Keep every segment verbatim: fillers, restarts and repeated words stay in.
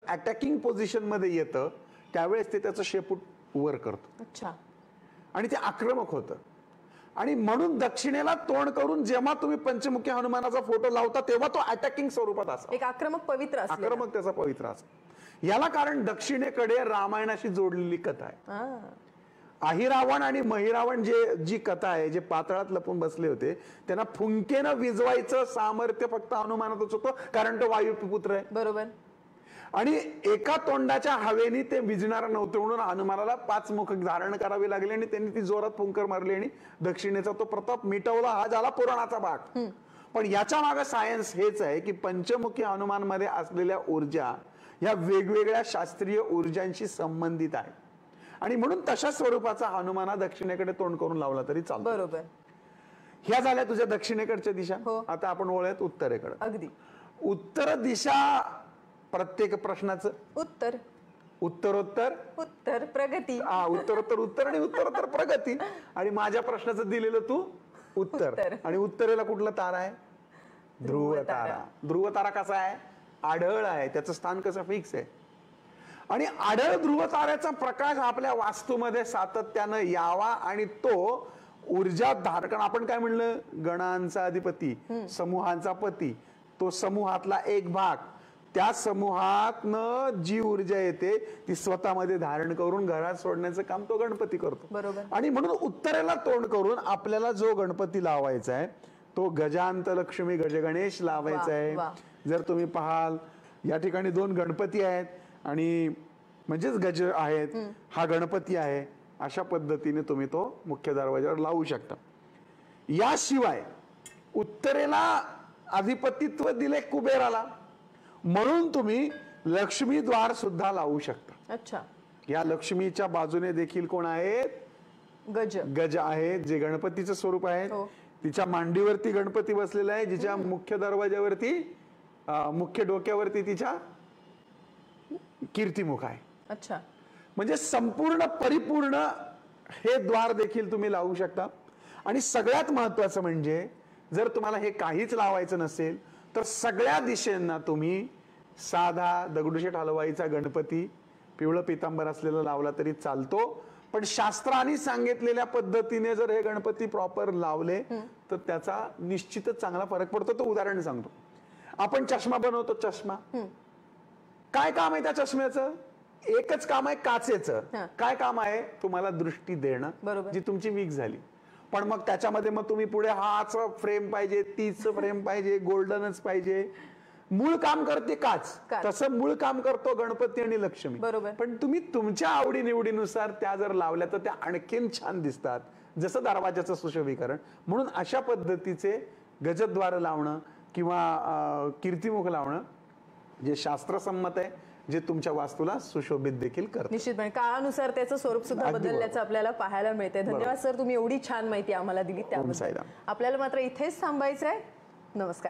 Attacking position मध्ये येतं त्यावेळेस ते त्याचं शेपूट वर करतो. अच्छा. आणि ते आक्रमक होतं. आणि म्हणून दक्षिणेला तोंड करून जेव्हा तुम्ही पंचमुखी हनुमानाचा फोटो लावता तेव्हा तो अटॅकिंग स्वरूपात असतो. एक आक्रमक पवित्र असतो. आक्रमक त्याचा पवित्र असतो. याला कारण दक्षिणेकडे रामायणाशी जोडलेली कथा आहे. अहिरावण आणि महिरावण जे जी कथा आहे, जे पातळात लपून बसले होते, त्यांना फुंकेनं विजवायचं सामर्थ्य फक्त हनुमानातच होतं, कारण तो वायुपुत्र आहे. बरोबर. आणि एका तोंडाच्या हवेने ते विजणार नव्हते म्हणून हनुमानाला पाच मुख धारण करावे लागले आणि त्यांनी ती जोरात फुंकर मारली आणि दक्षिणेचा तो प्रताप मिटवला. हा झाला पुराणाचा भाग. पण याच्या मागे सायन्स हेच आहे की पंचमुखी हनुमान मध्ये असलेल्या ऊर्जा या वेगवेगळ्या शास्त्रीय ऊर्जांशी संबंधित आहे आणि म्हणून तशा स्वरूपाचा हनुमाना दक्षिणेकडे तोंड करून लावला तरी चालतो. बरोबर. ह्या झाल्या तुझ्या दक्षिणेकडच्या दिशा. आता आपण वळूयात उत्तरेकडे. अगदी. उत्तर दिशा प्रत्येक प्रश्नाचं उत्तर उत्तरोत्तर उत्तर प्रगती. हा, उत्तरोत्तर उत्तर आणि उत्तरोत्तर प्रगती. आणि माझ्या प्रश्नाचं दिलेलं तू उत्तर. आणि उत्तरेला कुठला तारा आहे? ध्रुव तारा. ध्रुव तारा कसा आहे? आढळ आहे. त्याचं स्थान कसं फिक्स आहे. आणि आढळ ध्रुव ताऱ्याचा प्रकाश आपल्या वास्तूमध्ये सातत्यानं यावा आणि तो ऊर्जा धारकण, आपण काय म्हणलं, गणांचा अधिपती, समूहांचा पती, तो समूहातला एक भाग, त्या समूहातनं जी ऊर्जा येते ती स्वतःमध्ये धारण करून घरात सोडण्याचं काम तो गणपती करतो. बरोबर. आणि म्हणून उत्तरेला तोंड करून आपल्याला जो गणपती लावायचा आहे तो गजांत लक्ष्मी गजगणेश लावायचा आहे. जर तुम्ही पाहाल या ठिकाणी दोन गणपती आहेत आणि म्हणजेच गज आहेत, हा गणपती आहे. अशा पद्धतीने तुम्ही तो मुख्य दरवाजावर लावू शकता. याशिवाय उत्तरेला अधिपतित्व दिले कुबेराला म्हणून तुम्ही लक्ष्मी द्वार सुद्धा लावू शकता. अच्छा. या लक्ष्मीच्या बाजूने देखील कोण आहेत? गज. गज आहेत जे गणपतीचं स्वरूप आहे. तिच्या मांडीवरती गणपती बसलेला आहे, जिच्या मुख्य दरवाजावरती मुख्य डोक्यावरती तिच्या कीर्तिमुख आहे. अच्छा. म्हणजे संपूर्ण परिपूर्ण हे द्वार देखील तुम्ही लावू शकता. आणि सगळ्यात महत्वाचं म्हणजे जर तुम्हाला हे काहीच लावायचं नसेल तर सगळ्या दिशेंना तुम्ही साधा दगडूशेठ हलवाईचा गणपती पिवळं पितांबर असलेला लावला तरी चालतो. पण शास्त्राने सांगितलेल्या पद्धतीने जर हे गणपती प्रॉपर लावले तर त्याचा निश्चितच चांगला फरक पडतो. तो उदाहरण सांगतो. आपण चष्मा बनवतो. चष्मा काय काम आहे त्या चष्म्याचं? एकच काम आहे काचेचं. काय काम आहे? तुम्हाला दृष्टी देणं, जी तुमची वीक झाली. पण मग त्याच्यामध्ये मग तुम्ही पुढे हाच फ्रेम पाहिजे, तीच फ्रेम पाहिजे, गोल्डनच पाहिजे. मूळ काम करते काच, तसं मूळ काम करतो गणपती आणि लक्ष्मी. पण तुम्ही तुमच्या आवडी निवडीनुसार त्या जर लावल्या तर त्या आणखीन छान दिसतात, जसं दरवाजाचं सुशोभीकरण. म्हणून अशा पद्धतीचे गजद्वार लावणं किंवा कीर्तिमुख लावणं जे शास्त्रसंमत आहे, जे तुमच्या वास्तूला सुशोभित देखील करतं. निश्चितपणे काळानुसार त्याचं स्वरूप सुद्धा बदलल्याचं आपल्याला पाहायला मिळते. धन्यवाद सर, तुम्ही एवढी छान माहिती आम्हाला दिली त्याबद्दल. आपल्याला मात्र इथेच थांबायचं आहे. नमस्कार.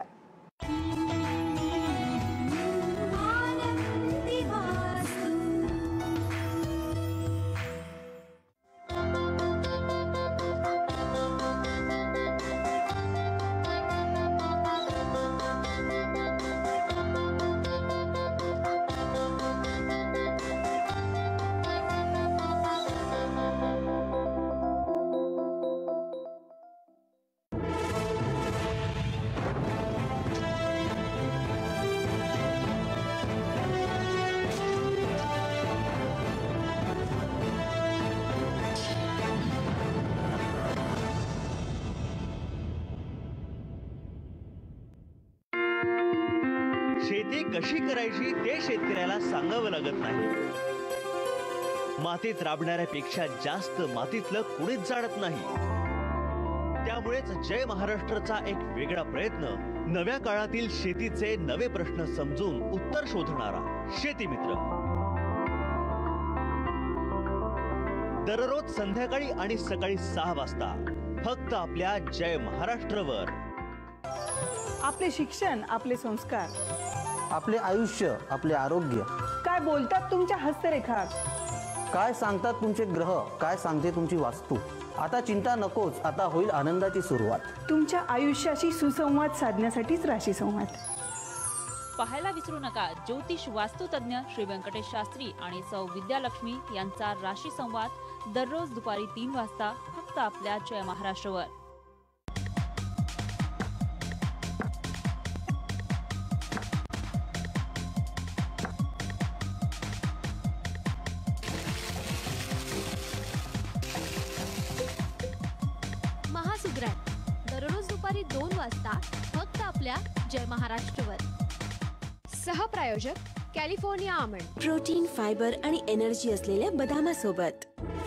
शेती कशी करायची ते शेतकऱ्याला सांगावं लागत नाही. मातीत राबणाऱ्यापेक्षा जास्त मातीतलं कुणीच जाणत नाही. त्यामुळेच जय महाराष्ट्रचा एक वेगळा प्रयत्न, नव्या काळातील शेतीचे नवे प्रश्न समजून उत्तर शोधणारा शेतीमित्र. दररोज संध्याकाळी आणि सकाळी सहा वाजता फक्त आपल्या जय महाराष्ट्रवर. आपले शिक्षण, आपले संस्कार, आपले आयुष्य, आपले आरोग्य, काय बोलतात तुमच्या हस्तरेखा, काय सांगतात तुमचे ग्रह, काय सांगते तुमची वास्तू. आता चिंता नकोच, आता होईल आनंदाची सुरुवात. तुमच्या आयुष्याशी सुसंवाद साधण्यासाठीच राशी संवाद. पाहायला विसरू नका ज्योतिष वास्तुतज्ञ श्री व्यंकटेश शास्त्री आणि सौ विद्यालक्ष्मी यांचा राशी संवाद दररोज दुपारी तीन वाजता फक्त आपल्या जय महाराष्ट्रवर. महासुग्रात दररोज दुपारी दोन वाजता फक्त आपल्या जय महाराष्ट्रवर. सहप्रायोजक कॅलिफोर्निया आमंड, प्रोटीन, फायबर आणि एनर्जी असलेल्या बदामासोबत.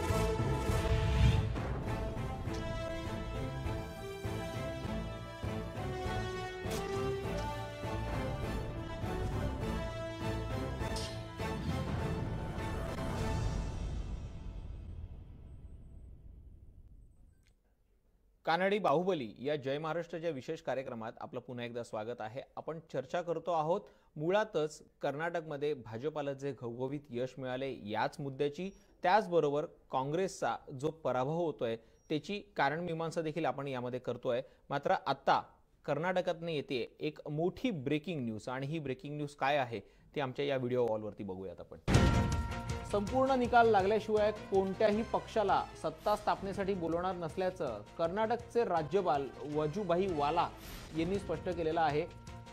कानडी बाहुबली या जय महाराष्ट्राच्या विशेष कार्यक्रमात आपलं पुन्हा एकदा स्वागत आहे. आपण चर्चा करतो आहोत मुळातच कर्नाटकमध्ये भाजपाला जे घवघवीत यश मिळाले याच मुद्द्याची, त्याचबरोबर काँग्रेसचा जो पराभव होतोय त्याची कारण मीमांसा देखील आपण यामध्ये करतोय. मात्र आता कर्नाटकातून येते एक मोठी ब्रेकिंग न्यूज आणि ही ब्रेकिंग न्यूज काय आहे ते आमच्या या व्हिडिओ वॉलवरती बघूयात आपण. संपूर्ण निकाल लागल्याशिवाय कोणत्याही पक्षाला सत्ता स्थापनेसाठी बोलवणार नसल्याचं कर्नाटकचे राज्यपाल वजुभाई वाला यांनी स्पष्ट केलेलं आहे.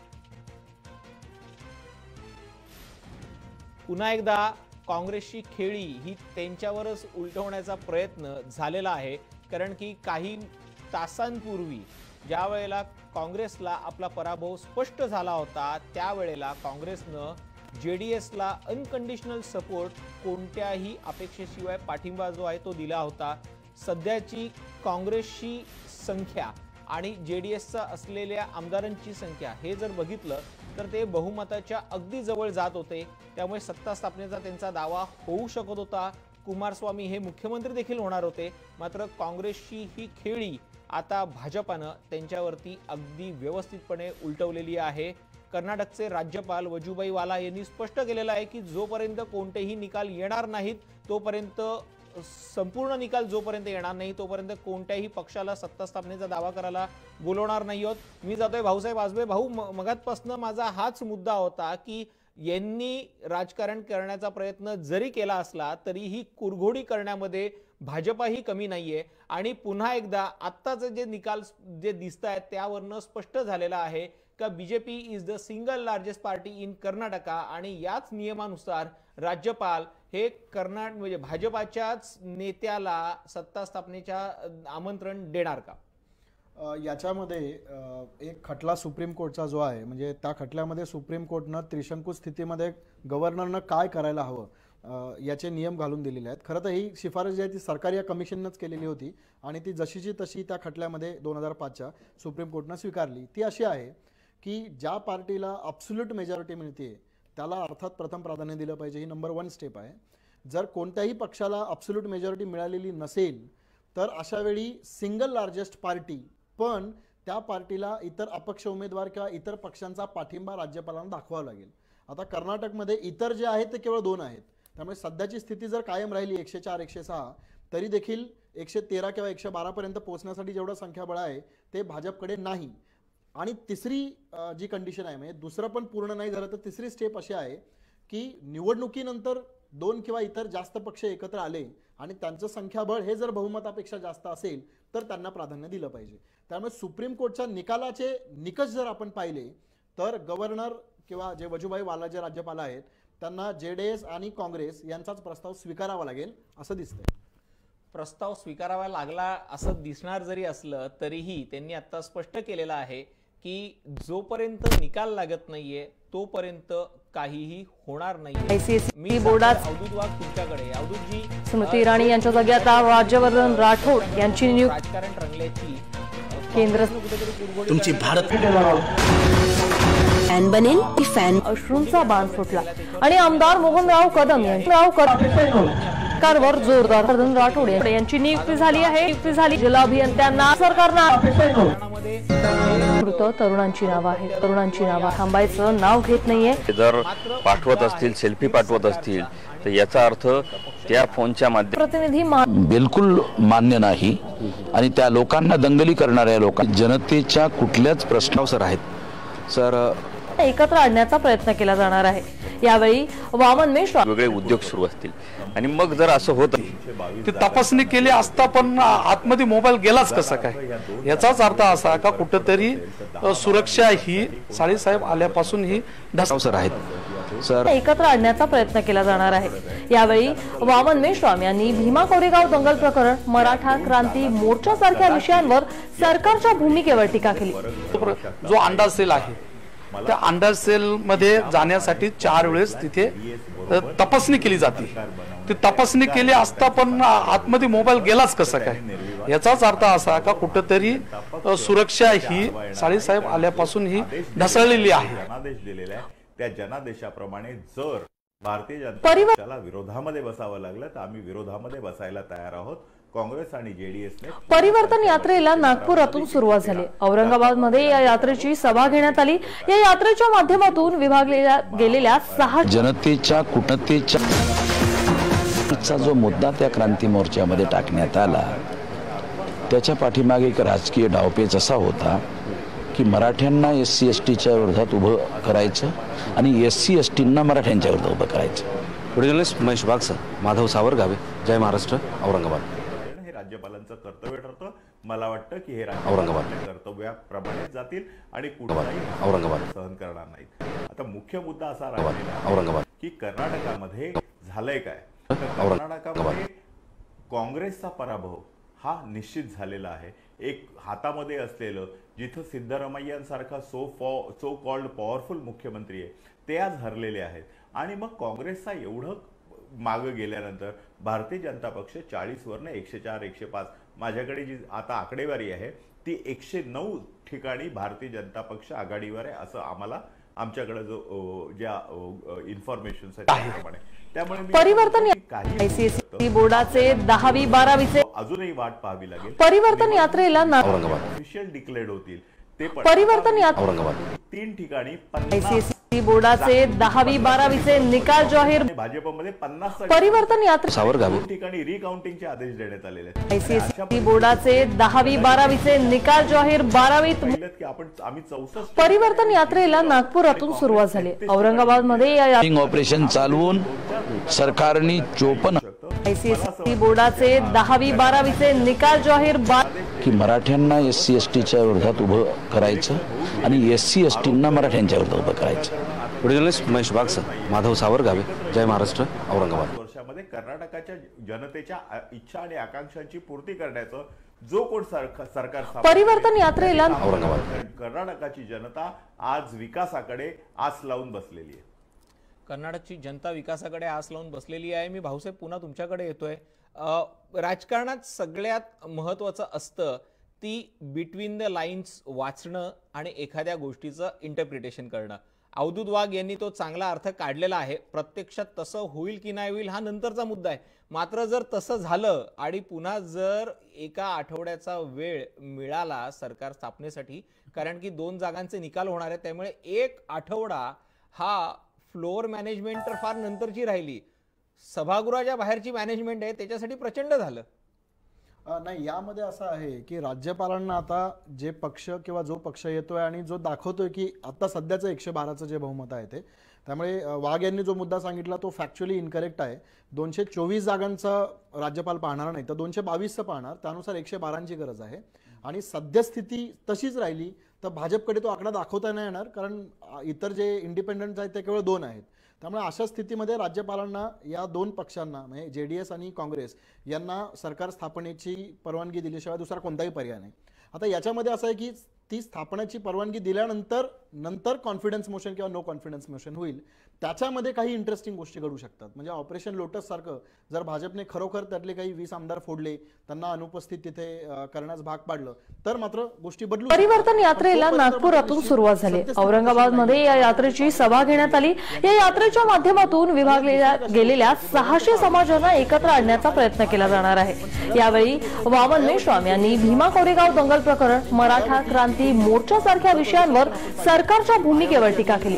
पुन्हा एकदा काँग्रेसची खेळी ही त्यांच्यावरच उलटवण्याचा प्रयत्न झालेला आहे. कारण की काही तासांपूर्वी ज्या वेळेला काँग्रेसला आपला पराभव स्पष्ट झाला होता त्यावेळेला काँग्रेसनं जेडीएसला अनकंडिशनल सपोर्ट कोणत्याही अपेक्षेशिवाय पाठिंबा जो आहे तो दिला होता. सध्याची काँग्रेसची संख्या आणि जेडीएसचा असलेल्या आमदारांची संख्या हे जर बघितलं तर ते बहुमताच्या अगदी जवळ जात होते. त्यामुळे सत्ता स्थापनेचा त्यांचा दावा होऊ शकत होता. कुमारस्वामी हे मुख्यमंत्री देखील होणार होते. मात्र काँग्रेसची ही खेळी आता भाजपानं त्यांच्यावरती अगदी व्यवस्थितपणे उलटवलेली आहे. कर्नाटकचे राज्यपाल वजुभाई वाला यांनी स्पष्ट केलेलं आहे की जोपर्यंत कोणतेही निकाल येणार नाहीत तोपर्यंत, संपूर्ण निकाल जोपर्यंत येणार नाही तोपर्यंत कोणत्याही पक्षाला सत्ता स्थापनेचा दावा करायला बोलवणार नाही आहोत. मी जातोय भाऊसाहेब आजबे. भाऊ, मगातपासून माझा हाच मुद्दा होता की यांनी राजकारण करण्याचा प्रयत्न जरी केला असला तरीही कुरघोडी करण्यामध्ये भाजपाही कमी नाहीये. आणि पुन्हा एकदा आत्ताचे जे निकाल जे दिसत आहेत त्यावरनं स्पष्ट झालेलं आहे का BJP is the single largest party in Karnataka. आणि याच नियमानुसार राज्यपाल हे कर्नाटक म्हणजे भाजपाच्याच नेत्याला सत्ता स्थापनेच्या आमंत्रण देणार का? याच्यामध्ये एक खटला सुप्रीम कोर्टचा जो आहे, म्हणजे त्या खटल्यामध्ये सुप्रीम कोर्टनं त्रिशंकू स्थितीमध्ये गव्हर्नरनं काय करायला हवं याचे नियम घालून दिलेले आहेत. खरं तर ही शिफारस जी आहे ती सरकारी या कमिशननंच केलेली होती आणि ती जशीची तशी त्या खटल्यामध्ये दोन हजार पाचच्या सुप्रीम कोर्टनं स्वीकारली. ती अशी आहे की ज्या पार्टीला अब्सोल्यूट मेजॉरिटी मिळते त्याला अर्थात प्रथम प्राधान्य दिलं पाहिजे. ही नंबर वन स्टेप आहे. जर कोणत्याही पक्षाला अब्सोल्यूट मेजॉरिटी मिळालेली नसेल तर अशा वेळी सिंगल लार्जेस्ट पार्टी पण त्या पार्टीला इतर अपक्ष उमेदवार किंवा इतर पक्षांचा पाठिंबा राज्यपालांना दाखवावा लागेल. आता कर्नाटकमध्ये इतर जे आहेत ते केवळ दोन आहेत. त्यामुळे सध्याची स्थिती जर कायम राहिली एकशे चार एकशे सहा तरी देखील एकशे तेरा किंवा एकशे बारा पर्यंत पोहोचण्यासाठी जेवढं संख्याबळ आहे ते भाजपकडे नाही. आणि तिसरी जी कंडिशन आहे, म्हणजे दुसरं पण पूर्ण नाही झालं तर तिसरी स्टेप अशी आहे की निवडणुकीनंतर दोन किंवा इतर जास्त पक्ष एकत्र आले आणि त्यांचं संख्याबळ हे जर बहुमतापेक्षा जास्त असेल तर त्यांना प्राधान्य दिलं पाहिजे. त्यामुळे सुप्रीम कोर्टच्या निकालाचे निकष जर आपण पाहिले तर गव्हर्नर किंवा जे वजुभाई वाला जे राज्यपाल आहेत त्यांना जेडीएस आणि काँग्रेस यांचाच प्रस्ताव स्वीकारावा लागेल असं दिसतंय. प्रस्ताव स्वीकारावा लागला असं दिसणार जरी असलं तरीही त्यांनी आता स्पष्ट केलेलं आहे की जोपर्यंत निकाल लागत नाहीये तोपर्यंत काहीही होणार नाही. मी बोर्डात अवधूत वाघ तुमच्याकडे. अवधूतजी, स्मृती इराणी यांच्या जागी आता राज्यवर्धन राठोड यांची नियुक्ती. राजकारण रंगल्याची केंद्र तुमची भारत फॅन बनेल ती फॅन. अश्रूंचा बाण फुटला आणि आमदार मोहनराव कदम यांची कारवर जोरदार वर्धन राठोड यांची नियुक्ती झाली आहे. नियुक्ती झाली जिल्हा अभियंत्यांना सरकारनं मृत तरुणांची नावं आहेत. तरुणांची नावं थांबायचं नाव घेत नाहीये. जर पाठवत असतील, सेल्फी पाठवत असतील तर याचा अर्थ त्या फोनच्या माध्यमातून प्रतिनिधी बिलकुल मान्य नाही. आणि त्या लोकांना दंगली करणाऱ्या लोकांना जनतेच्या कुठल्याच प्रश्नावर आहेत. सर एकत्र आणण्याचा प्रयत्न केला जाणार आहे। यावेळी वामन मेश्राम वेगळे उद्योग सुरू असतील आणि मग जर असं होत ती तपासणी केली असता पण आतमध्ये मोबाईल गेलाच कसा काय, याचाच अर्थ असा का कुठेतरी सुरक्षा ही साळेसाहेब आल्यापासून ही ढासळत आहेत सर एकत्र आणण्याचा प्रयत्न केला जाणार आहे। यावेळी वामन मेश्राम यांनी भीमा कोरेगाव दंगल प्रकरण, मराठा क्रांती मोर्चा सारख्या विषयांवर सरकारच्या भूमिकेवर टीका केली। जो अंदाज सेल आहे त्या अंदाज सेल मध्ये जाण्यासाठी चार वेळेस तिथे तपासणी केली जाते। ती तपासणी केली असता पण आतमध्ये मोबाईल गेलाच कसा काय, याचाच अर्थ असा का कुठेतरी सुरक्षा ही साळेसाहेब आल्यापासून ही ढासळलेली आहे। जनादेश दिलेला आहे त्या जनादेशाप्रमाणे जर भारतीय जनता पक्षाला विरोधामध्ये बसावं लागलं तर आम्ही विरोधामध्ये बसायला तयार आहोत। काँग्रेस आणि जेडीएसने परिवर्तन यात्रेला नागपुरातून सुरुवात झाली। औरंगाबाद मध्ये या यात्रेची सभा घेण्यात आली। या यात्रेच्या माध्यमातून विभागलेल्या गेलेल्या सहा जनतेच्या कुटतेच्या जो मुद्दा त्या क्रांती मोर्चामध्ये टाकण्यात आला त्याच्या पाठीमागे एक राजकीय डावपेच असा होता की मराठ्यांना एस सी एस टीच्या विरोधात उभं करायचं आणि एस सी एस टींना मराठ्यांच्या विरोधात उभं करायचं। जर्नलिस्ट महेश वाघसर, माधव सावरगावे, जय महाराष्ट्र, औरंगाबाद। हे राज्यपालांचं कर्तव्य ठरतं। मला वाटतं की हे औरंगाबाद कर्तव्याप्रमाणे जातील आणि कुठलाही औरंगाबाद सहन करणार नाहीत। आता मुख्य मुद्दा असा राहिलेला औरंगाबाद की कर्नाटकामध्ये झालंय काय, कर्नाटकामध्ये काँग्रेसचा पराभव हा निश्चित झालेला आहे। एक हातामध्ये असलेलं जिथं सिद्धरामय्यांसारखा so for so called powerful मुख्यमंत्री आहे ते आज हरलेले आहेत आणि मग काँग्रेसचा एवढं मागं गेल्यानंतर भारतीय जनता पक्ष चाळीस वरनं एकशे चार एकशे पाच माझ्याकडे जी आता आकडेवारी आहे ती एकशे नऊ ठिकाणी भारतीय जनता पक्ष आघाडीवर आहे असं आम्हाला आमच्याकडे जो ज्या इन्फॉर्मेशन आहे त्याप्रमाणे। त्यामुळे परिवर्तन आयसीएसई बोर्डाचे दहावी बारावीचे अजूनही वाट पाहावी लागेल। परिवर्तन यात्रेला ऑफिशियल डिक्लेअर्ड होतील ते पण परिवर्तन यात्रा तीन ठिकाणी आयसीएसई बोर्डाचे दहावी बारावीचे निकाल जाहीर। भाजपमध्ये पन्नास परिवर्तन यात्रा सावरगावे ठिकाणी रिकाउंटिंगचे आदेश देण्यात आलेले आहेत। आयसीएसई बोर्डाचे दहावी बारावीचे निकाल जाहीर बारावीत की आपण आम्ही चौसष्ट परिवर्तन यात्रेला नागपुरातून सुरुवात झाली। औरंगाबाद मध्ये या ऑपरेशन चालवून सरकारने चोपन्न आयसीएसई बोर्डाचे दहावी बारावीचे निकाल जाहीर की मराठ्यांना एस सी एस टीच्या विरोधात उभं करायचं आणि एस सी एस टींना मराठ्यांच्या विरोधात उभं करायचं। जर्नलिस्ट महेश वाघसर, माधव सावरगावे, जय महाराष्ट्र, औरंगाबाद। वर्षामध्ये कर्नाटकाच्या जनतेच्या इच्छा आणि आकांक्षांची पूर्ती करण्याचं जो कोण सरकार परिवर्तन यात्रेला औरंगाबाद कर्नाटकाची जनता आज विकासाकडे आस लावून बसलेली आहे। कर्नाटकची जनता विकासाकडे आस लावून बसलेली आहे। मी भाऊसाहेब पुन्हा तुमच्याकडे येतोय। राजकारणात सगळ्यात महत्त्वाचं असतं ती बिटवीन द लाईन्स वाचणं आणि एखाद्या गोष्टीचं इंटरप्रिटेशन करणं। अवधूत वाघ यांनी तो चांगला अर्थ काढलेला आहे। प्रत्यक्षात तसं होईल की नाही होईल हा नंतरचा मुद्दा आहे। मात्र जर तसं झालं आणि पुन्हा जर एका आठवड्याचा वेळ मिळाला सरकार स्थापनेसाठी, कारण की दोन जागांचे निकाल होणार आहेत, त्यामुळे एक आठवडा हा फ्लोअर मॅनेजमेंट तर फार नंतरची राहिली, सभागृहाच्या बाहेरची मॅनेजमेंट आहे त्याच्यासाठी प्रचंड झालं। नाही, यामध्ये असं आहे की राज्यपालांना आता जे पक्ष किंवा जो पक्ष येतोय आणि जो दाखवतोय की आता सध्याचं एकशे बाराचं जे बहुमत आहे ते, त्यामुळे वाघ यांनी जो मुद्दा सांगितला तो फॅक्च्युअली इनकरेक्ट आहे। दोनशे चोवीस जागांचा राज्यपाल पाहणार नाही तर दोनशे बावीसचं पाहणार, त्यानुसार एकशे बारांची गरज आहे आणि सद्यस्थिती तशीच राहिली तर भाजपकडे तो आकडा दाखवता नाही येणार, कारण इतर जे इंडिपेंडंट आहेत ते केवळ दोन आहेत। त्यामुळे अशा स्थितीमध्ये राज्यपालांना या दोन पक्षांना म्हणजे जेडीएस आणि काँग्रेस यांना सरकार स्थापनेची परवानगी दिल्याशिवाय दुसरा कोणताही पर्याय नाही। आता याच्यामध्ये असं आहे की ती स्थापनेची परवानगी दिल्यानंतर नंतर कॉन्फिडन्स मोशन किंवा नो कॉन्फिडन्स मोशन होईल, त्याच्यामध्ये काही इंटरेस्टिंग गोष्टी घडू शकतात। म्हणजे ऑपरेशन लोटस सारखं जर भाजपने खरोखर त्यातले काही वीस आमदार फोडले, त्यांना अनुपस्थित तिथे करण्यास भाग पाडलं तर मात्र गोष्टी बदलू। परिवर्तन यात्रेला नागपुरातून सुरुवात झाली। औरंगाबाद मध्ये या यात्रेची सभा घेण्यात आली। या यात्रेच्या माध्यमातून विभागलेल्या गेलेल्या सहाशे समाजांना एकत्र आणण्याचा प्रयत्न केला जाणार आहे। यावेळी वामन मेश्राम यांनी भीमा कोरेगाव दंगल प्रकरण, मराठा क्रांती मोर्चा सारख्या विषयांवर सरकारच्या भूमिकेवर टीका केली।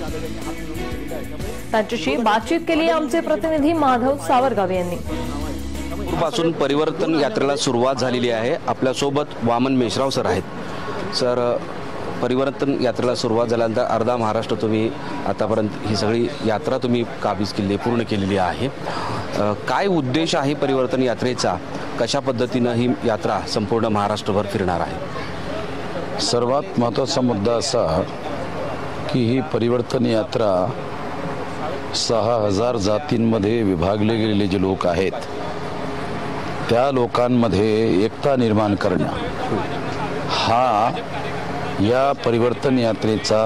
त्यांच्याशी बातचीत केली आमचे प्रतिनिधी माधव सावरगावे यांनी। पासून परिवर्तन यात्रेला सुरुवात झालेली आहे। आपल्यासोबत वामन मेश्राम सर आहेत। सर, परिवर्तन यात्रेला सुरुवात झाल्यानंतर अर्धा महाराष्ट्र तुम्ही आतापर्यंत ही सगळी यात्रा तुम्ही काबीज केली पूर्ण केलेली आहे. अ, काय उद्देश आहे परिवर्तन यात्रेचा? कशा पद्धतीनं ही यात्रा संपूर्ण महाराष्ट्रभर फिरणार आहे? सर्वात महत्त्वाचा मुद्दा असा की ही परिवर्तन यात्रा सहा हजार जातींमध्ये विभागले गेलेले जे लोक आहेत त्या लोकांमध्ये एकता निर्माण करणं हा या परिवर्तन यात्रेचा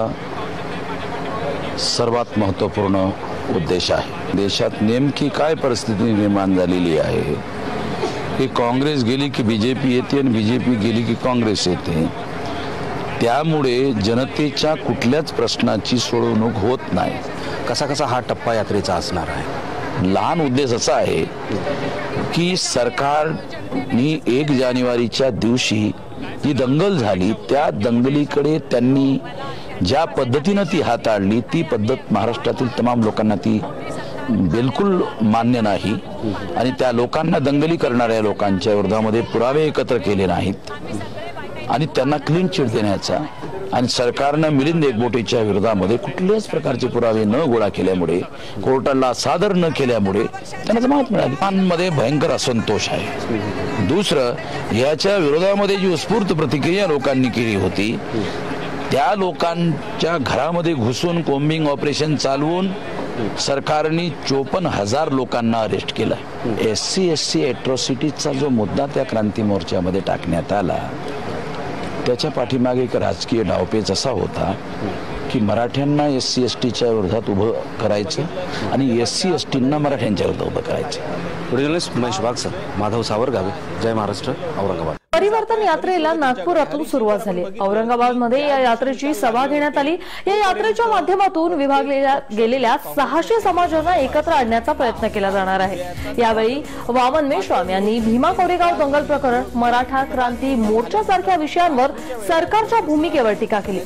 सर्वात महत्त्वपूर्ण उद्देश आहे. देशात नेमकी काय परिस्थिती निर्माण झालेली आहे की काँग्रेस गेली की बीजेपी येते आणि बीजेपी गेली की काँग्रेस येते. त्यामुळे जनतेच्या कुठल्याच प्रश्नाची सोडवणूक होत नाही. कसा कसा हा टप्पा यात्रेचा असणार आहे? लहान उद्देश असा आहे की सरकारनी एक जानेवारीच्या दिवशी जी दंगल झाली त्या दंगलीकडे त्यांनी ज्या पद्धतीनं ती हाताळली ती पद्धत महाराष्ट्रातील तमाम लोकांना ती बिलकुल मान्य नाही आणि त्या लोकांना दंगली करणाऱ्या लोकांच्या विरोधामध्ये पुरावे एकत्र केले नाहीत आणि त्यांना क्लीन चिट देण्याचा आणि सरकारनं मिलिंद एकबोटेच्या विरोधामध्ये कुठल्याच प्रकारचे पुरावे न गोळा केल्यामुळे कोर्टाला सादर न केल्यामुळे त्यांना जमानत मिळाली. लोकांमध्ये भयंकर असंतोष आहे. दुसरं याच्या विरोधामध्ये जी उत्स्फूर्त प्रतिक्रिया लोकांनी केली होती त्या लोकांच्या घरामध्ये घुसून कोम्बिंग ऑपरेशन चालवून सरकारने चोपन्न हजार लोकांना अरेस्ट केलं. एस सी एस सी एट्रॉसिटीजचा जो मुद्दा त्या क्रांती मोर्चामध्ये टाकण्यात आला त्याच्या पाठीमागे एक राजकीय डावपेच असा होता की मराठ्यांना एस सी एस टीच्या विरोधात उभं करायचं आणि एस सी एस टींना मराठ्यांच्या विरोधात उभं करायचं. जर्नलिस्ट महेश वाघसर, माधव सावरगावे, जय महाराष्ट्र, औरंगाबाद. परिवर्तन यात्रेला नागपुरातून सुरुवात झाली. औरंगाबादमध्ये या यात्रेची सभा घेण्यात आली. या यात्रेच्या माध्यमातून विभागलेल्या गेलेल्या सहाशे समाजांना एकत्र आणण्याचा प्रयत्न केला जाणार आहे. यावेळी वामन मेश्राम यांनी भीमा कोरेगाव दंगल प्रकरण, मराठा क्रांती मोर्चा सारख्या विषयांवर सरकारच्या भूमिकेवर टीका केली.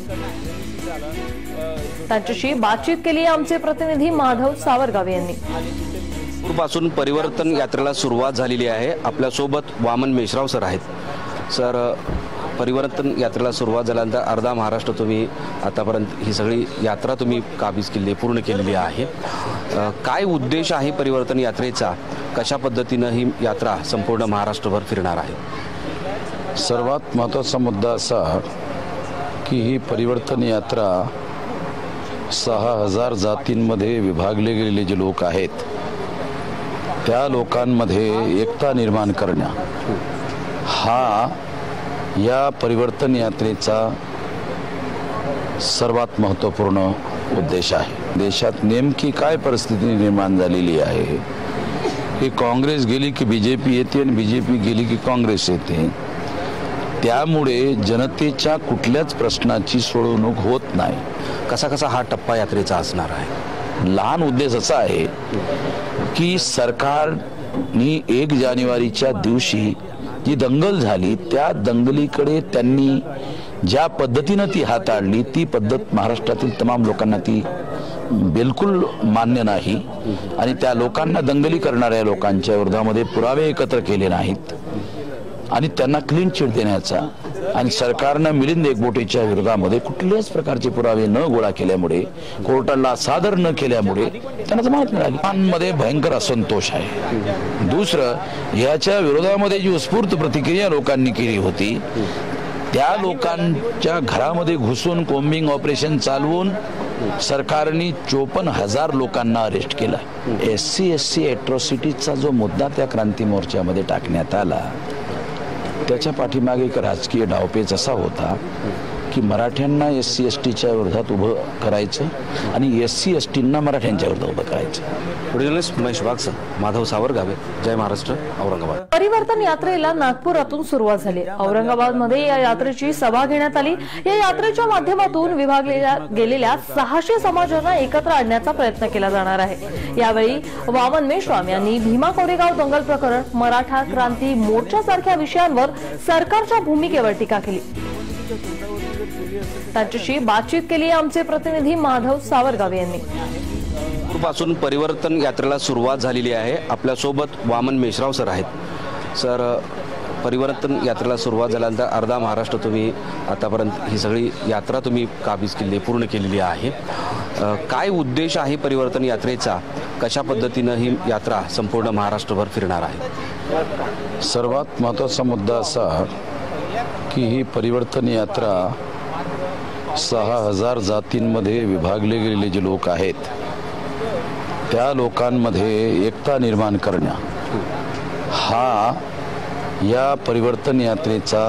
त्यांच्याशी बातचीत केली आमचे प्रतिनिधी माधव सावरगावे यांनी. पासून परिवर्तन यात्रेला सुरुवात झालेली आहे. आपल्यासोबत वामन मेश्राम सर आहेत. सर, परिवर्तन यात्रेला सुरुवात झाल्यानंतर अर्धा महाराष्ट्र तुम्ही आतापर्यंत ही सगळी यात्रा तुम्ही काबीज केली पूर्ण केलेली आहे. काय उद्देश आहे परिवर्तन यात्रेचा? कशा पद्धतीनं ही यात्रा संपूर्ण महाराष्ट्रभर फिरणार आहे? सर्वात महत्त्वाचा मुद्दा असा की ही परिवर्तन यात्रा सहा हजार जातींमध्ये विभागले गेलेले जे लोक आहेत त्या लोकांमध्ये एकता निर्माण करणं हा या परिवर्तन यात्रेचा सर्वात महत्त्वपूर्ण उद्देश आहे. देशात नेमकी काय परिस्थिती निर्माण झालेली आहे की काँग्रेस गेली की बीजेपी येते आणि बीजेपी गेली की काँग्रेस येते. त्यामुळे जनतेच्या कुठल्याच प्रश्नाची सोडवणूक होत नाही. कसा कसा हा टप्पा यात्रेचा असणार आहे? लहान उद्देश असा आहे की सरकारनी एक जानेवारीच्या दिवशी जी दंगल झाली त्या दंगलीकडे त्यांनी ज्या पद्धतीनं ती हाताळली ती पद्धत महाराष्ट्रातील तमाम लोकांना ती बिलकुल मान्य नाही आणि त्या लोकांना दंगली करणाऱ्या लोकांच्या विरोधामध्ये पुरावे एकत्र केले नाहीत आणि त्यांना क्लीन चिट देण्याचा आणि सरकारनं मिलिंद एकबोटेच्या विरोधामध्ये कुठल्याच प्रकारचे पुरावे न गोळा केल्यामुळे कोर्टाला सादर न केल्यामुळे त्यांना जमानत मिळाली. लोकांमध्ये भयंकर असंतोष आहे. दुसरं याच्या विरोधामध्ये जी उत्स्फूर्त प्रतिक्रिया लोकांनी केली होती त्या लोकांच्या घरामध्ये घुसून कोम्बिंग ऑपरेशन चालवून सरकारने चोपन्न हजार लोकांना अरेस्ट केलं. एस सी एस सी एट्रॉसिटीजचा जो मुद्दा त्या क्रांती मोर्चामध्ये टाकण्यात आला त्याच्या पाठीमागे एक राजकीय डावपेच असा होता की मराठ्यांना एस सी एस टीच्या विरोधात उभं करायचं आणि एस सी एस टींना मराठ्यांच्या विरोधात उभं करायचं. जर्नलिस्ट महेश वाघसर, माधव सावरगावे, जय महाराष्ट्र, औरंगाबाद. परिवर्तन यात्रेला नागपुरातून सुरुवात झाली. औरंगाबादमध्ये या यात्रेची सभा घेण्यात आली. या यात्रेच्या माध्यमातून विभागलेल्या गेलेल्या सहाशे समाजांना एकत्र आणण्याचा प्रयत्न केला जाणार आहे. यावेळी वामन मेश्राम यांनी भीमा कोरेगाव दंगल प्रकरण, मराठा क्रांती मोर्चा सारख्या विषयांवर सरकारच्या भूमिकेवर टीका केली. त्यांच्याशी बातचीत केली आमचे प्रतिनिधी माधव सावरगावे यांनी. पासून परिवर्तन यात्रेला सुरुवात झालेली आहे. आपल्यासोबत वामन मेश्राम सर आहेत. सर, परिवर्तन यात्रेला सुरुवात झाल्यानंतर अर्धा महाराष्ट्र तुम्ही आतापर्यंत ही सगळी यात्रा तुम्ही काबीज केली पूर्ण केलेली आहे. अ, काय उद्देश आहे परिवर्तन यात्रेचा? कशा पद्धतीनं ही यात्रा संपूर्ण महाराष्ट्रभर फिरणार आहे? सर्वात महत्त्वाचा मुद्दा असा की ही परिवर्तन यात्रा सहा हजार जातींमध्ये विभागले गेलेले जे लोक आहेत त्या लोकांमध्ये एकता निर्माण करण्या हा या परिवर्तन यात्रेचा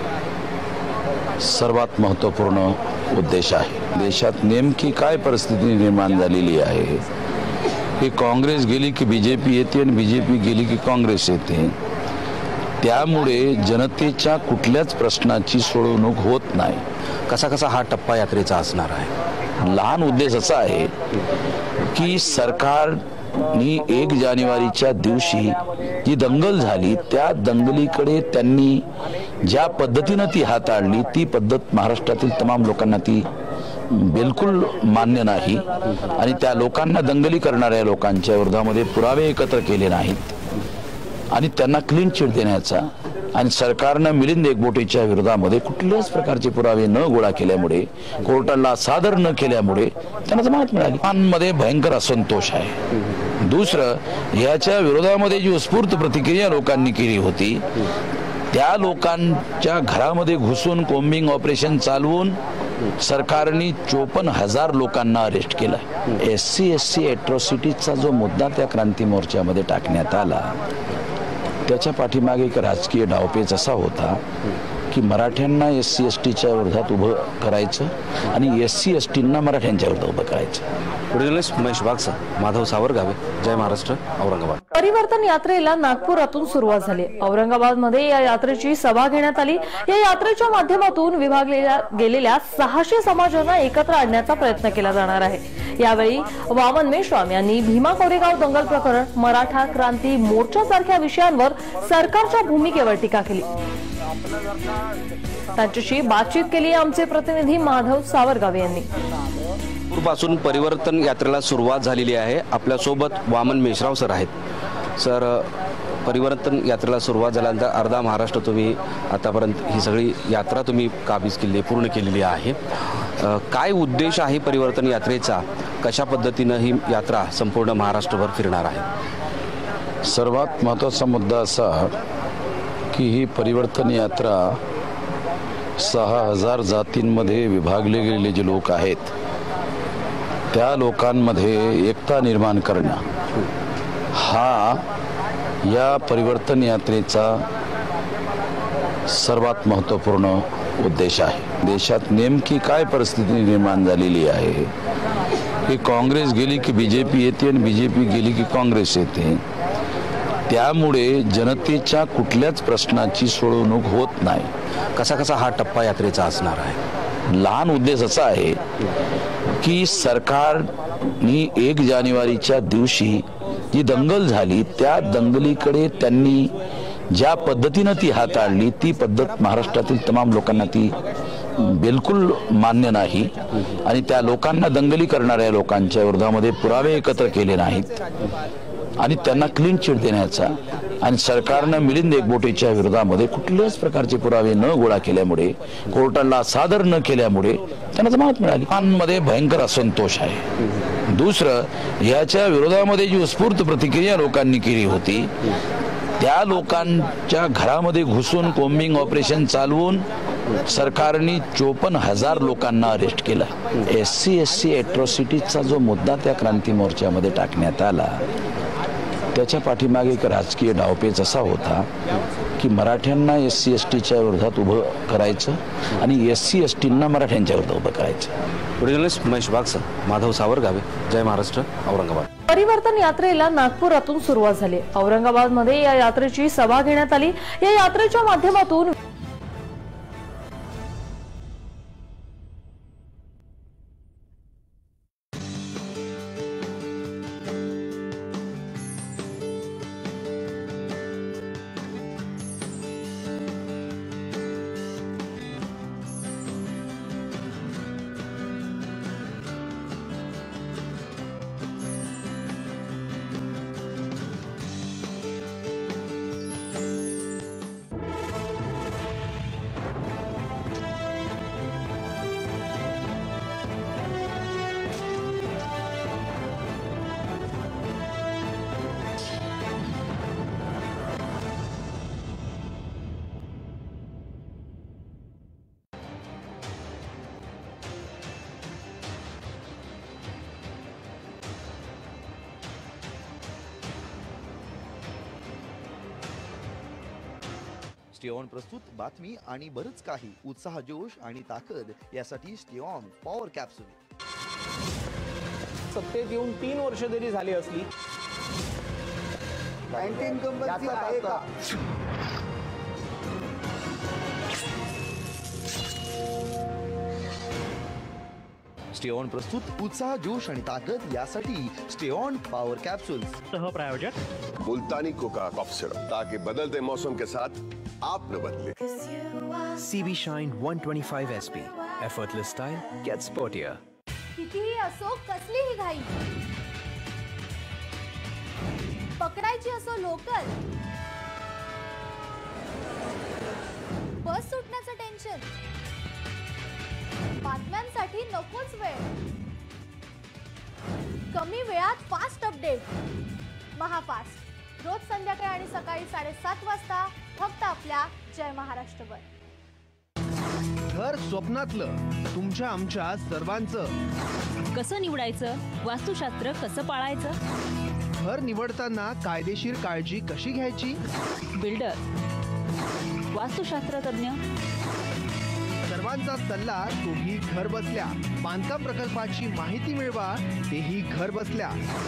सर्वात महत्त्वपूर्ण उद्देश आहे. देशात नेमकी काय परिस्थिती निर्माण झालेली आहे की काँग्रेस गेली की बीजेपी येते आणि बीजेपी गेली की काँग्रेस येते. त्यामुळे जनतेच्या कुठल्याच प्रश्नाची सोडवणूक होत नाही. कसा कसा हा टप्पा यात्रेचा असणार आहे? लहान उद्देश असा आहे की सरकारनी एक जानेवारीच्या दिवशी जी दंगल झाली त्या दंगलीकडे त्यांनी ज्या पद्धतीनं ती हाताळली ती पद्धत महाराष्ट्रातील तमाम लोकांना ती बिलकुल मान्य नाही आणि त्या लोकांना दंगली करणाऱ्या लोकांच्या विरोधामध्ये पुरावे एकत्र केले नाहीत आणि त्यांना क्लीन चिट देण्याचा आणि सरकारनं मिलिंद एकबोटेच्या विरोधामध्ये कुठल्याच प्रकारचे पुरावे न गोळा केल्यामुळे कोर्टाला सादर न केल्यामुळे त्यांना जमानत मिळाली. मध्ये भयंकर असंतोष आहे. दुसरं याच्या विरोधामध्ये जी उत्स्फूर्त प्रतिक्रिया लोकांनी केली होती त्या लोकांच्या घरामध्ये घुसून कोम्बिंग ऑपरेशन चालवून सरकारने चोपन्न हजार लोकांना अरेस्ट केला. एस सी एस सी एट्रॉसिटीजचा जो मुद्दा त्या क्रांती मोर्चामध्ये टाकण्यात आला त्याच्या पाठीमागे एक राजकीय डावपेच असा होता की मराठ्यांना एस सी एस टीच्या विरोधात उभं करायचं आणि एस सी एस टींना मराठ्यांच्या विरोधात उभं करायचं. जर्नलिस्ट महेश बागसा, माधव सावरगावे, जय महाराष्ट्र, औरंगाबाद. परिवर्तन यात्रेला नागपुरातून सुरुवात झाली. औरंगाबादमध्ये या यात्रेची सभा घेण्यात आली. या यात्रेच्या माध्यमातून विभागलेल्या गेलेल्या सहाशे समाजांना एकत्र आणण्याचा प्रयत्न केला जाणार आहे. यावेळी वामन मेश्राम यांनी भीमा कोरेगाव दंगल प्रकरण, मराठा क्रांती मोर्चा सारख्या विषयांवर सरकारच्या भूमिकेवर टीका केली. त्यांच्याशी बातचीत केली आमचे प्रतिनिधी माधव सावरगावे यांनी. पासून परिवर्तन यात्रेला सुरुवात झालेली आहे. आपल्यासोबत वामन मेश्राम सर आहेत. सर, परिवर्तन यात्रेला सुरुवात झाल्यानंतर अर्धा महाराष्ट्र तुम्ही आतापर्यंत ही सगळी यात्रा तुम्ही काबीज केली पूर्ण केलेली आहे. काय उद्देश आहे परिवर्तन यात्रेचा? कशा पद्धतीनं ही यात्रा संपूर्ण महाराष्ट्रभर फिरणार आहे? सर्वात महत्त्वाचा मुद्दा असा की ही परिवर्तन यात्रा सहा हजार जातींमध्ये विभागले गेलेले जे लोक आहेत त्या लोकांमध्ये एकता निर्माण करण्या हा या परिवर्तन यात्रेचा सर्वात महत्त्वपूर्ण उद्देश आहे. देशात नेमकी काय परिस्थिती निर्माण झालेली आहे की काँग्रेस गेली की बीजेपी येते आणि बीजेपी गेली की काँग्रेस येते. त्यामुळे जनतेच्या कुठल्याच प्रश्नाची सोडवणूक होत नाही. कसा कसा हा टप्पा यात्रेचा असणार आहे? लहान उद्देश असा आहे की सरकारनी एक जानेवारीच्या दिवशी जी दंगल झाली त्या दंगलीकडे त्यांनी ज्या पद्धतीनं ती हाताळली ती पद्धत महाराष्ट्रातील तमाम लोकांना ती बिलकुल मान्य नाही आणि त्या लोकांना दंगली करणाऱ्या लोकांच्या विरोधामध्ये पुरावे एकत्र केले नाहीत आणि त्यांना क्लीन चिट देण्याचा आणि सरकारनं मिलिंद एकबोटेच्या विरोधामध्ये कुठल्याच प्रकारचे पुरावे न गोळा केल्यामुळे कोर्टाला सादर न केल्यामुळे त्यांना जमानत मिळाली. मध्ये भयंकर असंतोष आहे. दुसरं याच्या विरोधामध्ये जी उत्स्फूर्त प्रतिक्रिया लोकांनी केली होती त्या लोकांच्या घरामध्ये घुसून कोम्बिंग ऑपरेशन चालवून सरकारने चोपन्न हजार लोकांना अरेस्ट केला. एस सी एस सी एट्रॉसिटीजचा जो मुद्दा त्या क्रांती मोर्चामध्ये टाकण्यात आला त्याच्या पाठीमागे एक राजकीय डावपेच असा होता की मराठ्यांना एस सी एस टीच्या विरोधात उभं करायचं आणि एस सी एस टींना मराठ्यांच्या विरोधात उभं करायचं. जर्नलिस्ट महेश बागसा, माधव सावरगावे, जय महाराष्ट्र, औरंगाबाद. परिवर्तन यात्रेला नागपुरातून सुरुवात झाली. औरंगाबादमध्ये या यात्रेची सभा घेण्यात आली. या यात्रेच्या माध्यमातून स्टे ऑन प्रस्तुत बातमी आणि बरंच काही उत्साह, जोश आणि ताकद यासाठी स्टे ऑन पॉवर कॅप्सूल. सत्तेत येऊन तीन वर्ष जरी झाली असली स्टे ऑन प्रस्तुत उत्साह, जोश आणि ताकद यासाठी स्टे ऑन पॉवर कॅप्सूल. सहप्रायोजक मुल्तानी कोका कॉफ सिरप, ताकि बदलते मौसम के साथ आप न बदले. C B Shine one twenty-five S P. Effortless style gets sportier. कितीही असो कसलीही घाई, पकडायची असो लोकल, बस सुटण्याचं टेन्शन, बातम्यांसाठी नकोच वेळ, कमी वेळात फास्ट अपडेट. महाफास्ट रोज संध्याकाळी आणि सकाळी साडेसात वाजता फक्त आपल्या जय महाराष्ट्रवर. घर स्वप्नातलं तुमच्या आमच्या सर्वांचं. कसं निवडायचं, वास्तुशास्त्र कसं पाळायचं, घर निवडताना कायदेशीर काळजी कशी घ्यायची, बिल्डर, वास्तुशास्त्र तज्ञ, सर्वांचा सल्ला तुम्ही घर बसल्या. बांधकाम प्रकल्पाची माहिती मिळवा, तेही घर बसल्या.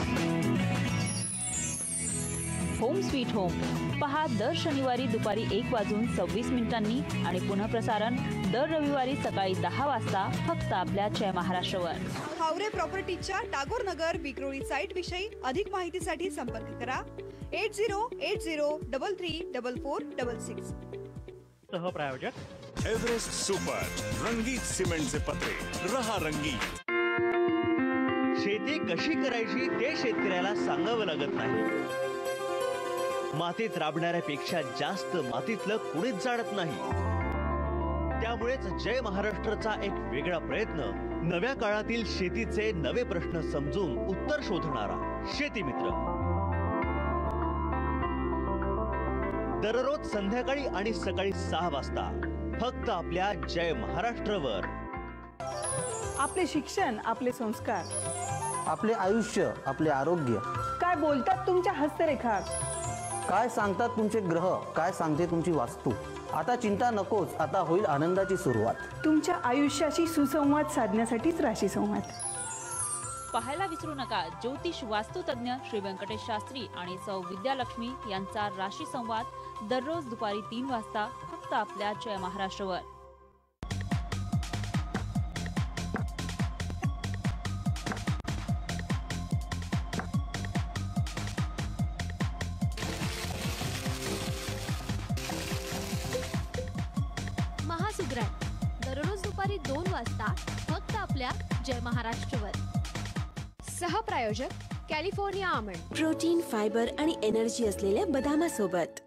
होम स्वीट होम पहा दर शनिवारी दुपारी एक वाजून सव्वीस मिनिटांनी आणि पुन्हा प्रसारण दर रविवारी सकाळी दहा वाजता फक्त आपल्या जय महाराष्ट्रवर. हावरे प्रॉपर्टीच्या टागोर नगर विक्रोळी साईट विषयी अधिक माहितीसाठी संपर्क करा eight zero eight zero double three double four double six. सहप्रायोजक एव्हरेस्ट सुपर रंगीत सिमेंटचे पत्रे, रहा रंगीत. शेती कशी करायची ते शेतकऱ्याला सांगावं लागत नाही. मातीत राबणाऱ्यापेक्षा जास्त मातीतलं कुणीच जाणत नाही. त्यामुळेच जय महाराष्ट्रचा एक वेगळा प्रयत्न नव्या काळातील शेतीचे नवे प्रश्न समजून उत्तर शोधणारा शेतीमित्र. दररोज संध्याकाळी आणि सकाळी सहा वाजता फक्त आपल्या जय महाराष्ट्रवर. आपले शिक्षण, आपले संस्कार, आपले आयुष्य, आपले आरोग्य, काय बोलतात तुमच्या हस्तरेखा, काय सांगतात तुमचे ग्रह, काय सांगते तुमची वास्तू. आता चिंता नकोच, आता होईल आनंदाची सुरुवात. तुमच्या आयुष्याशी सुसंवाद साधण्यासाठीच राशी संवाद. पाहायला विसरू नका ज्योतिष वास्तुतज्ञ श्री व्यंकटेश शास्त्री आणि सौ विद्यालक्ष्मी यांचा राशी संवाद दररोज दुपारी तीन वाजता फक्त आपल्या जय महाराष्ट्रवर. महासुग्राट दररोज दुपारी दोन वाजता फक्त आपल्या जय महाराष्ट्रवर. सहप्रायोजक कॅलिफोर्निया आमंड, प्रोटीन, फायबर आणि एनर्जी असलेल्या बदामासोबत.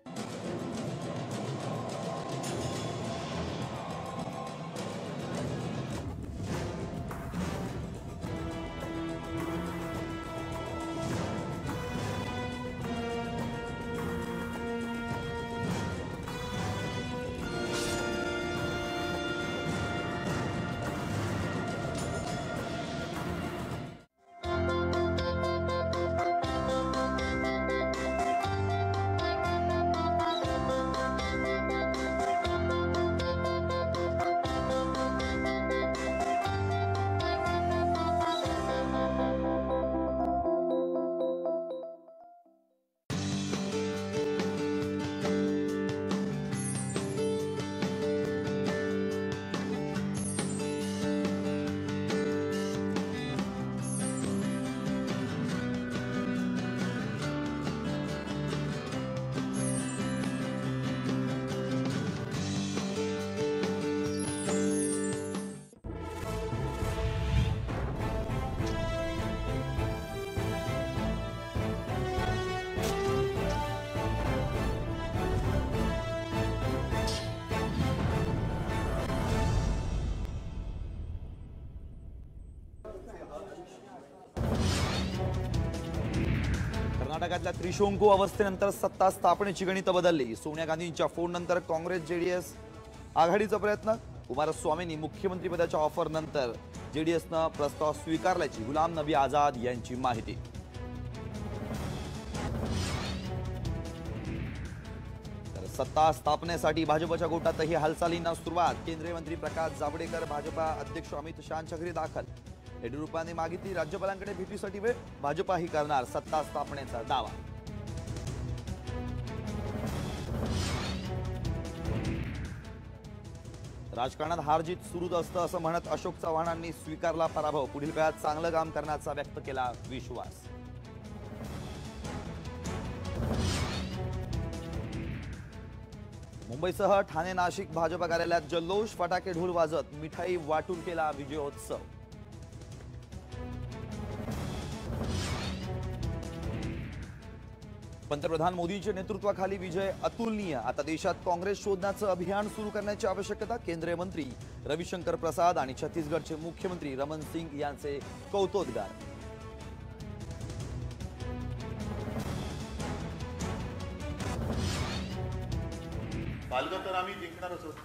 कर्नाटकातल्या त्रिशंकू अवस्थेनंतर सत्ता स्थापनेची गणितं बदलली. सोनिया गांधींच्या फोन नंतर काँग्रेस जेडीएस आघाडीचा प्रयत्न. कुमारस्वामींनी मुख्यमंत्रीपदाच्या ऑफर नंतर जेडीएसनं प्रस्ताव स्वीकारल्याची गुलाम नबी आझाद यांची माहिती. तर सत्ता स्थापनेसाठी भाजपच्या गोटातही हालचालींना सुरुवात. केंद्रीय मंत्री प्रकाश जावडेकर भाजपा अध्यक्ष अमित शहांच्या घरी दाखल. येडियुरप्पाने मागितली राज्यपालांकडे भेटीसाठी वेळ. भाजपाही करणार सत्ता स्थापनेचा दावा. राजकारणात हार जीत सुरूच असतं असं म्हणत अशोक चव्हाणांनी स्वीकारला पराभव. पुढील काळात चांगलं काम करण्याचा व्यक्त केला विश्वास. मुंबईसह ठाणे नाशिक भाजपा कार्यालयात जल्लोष. फटाके ढोल वाजत मिठाई वाटून केला विजयोत्सव. पंतप्रधान मोदींच्या नेतृत्वाखाली विजय अतुलनीय. आता देशात काँग्रेस शोधण्याचं अभियान सुरू करण्याची आवश्यकता. केंद्रीय मंत्री रविशंकर प्रसाद आणि छत्तीसगडचे मुख्यमंत्री रमन सिंग यांचे कौतुकगार. पालघर तर आम्ही जिंकणारच आहोत.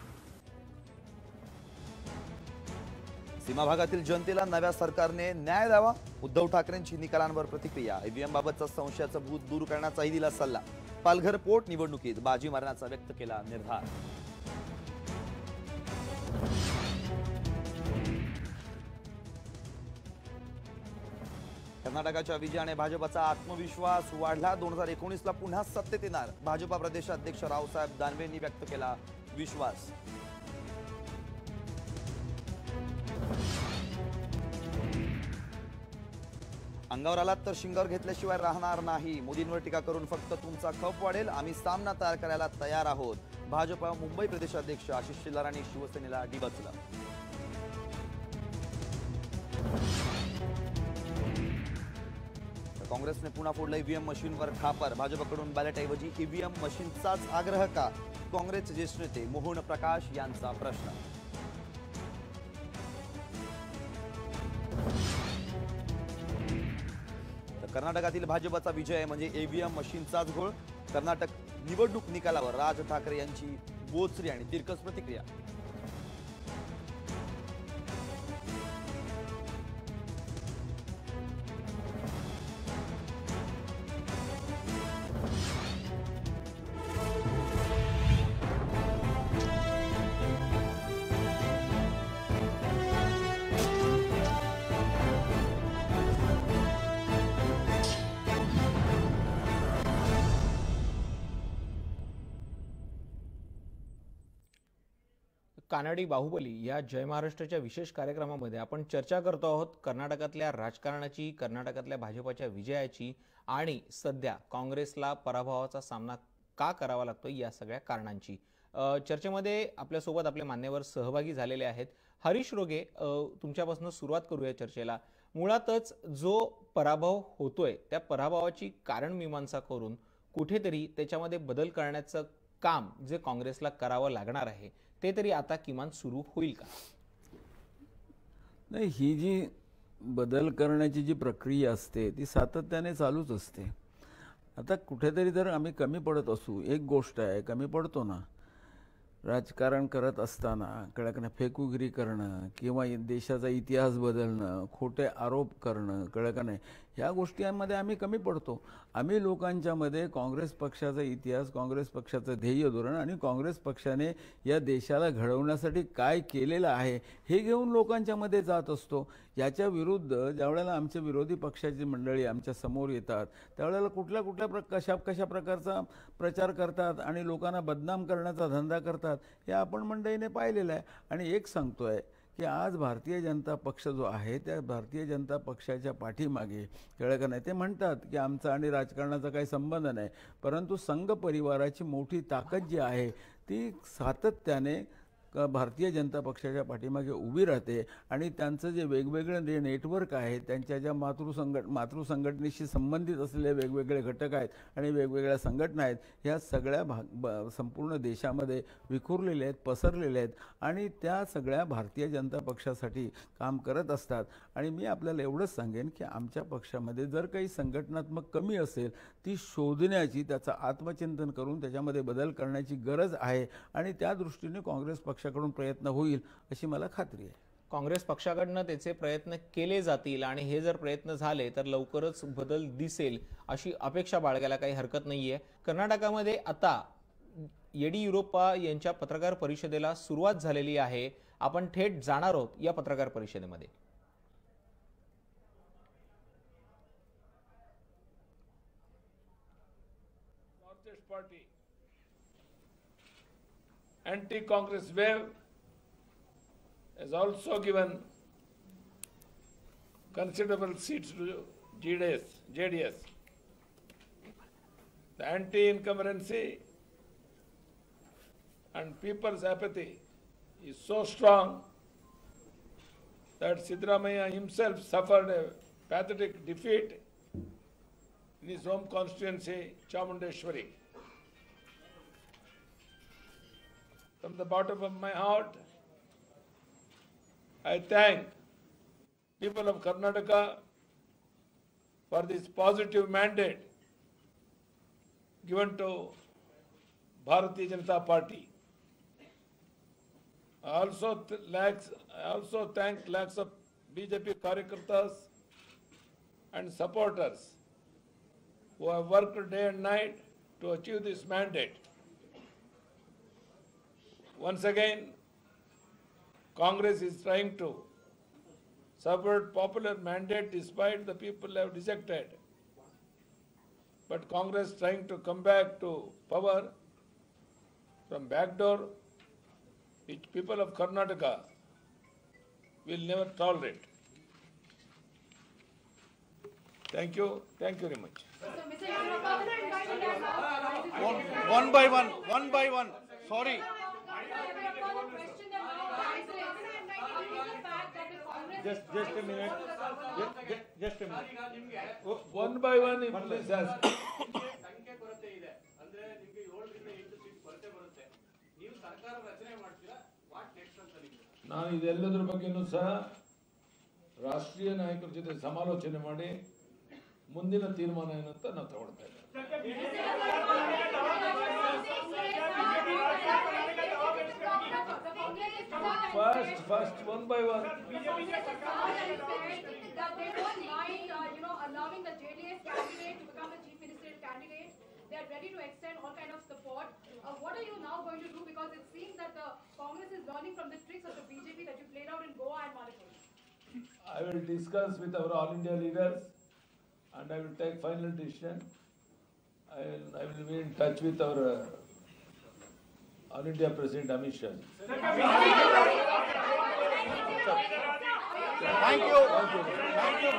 सीमा भागातील जनतेला नव्या सरकारने न्याय द्यावा. उद्धव ठाकरेंची निकालांवर प्रतिक्रिया. ईव्हीएम बाबतचा संशयाचं भूत दूर करण्याचाही दिला सल्ला. पालघर पोट निवडणुकीत बाजी मारण्याचा व्यक्त केला निर्धार. कर्नाटकाच्या विजयाने भाजपचा आत्मविश्वास वाढला. दोन हजार एकोणीस ला पुन्हा सत्तेत येणार. भाजपा प्रदेशाध्यक्ष रावसाहेब दानवेंनी व्यक्त केला विश्वास. अंगावर आलात तर शिंगावर घेतल्याशिवाय राहणार नाही. मोदींवर टीका करून फक्त तुमचा खप वाढेल. आम्ही सामना तयार करायला तयार आहोत. भाजपा मुंबई प्रदेशाध्यक्ष आशिष शेलारांनी शिवसेनेला डिवचलं. काँग्रेसने पुन्हा फोडलं ईव्हीएम मशीनवर खापर. भाजपकडून बॅलेटऐवजी ईव्हीएम मशीनचाच आग्रह का? काँग्रेसचे ज्येष्ठ नेते मोहन प्रकाश यांचा प्रश्न. कर्नाटकातील भाजपचा विजय म्हणजे ईव्हीएम मशीनचाच घोळ. कर्नाटक निवडणूक निकालावर राज ठाकरे यांची बोचरी आणि तिरकस प्रतिक्रिया. कानडी बाहुबली या जय महाराष्ट्राच्या विशेष कार्यक्रमामध्ये आपण चर्चा करतो आहोत कर्नाटकातल्या राजकारणाची, कर्नाटकातल्या भाजपाच्या विजयाची आणि सध्या काँग्रेसला पराभवाचा सामना का करावा लागतो या सगळ्या कारणांची. चर्चेमध्ये आपल्यासोबत आपले मान्यवर सहभागी झालेले आहेत. हरीश रोगे, तुमच्यापासून सुरुवात करूया चर्चेला. मुळातच जो पराभव होतोय त्या पराभवाची कारण मीमांसा करून कुठेतरी त्याच्यामध्ये बदल करण्याचं काम जे काँग्रेसला करावं लागणार आहे ते तरी आता किमान सुरू होईल का? नाही, ही जी बदल करण्याची जी प्रक्रिया असते ती सातत्याने चालूच असते. आता कुठेतरी जर आम्ही कमी पडत असू, एक गोष्ट आहे, कमी पडतो ना, राजकारण करत असताना कळलं ना, फेकुगिरी करणं किंवा देशाचा इतिहास बदलणं, खोटे आरोप करणं, कळलं का नाही, ह्या गोष्टींमध्ये आम्ही कमी पडतो. आम्ही लोकांच्यामध्ये काँग्रेस पक्षाचा इतिहास, काँग्रेस पक्षाचं ध्येय धोरण आणि काँग्रेस पक्षाने या देशाला घडवण्यासाठी काय केलेलं आहे हे घेऊन लोकांच्यामध्ये जात असतो. याच्या विरुद्ध ज्यावेळेला आमच्या विरोधी पक्षाची मंडळी आमच्या समोर येतात त्यावेळेला कुठल्या कुठल्या प्र कशा कशा प्रकारचा प्रचार करतात आणि लोकांना बदनाम करण्याचा धंदा करतात हे आपण मंडळीने पाहिलेलं आहे. आणि एक सांगतोय की आज भारतीय जनता पक्ष जो आहे त्या भारतीय जनता पक्षाच्या पाठीमागे कळलं का नाही, ते म्हणतात की आमचा आणि राजकारणाचा काही संबंध नाही, परंतु संघ परिवाराची मोठी ताकद जी आहे ती सातत्याने भारतीय जनता पक्षाच्या पाठीमागे उभी राहते. आणि त्यांचं जे वेगवेगळे जे नेटवर्क आहे, त्यांच्या ज्या मातृसंघट मातृसंघटनेशी संबंधित असलेले वेगवेगळे घटक आहेत आणि वेगवेगळ्या संघटना आहेत, ह्या सगळ्या भाग संपूर्ण देशामध्ये विखुरलेल्या आहेत, पसरलेल्या आहेत आणि त्या सगळ्या भारतीय जनता पक्षासाठी काम करत असतात. आणि मी आपल्याला एवढंच सांगेन की आमच्या पक्षामध्ये जर काही संघटनात्मक कमी असेल ती शोधण्याची, त्याचं आत्मचिंतन करून त्याच्यामध्ये बदल करण्याची गरज आहे आणि त्या दृष्टीने काँग्रेस पक्ष कडून प्रयत्न होईल अशी मला खात्री आहे. काँग्रेस पक्षाकडनं त्याचे प्रयत्न केले जातील आणि हे जर प्रयत्न झाले तर लवकरच बदल दिसेल अशी अपेक्षा बाळगायला काही हरकत नाहीये. कर्नाटकामध्ये आता येडियुरप्पा यांच्या पत्रकार परिषदेला सुरुवात झालेली आहे. आपण थेट जाणार आहोत या पत्रकार परिषदेमध्ये. Marxist Party anti-Congress wave has also given considerable seats to J D S. J D S. The anti-incumbency and people's apathy is so strong that Siddaramaiah himself suffered a pathetic defeat in his home constituency, Chamundeshwari. From the bottom of my heart, I thank people of Karnataka for this positive mandate given to Bharatiya Janata Party. I also th- lakhs, I also thank lakhs of B J P Karyakartas and supporters who have worked day and night to achieve this mandate. Once again, Congress is trying to subvert popular mandate despite the people have rejected. But Congress trying to come back to power from backdoor, which people of Karnataka will never tolerate. Thank you. Thank you very much. One, one by one, one by one. Sorry. Just, just a minute. Just, just, just a minute. Oh, one by one, please ask. ನಾನು ಇದೆಲ್ಲದರ ಬಗ್ಗೆನೂ ಸಹ ರಾಷ್ಟ್ರೀಯ ನಾಯಕರ ಜೊತೆ ಸಮಾಲೋಚನೆ ಮಾಡಿ ಮುಂದಿನ ತೀರ್ಮಾನ ಏನಂತ ನಾವು ತಗೊಳ್ತಾ ಇದ್ದೇವೆ. First, first, one by one. That they don't mind, uh, you know, allowing the J D S candidate to become a chief ministerial candidate. They are ready to extend all kind of support. Uh, what are you now going to do? Because it seems that the Congress is learning from the tricks of the B J P that you played out in Goa and Manipur. I will discuss with our All India leaders, and I will take final decision. I will, I will be in touch with our uh, All India President Amit Shah. Thank you. Thank you.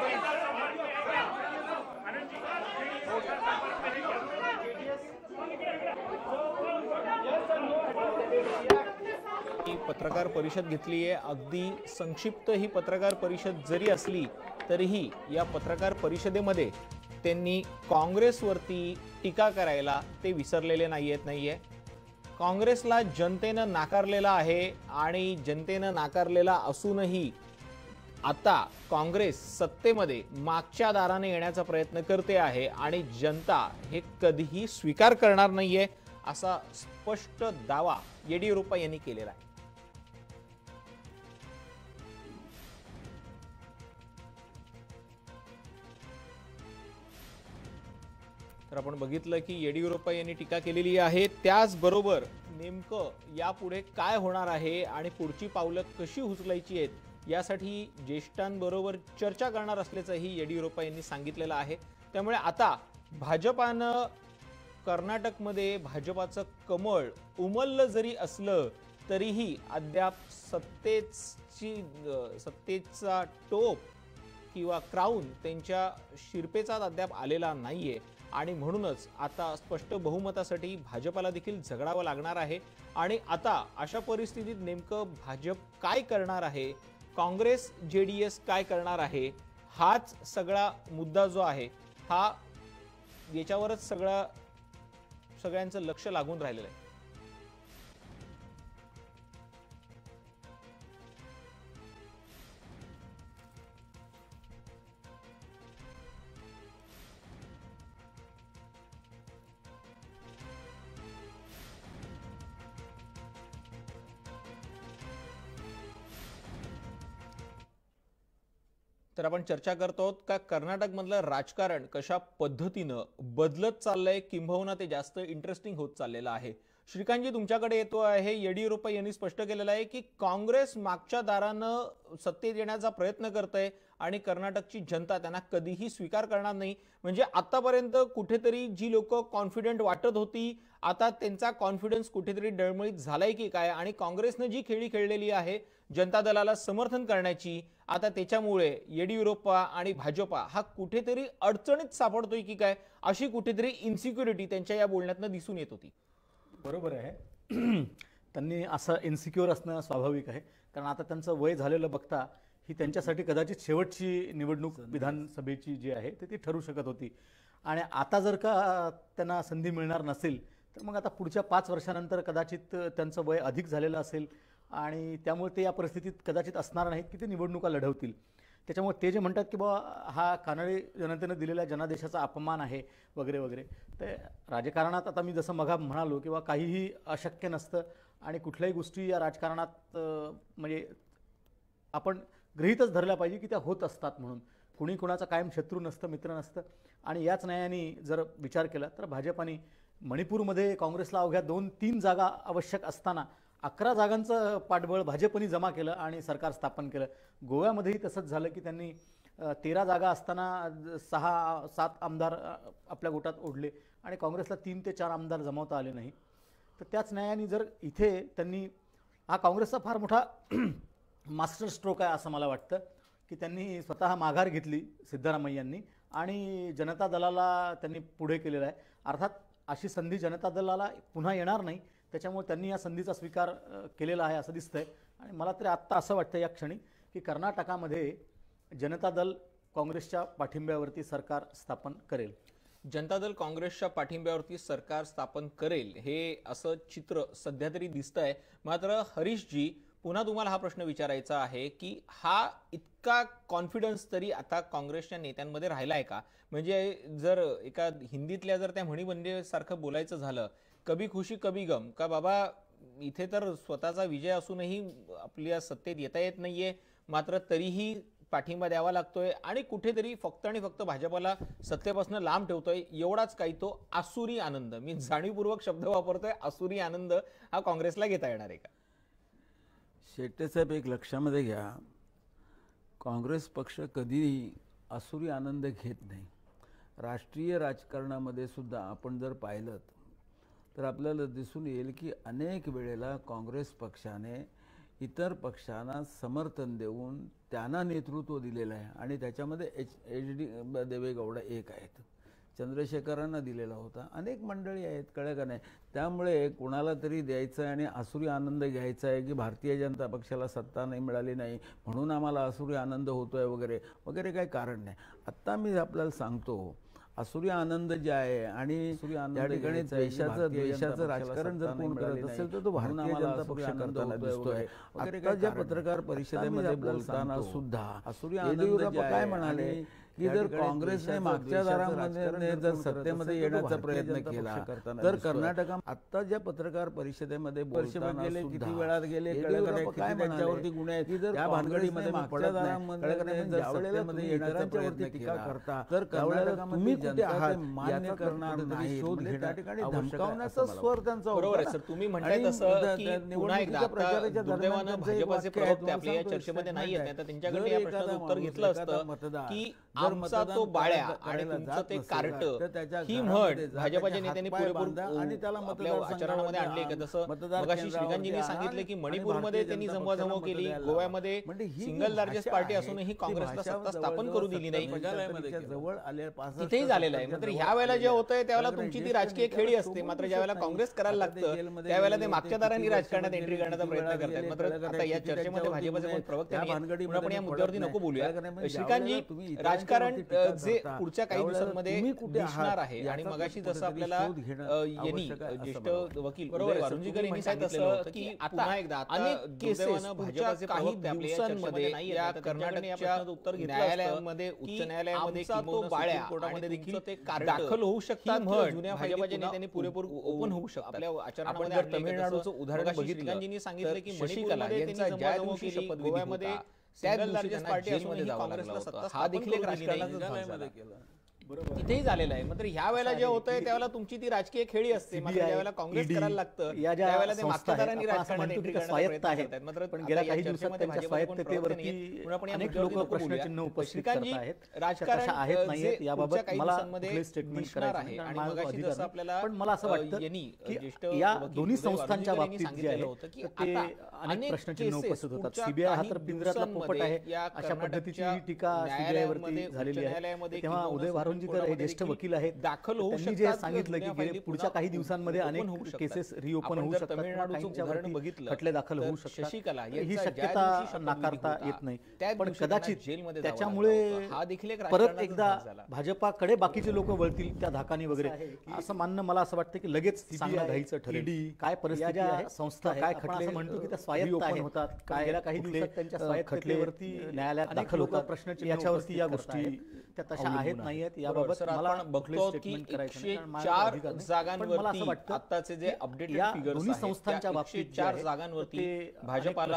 ही पत्रकार परिषद घेतली आहे. अगदी संक्षिप्त ही पत्रकार परिषद जरी असली तरीही या पत्रकार परिषदेमध्ये त्यांनी काँग्रेसवरती टीका करायला ते विसरलेले नाहीयेत नाहीये. काँग्रेसला जनतेनं नाकारलेला आहे आणि जनतेनं नाकारलेला असूनही आता काँग्रेस सत्तेमध्ये मागच्या दाराने येण्याचा प्रयत्न करते आहे आणि जनता हे कधीही स्वीकार करणार नाहीये असा स्पष्ट दावा येडियुरप्पा यांनी केलेला आहे. तर आपण बघितलं की येडियुरप्पा यांनी टीका केलेली आहे. त्याचबरोबर नेमकं यापुढे काय होणार आहे आणि पुढची पावलं कशी उचलायची आहेत यासाठी ज्येष्ठांबरोबर चर्चा करणार असल्याचंही येडियुरप्पा यांनी सांगितलेलं आहे. त्यामुळे आता भाजपानं कर्नाटकमध्ये भाजपाचं कमळ उमललं जरी असलं तरीही अद्याप सत्तेची सत्तेचा टोप किंवा क्राऊन त्यांच्या शिरपेचात अद्याप आलेला नाहीये आणि म्हणूनच आता स्पष्ट बहुमतासाठी भाजपाला देखील झगडावं लागणार आहे. आणि आता अशा परिस्थितीत नेमकं भाजप काय करणार आहे, काँग्रेस जेडीएस काय करणार आहे, हाच सगळा मुद्दा जो आहे हा याच्यावरच सगळा सगळ्यांचं लक्ष लागून राहिलेलं आहे. तर आपण चर्चा करतो का कर्नाटकमधलं राजकारण कशा पद्धतीनं बदलत चाललंय, किंबहुना ते जास्त इंटरेस्टिंग होत चाललेलं आहे. श्रीकांतजी तुमच्याकडे येतो आहे. येडियुरप्पा यांनी स्पष्ट केलेलं आहे की काँग्रेस मागच्या दारानं सत्तेत येण्याचा प्रयत्न करते आणि कर्नाटकची जनता त्यांना कधीही स्वीकार करणार नाही. म्हणजे आतापर्यंत कुठेतरी जी लोक कॉन्फिडंट वाटत होती आता त्यांचा कॉन्फिडन्स कुठेतरी डळमळीत झालाय की काय, आणि काँग्रेसने जी खेळी खेळलेली आहे जनता दलाला समर्थन करण्याची, आता त्याच्यामुळे येडियुरप्पा आणि भाजपा हा कुठेतरी अडचणीत सापडतोय की काय, अशी कुठेतरी इन्सिक्युरिटी त्यांच्या या बोलण्यातनं दिसून येत होती. बरोबर आहे. त्यांनी असं इन्सिक्युअर असणं स्वाभाविक आहे, कारण आता त्यांचं वय झालेलं बघता ही त्यांच्यासाठी कदाचित शेवटची निवडणूक विधानसभेची जी आहे ती ठरू शकत होती. आणि आता जर का त्यांना संधी मिळणार नसेल तर मग आता पुढच्या पाच वर्षानंतर कदाचित त्यांचं वय अधिक झालेलं असेल आणि त्यामुळे ते या परिस्थितीत कदाचित असणार नाहीत की ते निवडणुका लढवतील. त्याच्यामुळे ते जे म्हणतात की बाबा हा कानडी जनतेनं दिलेल्या जनादेशाचा अपमान आहे वगैरे वगैरे, ते राजकारणात आता मी जसं मघा म्हणालो किंवा काहीही अशक्य नसतं आणि कुठल्याही गोष्टी या राजकारणात म्हणजे आपण गृहीतच धरल्या पाहिजे की त्या होत असतात म्हणून. कुणी कुणाचा कायम शत्रू नसतं, मित्र नसतं. आणि याच न्यायाने जर विचार केला तर भाजपाने मणिपूरमध्ये काँग्रेसला अवघ्या दोन तीन जागा आवश्यक असताना अकरा जागांचं पाठबळ भाजपने जमा केलं आणि सरकार स्थापन केलं. गोव्यामध्येही तसंच झालं की त्यांनी तेरा जागा असताना सहा सात आमदार आपल्या गोटात ओढले आणि काँग्रेसला तीन ते चार आमदार जमवता आले नाही. तर त्याच न्यायाने जर इथे त्यांनी हा काँग्रेसचा फार मोठा मास्टर स्ट्रोक आहे असं मला वाटतं की त्यांनी स्वतः माघार घेतली सिद्धरामय्यांनी आणि जनता दलाला त्यांनी पुढे केलेलं आहे. अर्थात अशी संधी जनता दलाला पुन्हा येणार नाही, त्याच्यामुळे त्यांनी या संधीचा स्वीकार केलेला आहे असं दिसतंय. आणि मला तरी आत्ता असं वाटतं या क्षणी की कर्नाटकामध्ये जनता दल काँग्रेसच्या पाठिंब्यावरती सरकार स्थापन करेल. जनता दल काँग्रेसच्या पाठिंब्यावरती सरकार स्थापन करेल हे असं चित्र सध्या तरी दिसतंय. मात्र हरीशजी, पुन्हा तुम्हाला हा प्रश्न विचारायचा आहे की हा इतका कॉन्फिडन्स तरी आता काँग्रेसच्या नेत्यांमध्ये राहिला आहे का? म्हणजे जर एका हिंदीतल्या जर त्या म्हणी सारखं बोलायचं झालं, कभी खुशी कभी गम, का बाबा इथे तर स्वतःचा विजय असूनही आपल्या सत्तेत येता येत नाहीये, मात्र तरीही पाठिंबा द्यावा लागतोय आणि कुठेतरी फक्त आणि फक्त भाजपाला सत्तेपासून लांब ठेवतोय, एवढाच काही तो आसुरी आनंद, मी जाणीवपूर्वक शब्द वापरतोय, आसुरी आनंद हा काँग्रेसला घेता येणार आहे का? शेट्टेसाहेब, एक लक्षामध्ये घ्या, काँग्रेस पक्ष कधीही आसुरी आनंद घेत नाही. राष्ट्रीय राजकारणामध्ये सुद्धा आपण जर पाहिलं तर आपल्याला दिसून येईल की अनेक वेळेला काँग्रेस पक्षाने इतर पक्षांना समर्थन देऊन त्यांना नेतृत्व दिलेलं आहे आणि त्याच्यामध्ये एच एच डी देवेगौडा एक आहेत, चंद्रशेखरांना दिलेला होता, अनेक मंडळी आहेत, कळलं का नाही. त्यामुळे कोणाला तरी द्यायचं आहे आणि आसुरी आनंद घ्यायचा आहे की भारतीय जनता पक्षाला सत्ता नाही मिळाली नाही म्हणून आम्हाला आसुरी आनंद होतोय वगैरे वगैरे काही कारण नाही. आत्ता मी आपल्याला सांगतो, आसुरी आनंद जे आहे आणि त्या ठिकाणी द्वेषाचं द्वेषाचं राजकारण जर कोण करत असेल तर तो भारतीय जनता पक्ष करताना दिसतोय. आता ज्या पत्रकार परिषदेमध्ये बोलताना सुद्धा आसुरी आनंद काय म्हणाले की जर काँग्रेसने मागच्या दारामध्ये जर सत्तेमध्ये येण्याचा प्रयत्न केला तर कर्नाटकात आता ज्या पत्रकार परिषदेमध्ये बोलताना गेले किती वेळात गेले काय त्यांच्यावरती गुन्हे आहेत की जर त्या भानगडीमध्ये मागच्या दारामध्ये जर सत्तेमध्ये येण्याचा प्रयत्न टीका करता तर कर्नाटकात तुम्ही कुठे आहात मान्य करणार नाही, शोध घेणार, त्या ठिकाणी धमकावण्याचा स्वर त्यांचा बरोबर आहे सर. तुम्ही म्हणताय तसं की पुन्हा एकदा आता दुर्दैवानं भाजपचे प्रवक्ते आपल्या या चर्चेमध्ये नाही आहेत, तर त्यांच्याकडे या प्रश्नाचं उत्तर घेतलं असतं की आमचा तो बाळ्या आणि तुमचं ते कार्ट ही म्हण भाजपच्या नेत्यांनी पुरेपूर आणि त्याला आपल्या आचरणामध्ये आणले का? तसं मगाशी श्रीकांतजींनी सांगितले की मणिपूरमध्ये त्यांनी जमवाजमव केली, गोव्यामध्ये सिंगल लार्जेस्ट पार्टी असूनही काँग्रेसला सत्ता स्थापन करू दिली नाही, जवळ आले तिथेही झालेलं आहे. मात्र ह्या वेळेला जे होतंय त्यावेळेला तुमची ती राजकीय खेळी असते, मात्र ज्या वेळेला काँग्रेस करायला लागतं त्यावेळेला ते मागच्या दारांनी राजकारणात एंट्री करण्याचा प्रयत्न करतात. मात्र आता या चर्चेमध्ये भाजपचे कोण प्रवक्ते आपण या मुद्द्यावरती नको बोलूया. श्रीकांतजी, राजकारण जे पुढच्या काही दिवसांमध्ये दिसणार आहे आणि मगाशी जसं आपल्याला यांनी ज्येष्ठ वकील वारुंजीकर यांनी सांगितलं होतं की आता एकदा अनेक केसेस भाजपचे काही दिवसांमध्ये या कर्नाटकच्या उत्तर न्यायालयामध्ये उच्च न्यायालयामध्ये बाळ्या कोर्टामध्ये देखील ते दाखल होऊ शकतात. जुन्या भाजपच्या नेत्यांनी पुरेपूर ओपन होऊ शकतात. आपल्या आचरणामध्ये तमिळनाडूचं उदाहरण बघितलं, श्रीकांतजींनी सांगितलं की मणिपूरला त्यांचा ज्या दिवशी शपथविधी होता त्या लार्जेस्ट पार्टी असूनही काँग्रेसला सत्ता हा देखील एक राजकारणाचा तिथेही झालेलं आहे. मात्र ह्या वेळेला जे होतंय त्यावेळेला तुमची ती राजकीय खेळी असते, मात्र ज्यावेळेला काँग्रेस करायला लागतं त्यावेळेला ते मागच्यादारांनी राजकारणात एंट्री करण्याचा प्रयत्न करतात. मात्र पण गेल्या काही दिवसांमध्ये त्यांच्या स्वायत्ततेवरती अनेक लोक प्रश्नचिन्ह उपस्थित करत आहेत. राजकारण आहेत नाहीत याबाबत मला कुठले स्टेटमेंट करायचं आहे. आणि मगाशी जसं आपल्याला पण मला असं वाटतं की या दोन्ही संस्थांच्या बाबतीत जे आहे ते अनेक प्रश्नचिन्ह उपस्थित होतात. सीबीआय हा तर पिंजऱ्यातला पोपट आहे अशा पद्धतीची टीका सीबीआयवरती झालेली आहे. तेव्हा उदय वारोंजीकर हे ज्येष्ठ वकील आहेत, दाखल होऊ त्यांनी जे सांगितलं की गेले पुढच्या काही दिवसांमध्ये अनेक केसेस रिओपन होऊ शकतात, काहींच्यावरती बघितलं खटले दाखल होऊ शकतात. शशिकला ही शक्यता नाकारता येत नाही. पण कदाचित त्याच्यामुळे परत एकदा भाजपाकडे बाकीचे लोक वळतील त्या धाकानी वगैरे असं मानणं मला असं वाटतं की लगेच सांगणं घाईचं ठरेल. काय परिस्थिती आहे, संस्था काय खटले म्हणतो की त्या स्वायत्त होतात, काय गेल्या काही दिवसात त्यांच्या स्वायत्ततेवरती न्यायालयात दाखल होतात प्रश्न याच्यावरती या गोष्टी त्या तशा आहेत नाही आहेत याबाबत मला बघतो की एकशे चार जागांवरती आताचे जे अपडेटेड फिगर्स दोन्ही संस्थांच्या बाबतीत चार जागांवरती भाजपाला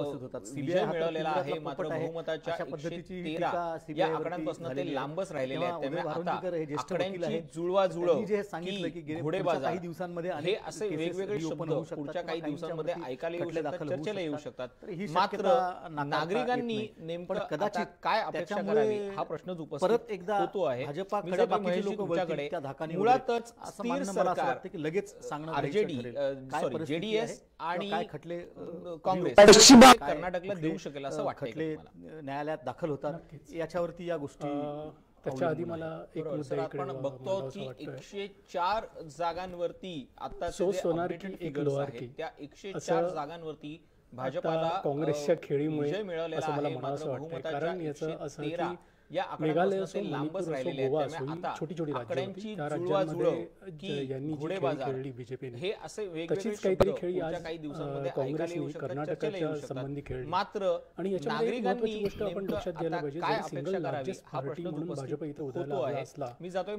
विजय मिळवलेला आहे. मात्र बहुमताच्या एकशे तेरा या आकड्यांपासून ते लांबच राहिलेले आहेत. त्यामुळे आता आकड्यांची जुळवाजुळव जे सांगितलं की घोडेबाजार काही दिवसांमध्ये हे असे वेगवेगळे शब्द पुढच्या काही दिवसांमध्ये ऐकायला येऊ शकतात, चर्चेला येऊ शकतात. मात्र नागरिकांनी नेमकं कदाचित काय अपेक्षा करावी हा प्रश्नच परत एकदा होतो आहे. भाजपाकडे बाकीचे लोक वळतील त्या धाकानी मुळातच असं मानणं मला असं वाटतं की लगेच सांगणं आरजेडी सॉरी जेडीएस आणि काय खटले काँग्रेस कर्नाटकला देऊ शकेल असं वाटतं. खटले न्यायालयात दाखल होतात याच्यावरती या गोष्टी त्याच्या आधी मला एक मुद्दा आपण बघतो की एकशे चार जागांवरती आता एक लोअर की त्या एकशे चार जागांवरती भाजपाला काँग्रेसच्या खेळीमुळे असं मला म्हणावं वाटतं. कारण याचं असं की या मेघालय असो, मणिपूर असो, गोवा असो, छोटी छोटी राज्य होती. त्या राज्यांमध्ये यांनी जी खेळी खेळली बीजेपीने तशीच काहीतरी खेळी आज काँग्रेसने कर्नाटकाच्या संबंधी खेळली. मात्र आणि याच्यामध्ये महत्त्वाची गोष्ट आपण लक्षात घ्यायला पाहिजे, जरी सिंगल लार्जेस्ट पार्टी म्हणून भाजप इथे उदयाला असला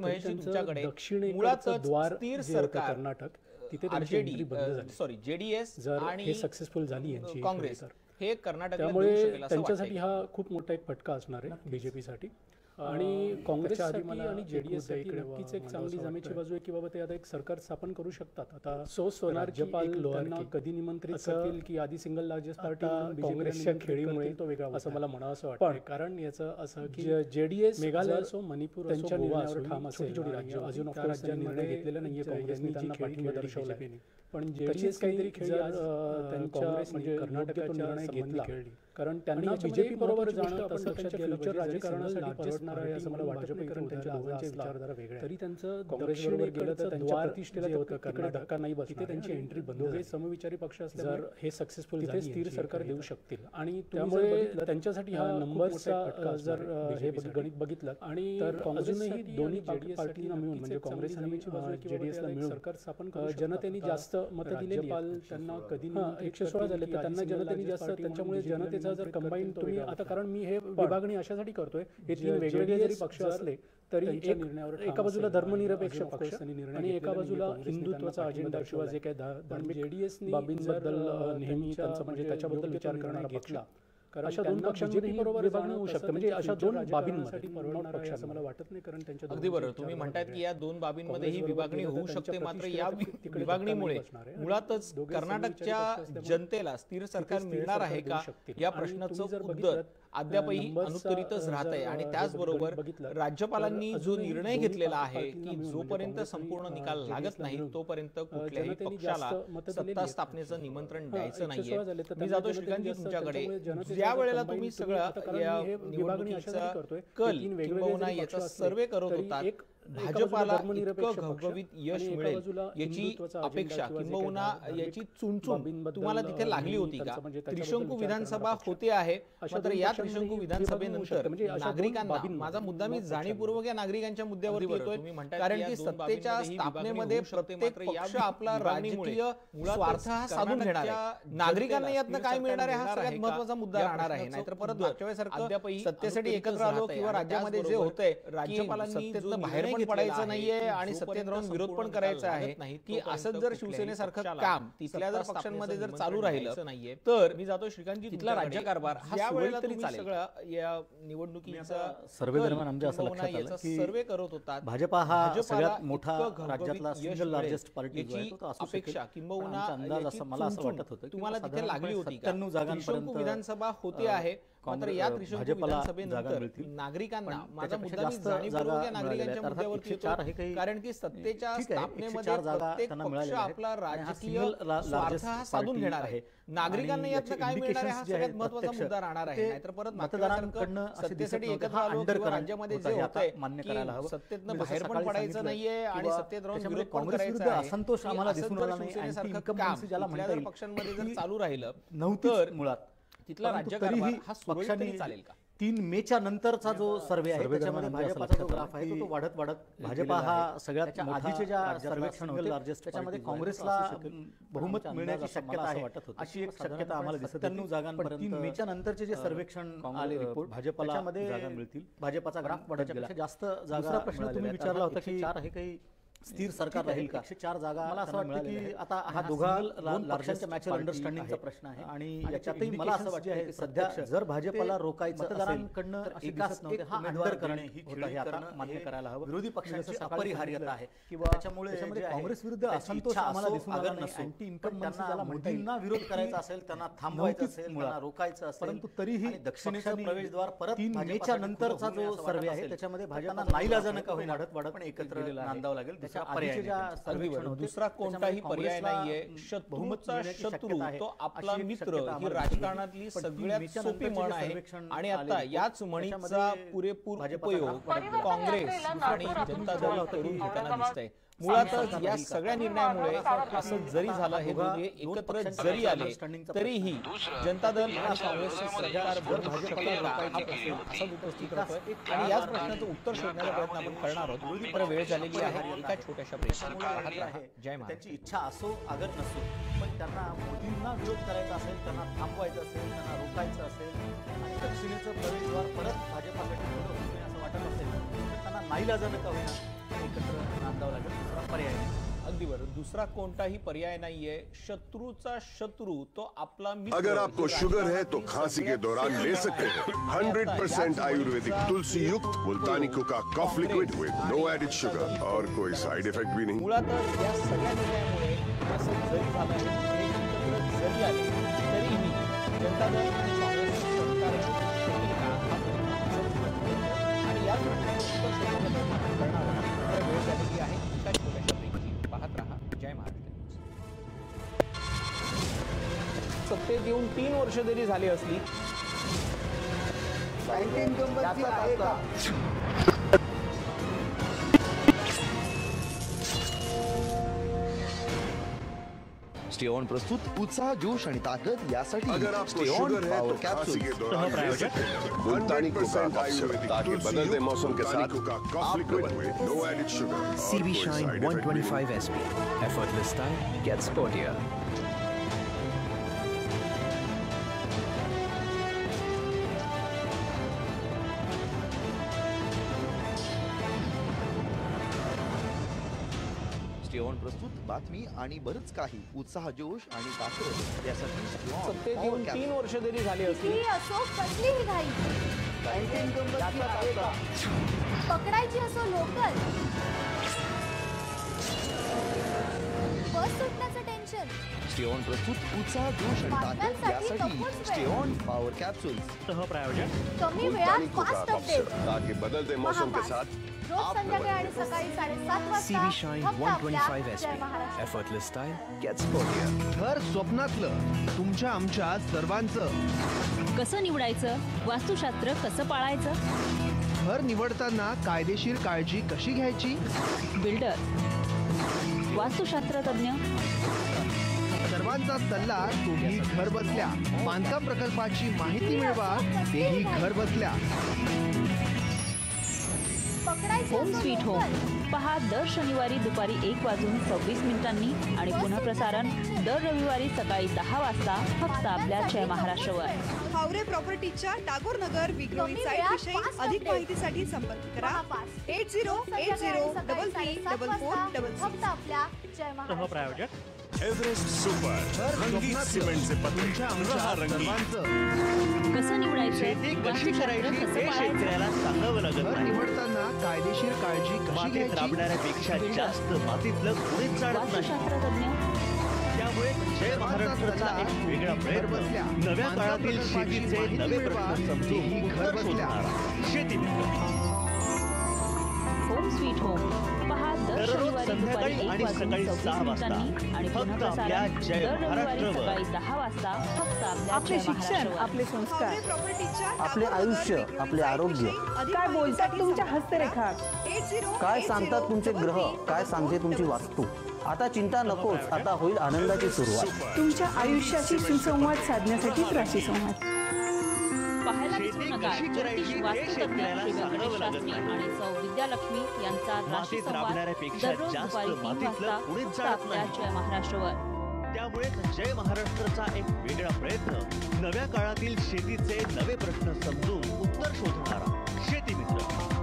तरी तुमच्याकडे द्वार जे होतं कर्नाटक तिथे त्यांची एंट्री बंद झाली. सॉरी जेडीएस जर हे सक्सेसफुल झाली यांची काँग्रेस हे कर्नाटक त्यामुळे त्यांच्यासाठी हा खूप मोठा एक फटका असणार आहे बीजेपीसाठी. आणि काँग्रेससाठी आणि जेडीएस नक्कीच एक चांगली जमेची बाजू आहे की बाबा ते आता एक सरकार स्थापन करू शकतात. आता सो सोनार राज्यपाल लोहांना कधी निमंत्रित करतील की आधी सिंगल लार्जेस्ट पार्टी काँग्रेसच्या खेळीमुळे तो वेगळा असं मला म्हणावं असं वाटतं. कारण याचं असं की जेडीएस मेघालय असो, मणिपूर त्यांच्या निर्णयावर ठाम असेल. छोटी छोटी राज्य अजून राज्यांनी निर्णय घेतलेला नाहीये काँग्रेसने त्यांना पाठिंबा दर्शवला. पण जेडीएस काहीतरी खेळी आज त्यांच्या म्हणजे कर्नाटकाचा निर्णय घेतला कारण त्यांना बीजेपी बरोबर जाणं तसं त्यांच्या फ्युचर राजकारणासाठी परवडणार आहे असं मला वाटत नाही. कारण त्यांच्या दोघांचे विचारधारा वेगळे तरी त्यांचं काँग्रेस बरोबर गेलं तर त्यांच्या प्रतिष्ठेला होतं कर्नाटक नाही बस तिथे त्यांची एंट्री बंद होईल. समविचारी पक्ष जर हे सक्सेसफुल तिथे स्थिर सरकार देऊ शकतील. आणि त्यामुळे त्यांच्यासाठी हा नंबरचा जर हे गणित बघितलं आणि तर अजूनही दोन्ही पार्टींना मिळून म्हणजे काँग्रेस आणि जेडीएसला मिळून सरकार स्थापन करू जनतेने जास्त मतं दिलेली आहेत. त्यांना कधी एकशे सोळा झाले तर त्यांना जनतेने जास्त त्यांच्यामुळे जनतेचा जर कंबाईन तुम्ही आता कारण मी हे विभागणी अशासाठी करतोय हे तीन वेगवेगळे जरी पक्ष असले तरी एक एका बाजूला धर्मनिरपेक्ष पक्ष आणि एका बाजूला हिंदुत्वाचा अजेंडा किंवा जे काही धार्मिक जेडीएसनी बाबींबद्दल नेहमी त्यांचा म्हणजे त्याच्याबद्दल विचार करणारा घेतला. अशा दोन पक्षांमध्ये बरोबर विभागणी होऊ शकते म्हणजे अशा दोन बाबींमध्ये परवडणार आहे असं मला वाटत नाही. कारण त्यांच्या अगदी बरोबर तुम्ही म्हणतात की या दोन बाबींमध्ये ही विभागणी होऊ शकते. मात्र या विभागणीमुळे मुळातच कर्नाटकच्या जनतेला स्थिर सरकार मिळणार आहे का या प्रश्नाचं उत्तर अद्यापही अनुत्तरितच राहत आहे. आणि त्याचबरोबर राज्यपालांनी जो निर्णय घेतलेला आहे की जोपर्यंत संपूर्ण निकाल लागत नाही तोपर्यंत कुठल्याही पक्षाला सत्ता स्थापनेचं निमंत्रण द्यायचं नाहीये. मी जातो श्रीकांतजी तुमच्याकडे. ज्या वेळेला तुम्ही सगळं या निवडणुकीचा कल किंबहुना याचा सर्वे करत होतात भाजपाला इतकं घवघवीत यश मिळेल याची अपेक्षा किंबहुना याची चुणचुण तुम्हाला तिथे लागली होती का? त्रिशंकू विधानसभा होते आहे मात्र या त्रिशंकू विधानसभेनंतर नागरिकांना माझा मुद्दा मी जाणीवपूर्वक या नागरिकांच्या मुद्द्यावर येतोय कारण की सत्तेच्या स्थापनेमध्ये प्रत्येक पक्ष आपला राजकीय स्वार्थ हा साधून घेणार आहे. नागरिकांना यातनं काय मिळणार आहे हा सगळ्यात महत्वाचा मुद्दा राहणार आहे. नाहीतर परत मागच्या वेळेसारखं सत्तेसाठी एकत्र आलो किंवा राज्यामध्ये जे होतंय राज्यपालांनी सत्तेतनं बाहेर पण पडायचं नाहीये आणि सत्तेत राहून विरोध पण करायचा आहे की असंच जर शिवसेनेसारखं काम तिथल्या जर पक्षांमध्ये जर चालू राहिलं नाहीये तर मी जातो श्रीकांतजी तिथला राज्यकारभार हा वेळेला तरी सगळं या निवडणुकीचा सर्वे दरम्यान आमच्या असं लक्षात आलं की सर्वे करत होतात भाजपा हा सगळ्यात मोठा राज्यातला सिंगल लार्जेस्ट पार्टी अपेक्षा किंबहुना अंदाज असं मला असं वाटत होतं तुम्हाला तिथे लागली होती सत्त्याण्णव जागांपर्यंत विधानसभा होते आहे मात्र या त्रिशंकू विधानसभेनंतर नागरिकांना माझा मुद्दा जाणीवपूर्वक नागरिकांच्या मुद्द्यावरती येतो कारण की सत्तेच्या स्थापनेमध्ये प्रत्येक पक्ष आपला राजकीय स्वार्थ हा साधून घेणार आहे नागरिकांना यातनं काय मिळणार आहे हा सगळ्यात महत्त्वाचा मुद्दा राहणार आहे नाहीतर परत मतदारांकडनं सत्तेसाठी एकत्र आलो किंवा राज्यामध्ये जे होतंय मान्य करायला हवं सत्तेतनं बाहेर पण पडायचं नाहीये आणि सत्तेत राहून विरोध पण करायचा आहे असंतोष आम्हाला दिसून आला नाही शिवसेनेसारखं काम ज्याला म्हणता येईल पक्षांमध्ये जर चालू राहिलं नव्हतं मुळात तिथला राज्यकारभार हा सुरळीत चालेल का तीन मेच्या नंतरचा जो सर्वे आहे त्याच्यामध्ये भाजपाचा जो ग्राफ आहे तो वाढत वाढत भाजपा हा सगळ्यात आधीचे ज्या सर्वेक्षण होते लार्जेस्ट त्याच्यामध्ये काँग्रेसला बहुमत मिळण्याची शक्यता आहे अशी एक शक्यता आम्हाला दिसत सत्त्याण्णव जागांपर्यंत तीन मेच्या नंतरचे जे सर्वेक्षण आले रिपोर्ट भाजपाला जागा मिळतील भाजपाचा ग्राफ वाढत जास्त जागा प्रश्न तुम्ही विचारला होता की चार आहे काही स्थिर सरकार राहील का एकशे चार जागा मला असं वाटतं की आता हा दोघा पक्षांच्या मॅच्युअल अंडरस्टँडिंगचा प्रश्न आहे आणि याच्यातही मला असं वाटतं आहे सध्या जर भाजपाला रोखायचं मतदारांकडनं एकाच हा अंडर करणे ही हे आता मान्य करायला हवं विरोधी पक्षांची अपरिहार्यता आहे किंवा त्याच्यामुळे काँग्रेस विरुद्ध असंतोष आम्हाला दिसून आला नसतो अँटी इन्कम त्यांना मोदींना विरोध करायचा असेल त्यांना थांबवायचं असेल त्यांना रोखायचं असेल परंतु तरीही दक्षिणेचं प्रवेशद्वार परत तीन मेच्या नंतरचा जो सर्वे आहे त्याच्यामध्ये भाजपाला नाईलाजानं का होईना वाढत वाढत पण एकत्र नांदावं लागेल दुसरा कोणताही पर्याय नाहीये शत्रूचा शत्रू तो आपला मित्र ही राजकारणातली सगळ्यात सोपी म्हण आहे आणि आता याच म्हणीचा पुरेपूर उपयोग काँग्रेस आणि जनता दल करून घेताना दिसतंय मुळातच या सगळ्या निर्णयामुळे असं जरी झालं हे दोघे एकत्र जरी आले तरीही जनता दल आणि काँग्रेसचे सरकार बनवू शकेल का हा प्रश्न असाच उपस्थित राहतोय आणि याच प्रश्नाचं उत्तर शोधण्याचा प्रयत्न आपण करणार आहोत पण वेळ झालेली आहे एका छोट्याशा प्रश्नाला जय महाराज त्यांची इच्छा असो अगर नसो पण त्यांना मोदींना विरोध करायचा असेल त्यांना थांबवायचं असेल त्यांना रोखायचं असेल आणि दक्षिणेचं प्रवेशद्वार परत भाजपासाठी होईल असं वाटत असेल तर त्यांना नाईलाजानं का होईना एकत्र नांदावं लागेल दुसरा पर्याय अगदी बरोबर दुसरा कोणताही पर्याय नाहीये शत्रूचा शत्रू तो आपला मित्र अगर आपको शुगर है तो खांसी के दौरान ले सकते हैं हंड्रेड परसेंट आयुर्वेदिक तुलसी युक्त Multani Koka cough liquid with no added sugar और कोई साइड इफेक्ट भी नहीं मुळातच या सगळ्या निर्णयामुळे असं जरी झालं एकत्र जरी आले तरीही जनता दल आणि काँग्रेसचे सरकार आणि याच प्रश्नाचं उत्तर शोधण्याचा प्रयत्न करणार आहोत वेळ झालेली आहे एका छोट्याशा ब्रेकची पाहत राहा जय महाराष्ट्र सत्तेत येऊन तीन वर्ष जरी झाली असली स्टेऑन प्रस्तुत उत्साह जोश आणि ताकद यासाठी अगर आपको शुगर है तो खांसी के दौरान ले सकते हैं मुल्तानी कोका कफ सिरप ताकि बदलते मौसम के साथ cough liquid with no added sugar C B Shine one twenty-five S P effortless style gets sportier. Stayon प्रस्तुत बातमी आणि बरंच काही उत्साह जोश आणि ताकद यासाठी सत्तेत येऊन तीन वर्ष जरी झाली असली असो कसलीही घाई पकडायची असो लोकल बस सुटण्याचं टेन्शन स्टेऑन प्रस्तुत उत्साह जोश आणि ताकद यासाठी स्टेऑन पॉवर कॅप्सूल्स सह प्रायोजक कमी वेळात फास्ट अपडेट ताकि बदलते मौसम के साथ रोज संध्याकाळी आणि सकाळी साडेसात वाजता C B Shine one twenty-five S P effortless style gets sportier. घर स्वप्नातलं तुमच्या आमच्या सर्वांचं कसं निवडायचं वास्तुशास्त्र कसं पाळायचं घर निवडताना कायदेशीर काळजी कशी घ्यायची बिल्डर वास्तुशास्त्र तज्ञ सर्वांचा सल्ला तुम्ही घर बसल्या बांधकाम प्रकल्पाची माहिती मिळवा तेही घर बसल्या होम स्वीट होम पहा दर शनिवारी दुपारी एक वाजून सव्वीस मिनिटांनी आणि पुन्हा प्रसारण दर रविवारी सकाळी दहा वाजता फक्त आपल्या जय महाराष्ट्रवर. हावरे प्रॉपर्टीच्या टागोर नगर विक्रोळी साईट विषयी अधिक माहितीसाठी संपर्क करा eight zero eight zero double three double four double फक्त आपल्या जय महाराष्ट्र. प्रायोजक एव्हरेस्ट सुपर रंगीत सिमेंटचे पत्रे रहा रंगीत. कसं निवडायचं शेती कशी करायची ते शेतकऱ्याला सांगावं लागत नाही. निवडताना कायदेशीर काळजी कशी मातीत घ्यायची राबणाऱ्यापेक्षा जास्त मातीतलं कोणीच जाणत नाही. त्यामुळे जय महाराष्ट्राचा एक वेगळा प्रयत्न नव्या काळातील शेतीचे नवे प्रश्न समजून उत्तर शोधणारा शेती मित्र. होम स्वीट होम पहा दर दररोज शनिवारी संध्याकाळी दुपारी आणि एक वाजून सकाळी सव्वीस सहा वाजता मिनिटांनी आणि पुन्हा फक्त आपल्या प्रसारण जय दर रविवारी महाराष्ट्रवर. सकाळी दहा वाजता फक्त आपल्या आपले जय शिक्षण महाराष्ट्रवर. आपले संस्कार आपले आयुष्य आपले आरोग्य काय बोलतात तुमच्या हस्तरेखा काय सांगतात तुमचे ग्रह काय सांगते तुमची वास्तू. आता चिंता नकोच आता होईल आनंदाची सुरुवात. तुमच्या आयुष्याशी सुसंवाद साधण्यासाठी राशी संवाद. पाहायला विसरू नका ज्योतिष वास्तुतज्ञ श्री व्यंकटेश शास्त्री आणि सौ विद्यालक्ष्मी यांचा राशी मातीत संवाद राबणाऱ्यापेक्षा दररोज जास्त दुपारी तीन मातीतलं वाजता कोणीच फक्त जाणत आपल्या नाही. जय महाराष्ट्रवर. त्यामुळे जय महाराष्ट्राचा एक वेगळा प्रयत्न नव्या काळातील शेतीचे नवे प्रश्न समजून उत्तर शोधणारा शेती मित्र.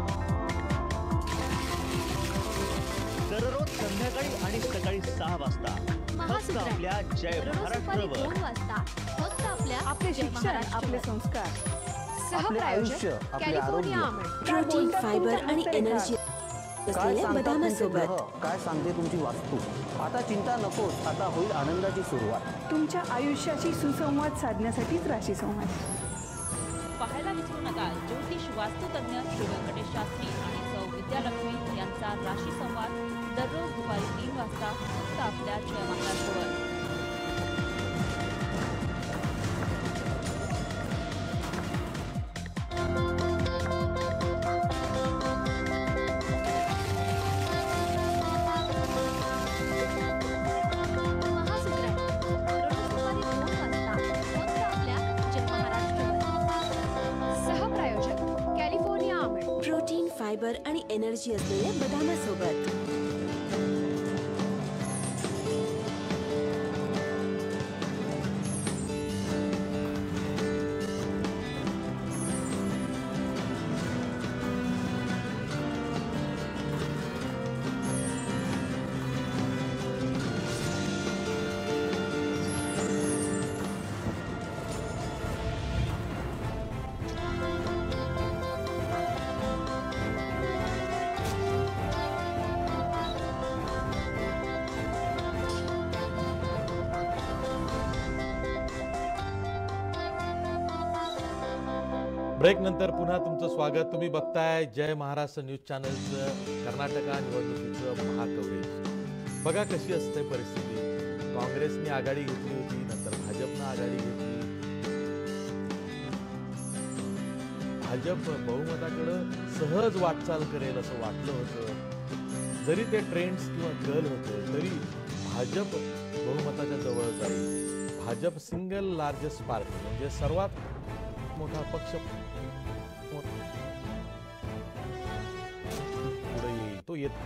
दररोज संध्याकाळी आणि सकाळी सहा वाजता फक्त आपल्या जय महाराष्ट्रवर. दोन वाजता फक्त आपल्या आपले जय शिक्षण महाराष्ट्र. आपले संस्कार आपले आयुष्य आपले आरोग्य प्रोटीन फायबर आणि एनर्जी काय असलेल्या सांगतात तुमचे बदामासोबत ग्रह काय सांगते तुमची वास्तू. आता चिंता नकोच आता होईल आनंदाची सुरुवात. तुमच्या आयुष्याशी सुसंवाद साधण्यासाठीच राशी संवाद. पाहायला विसरू नका ज्योतिष वास्तुतज्ञ श्री व्यंकटेश शास्त्री आणि सौ विद्यालक्ष्मी यांचा राशी संवाद दररोज दुपारी तीन वाजता फक्त आपल्या जय महाराष्ट्रवर. प्रोटीन फायबर आणि एनर्जी असलेल्या बदामासोबत. ब्रेक नंतर पुन्हा तुमचं स्वागत. तुम्ही बघताय जय महाराष्ट्र न्यूज चॅनलचं कर्नाटका निवडणुकीचं महाकवरेज. बघा कशी असते परिस्थिती. काँग्रेसने आघाडी घेतली होती, नंतर भाजपनं आघाडी घेतली. भाजप बहुमताकडं सहज वाटचाल करेल असं वाटलं होतं. जरी ते ट्रेंड्स किंवा कल होते तरी भाजप बहुमताच्या जवळ जाईल. भाजप सिंगल लार्जेस्ट पार्टी म्हणजे सर्वात मोठा पक्ष पुढे येईल. तो येत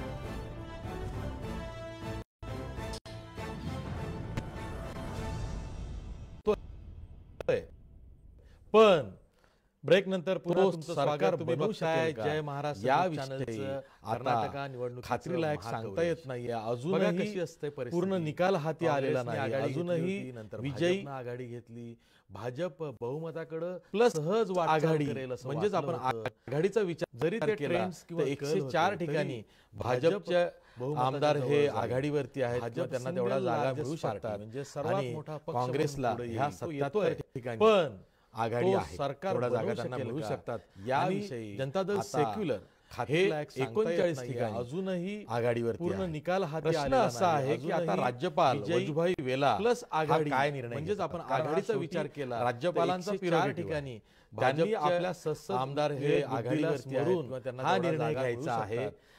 पण ब्रेक नंतर पुन्हा तुमचं सरकार तुम्ही बघताय जय महाराष्ट्र या विषयी कर्नाटका निवडणूक खात्रीलायक सांगता येत नाहीये. अजूनही कशी असते पूर्ण निकाल हाती आलेला नाही. अजूनही विजयी आघाडी घेतली. भाजप बहुमताकडे प्लस सहज आघाडी म्हणजेच आपण आघाडीचा विचार जरी ते ट्रेंड्स किंवा एकशे चार ठिकाणी भाजपच्या आमदार हे आघाडीवरती आहेत किंवा त्यांना तेवढा जागा मिळू शकतात म्हणजे सर्वात मोठा काँग्रेसला ह्या सत्याहत्तर ठिकाणी पण आघाडी आहे. सरकार जागा त्यांना मिळू शकतात. याविषयी जनता दल सेक्युलर हे एकोणचाळीस ठिकाणी अजूनही आघाडीवरती पूर्ण निकाल हा प्रश्न असा आहे की आता राज्यपाल वजुभाई वेला प्लस आघाडी काय निर्णय म्हणजेच आपण आघाडीचा विचार केला. राज्यपालांचा चार ठिकाणी त्यांनी आपल्या आमदार हे आघाडीवरती हा निर्णय घ्यायचा आहे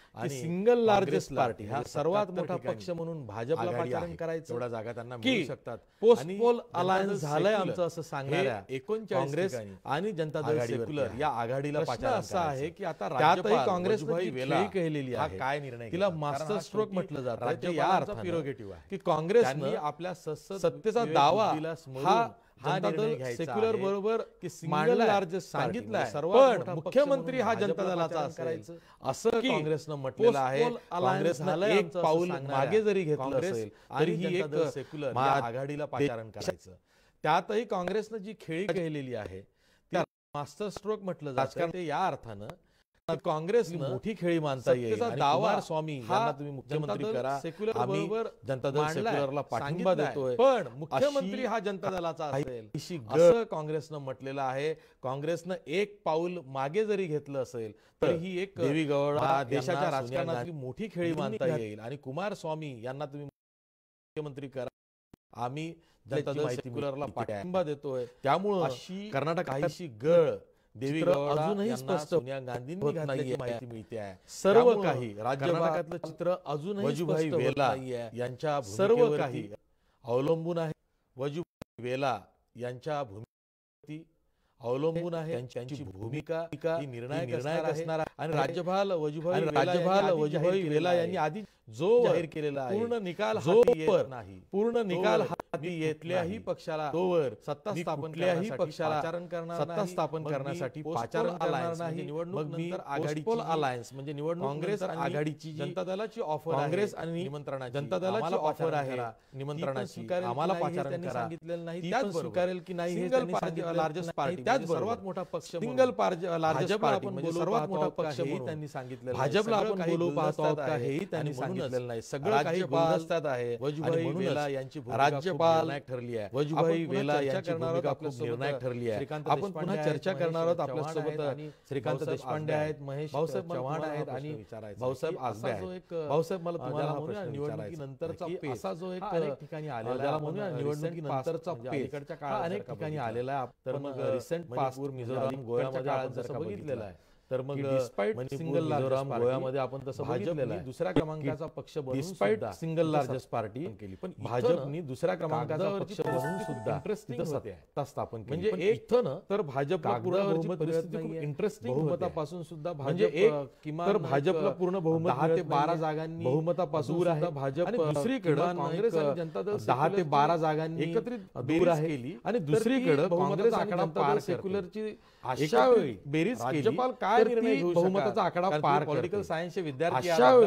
की सिंगल लार्जेस्ट पार्टी हा सर्वात मोठा पक्ष म्हणून भाजपला पाचारण करायचं, एवढ्या जागा त्यांना मिळू शकतात, पोस्ट पोल अलायन्स झालंय आमचं असं सांगणाऱ्या एकोणचाळीस आणि जनता दल सेक्युलर या आघाडीला पाचारण असा आहे की आता त्यातही काँग्रेसने खेळी केलेली आहे, काय निर्णय तिला मास्टर स्ट्रोक म्हटलं जातं, राज्य या अर्थाने प्रिरोगेटिव्ह आहे की काँग्रेसने आपल्या सत्तेचा दावा हा जनता दल सेक्युलर बरोबर की सिंगल लार्जेस्ट सांगितलंय, पण मुख्यमंत्री हा जनता दलाचा असेल असं काँग्रेसनं म्हटलेलं आहे. काँग्रेसनं एक पाऊल मागे जरी घेतलं असेल तरी ही एक सेक्युलर आघाडीला पाचारण करायचं. त्यातही काँग्रेसनं जी खेळी केलेली आहे त्या मास्टर स्ट्रोक म्हटलं जातं ते या अर्थानं काँग्रेस मोठी खेळी मानता येईल. दावा स्वामी यांना तुम्ही मुख्यमंत्री करा, आम्ही जनता दल सेक्युलरला पाठिंबा देतोय, पण मुख्यमंत्री हा जनता दलाचा असेल असं काँग्रेसनं म्हटलेलं आहे. काँग्रेसनं एक पाऊल मागे जरी घेतलं असेल तर ही एक देवी गौडा देशाच्या राजकारणातली मोठी खेळी मानता येईल आणि कुमारस्वामी यांना तुम्ही मुख्यमंत्री करा, आम्ही जनता दल सेक्युलरला पाठिंबा देतोय. त्यामुळं कर्नाटक काहीशी गळ देवी अजूनही स्पष्ट सोनिया गांधींनी घातल्याची माहिती मिळते आहे. सर्व काही कर्नाटकातलं चित्र अजूनही वजुभाई वेला यांच्या सर्व काही अवलंबून आहे. वजुभाई वेला यांच्या भूमिकेवरती अवलंबून आहे, त्यांची भूमिका ही निर्णायक असणार आहे. आणि राज्यपाल वजुभाई राज्यपाल वजुभाई वेला यांनी आधी जो जाहीर केलेला आहे पूर्ण निकाल जोवर नाही पूर्ण निकाल हाती येतल्याही पक्षाला तोवर सत्ता स्थापन कुठल्याही पक्षाला पाचारण करणार सत्ता स्थापन करण्यासाठी पाचारण करणार नाही. निवडणूक नंतर आघाडीची अलायन्स म्हणजे निवडणूक काँग्रेस आघाडीची जनता दलाची ऑफर काँग्रेस आणि निमंत्रणाची जनता दलाची ऑफर आहे निमंत्रणाची आम्हाला पाचारण करा सांगितलेलं नाही, त्याच स्वीकारेल की नाही हे त्यांनी लार्जेस्ट पार्टी त्याच सर्वात मोठा पक्ष सिंगल लार्जेस्ट पार्टी म्हणजे सर्वात मोठा पक्ष म्हणून त्यांनी सांगितलेलं भाजपला आपण बोलू पाहतो का हेही त्यांनी सांगितलेलं नाही. सगळं काही गोंधळात आहे. वजुभाई वेला यांची राज्यपाल निर्णायक ठरली आहे. वजुभाई वेला यांची भूमिका आपल्या निर्णायक ठरली आहे. आपण पुन्हा चर्चा करणार आहोत. आपल्या सोबत श्रीकांत देशपांडे आहेत, महेश चव्हाण आहेत आणि भाऊसाहेब आसबे आहेत. भाऊसाहेब मला तुम्हाला म्हणूया निवडणुकीनंतरचा पेच असा जो एक अनेक ठिकाणी आलेला म्हणूया निवडणुकीनंतरचा पेच अनेक ठिकाणी आलेला आहे. तर मग रिसेंट पासपूर मिझोराम गोव्यामध्ये जर बघितलेला आहे तर मग डिस्पाइट सिंगल मिझोराम गोव्यामध्ये आपण तसं बघितलेलं आहे दुसऱ्या क्रमांकाचा पक्ष बनून डिस्पाइट सिंगल लार्जेस्ट पार्टी केली, पण भाजपनी दुसऱ्या क्रमांकाचा पक्ष बनून सुद्धा इंटरेस्टिंग सत्ता स्थापन केली. म्हणजे एक तर भाजपला पूर्ण परिस्थिती इंटरेस्टिंग बहुमतापासून सुद्धा म्हणजे एक किमान तर भाजपला पूर्ण बहुमत दहा ते बारा जागांनी बहुमतापासून आहे भाजप आणि दुसरीकडे काँग्रेस आणि जनता दल दहा ते बारा जागांनी एकत्रित दूर आहे आणि दुसरीकडे काँग्रेस आकडा पार सेक्युलरची अशा वेळी बेरीज राज्यपाल काय निर्णय घेऊ बहुमताचा आकडा पार पॉलिटिकल सायन्सचे विद्यार्थी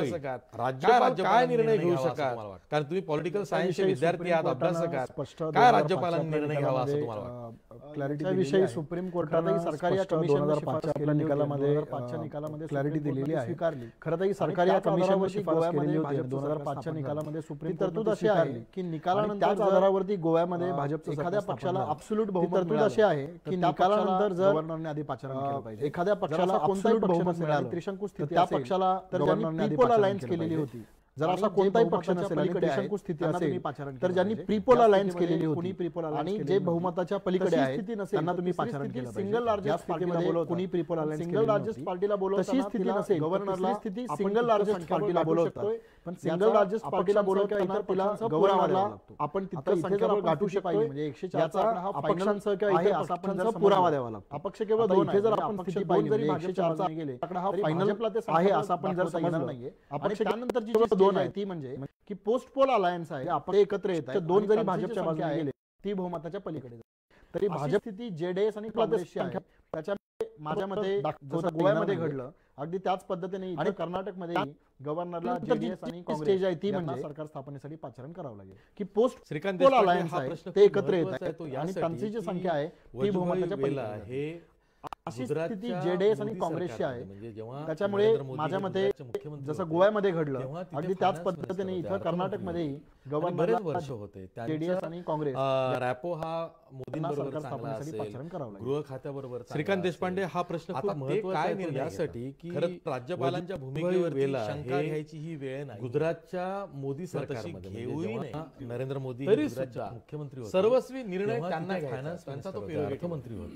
राज्यपाल काय निर्णय घेऊ शकाल कारण तुम्ही पॉलिटिकल सायन्सचे विद्यार्थी आहात अभ्यासकात काय राज्यपालांनी निर्णय घ्यावा असं तुम्हाला वाटतं? क्लॅरिटी विषयी सुप्रीम कोर्टाने सरकारी दोन हजार पाचच्या निकालामध्ये पाचच्या निकालामध्ये क्लॅरिटी दिलेली आहे. खरं तर ही सरकारी कमिशनवर शिफारस केलेली होती. दोन हजार पाचच्या निकालामध्ये सुप्रीम तरतूद अशी आहे की निकालानंतर त्याच आधारावरती गोव्यामध्ये भाजप एखाद्या पक्षाला अब्सोल्यूट बहुमत तरतूद अशी आहे की निकालानंतर जर गव्हर्नरने आधी पाचारण केलं पाहिजे. एखाद्या पक्षाला कोणताही बहुमत मिळालं त्रिशंकू स्थिती त्या पक्षाला तर ज्यांनी प्रीपोल अलायन्स केलेली होती जर असा कोणताही पक्ष नसेल आणि त्रिशंकू स्थिती असेल तर ज्यांनी प्रीपोल अलायन्स केलेली होती आणि जे बहुमताच्या पलीकडे आहे त्यांना तुम्ही पाचारण केलं पाहिजे. सिंगल लार्जेस्ट पार्टीला बोलवतो कोणी प्रीपोल अलायन्स सिंगल लार्जेस्ट पार्टीला बोलवतो तशी स्थिती नसेल गव्हर्नरला स्थिती सिंगल लार्जेस्ट पार्टीला बोलवतो पण सिंगल लार्जेस्ट पार्टीला बोलवताना तिला गव्हर्नरला आपण तिथं संख्या गाठू शकतो म्हणजे एकशे चारचा हा अपक्षांचा किंवा आहे असा आपण जर पुरावा द्यावा लागतो. अपक्ष केवळ दोन इथे जर आपण स्थिती पाहिली जरी एकशे चारचा गेले आकडा हा फायनलला ते आहे असं आपण जर समजणार नाहीये. अपक्ष त्यानंतरची जी दोन आहे ती म्हणजे की पोस्ट पोल अलायन्स आहे आपण एकत्र येत आहे दोन जरी भाजपच्या बाजूने गेले ती बहुमताच्या पलीकडे तरी भाजप स्थिती जेडीएस आणि काँग्रेसची आहे. त्याच्यामध्ये माझ्या मते जसं गोव्यामध्ये घडलं अगदी त्याच पद्धतीने आणि कर्नाटकमध्ये गव्हर्नरला जेडीएस आणि काँग्रेस आहे ती म्हणजे सरकार स्थापनेसाठी पाचारण करावं लागेल की पोस्ट पोल अलायन्स आहे ते एकत्र येत आहे आणि त्यांची जी संख्या आहे ती बहुमताच्या पलीकडे आहे. अशी स्थिती जेडीएस आणि काँग्रेसची आहे. त्याच्यामुळे माझ्या मते जसं गोव्यामध्ये घडलं अगदी त्याच पद्धतीने इथं कर्नाटकमध्ये गव्हर्नर वर्ष होते जेडीएस आणि काँग्रेस रॅपो हा मोदींबरोबर चांगला असेल गृह खात्याबरोबर. श्रीकांत देशपांडे हा प्रश्न खूप महत्त्वाचा आहे निर्णयासाठी की राज्यपालांच्या भूमिकेवर शंका घ्यायची ही वेळ नाही. गुजरातच्या मोदी सरकारमध्ये घेऊही नाही नरेंद्र मोदी मुख्यमंत्री सर्वस्वी निर्णय त्यांना घ्यायचा त्यांचा तो अर्थमंत्री होते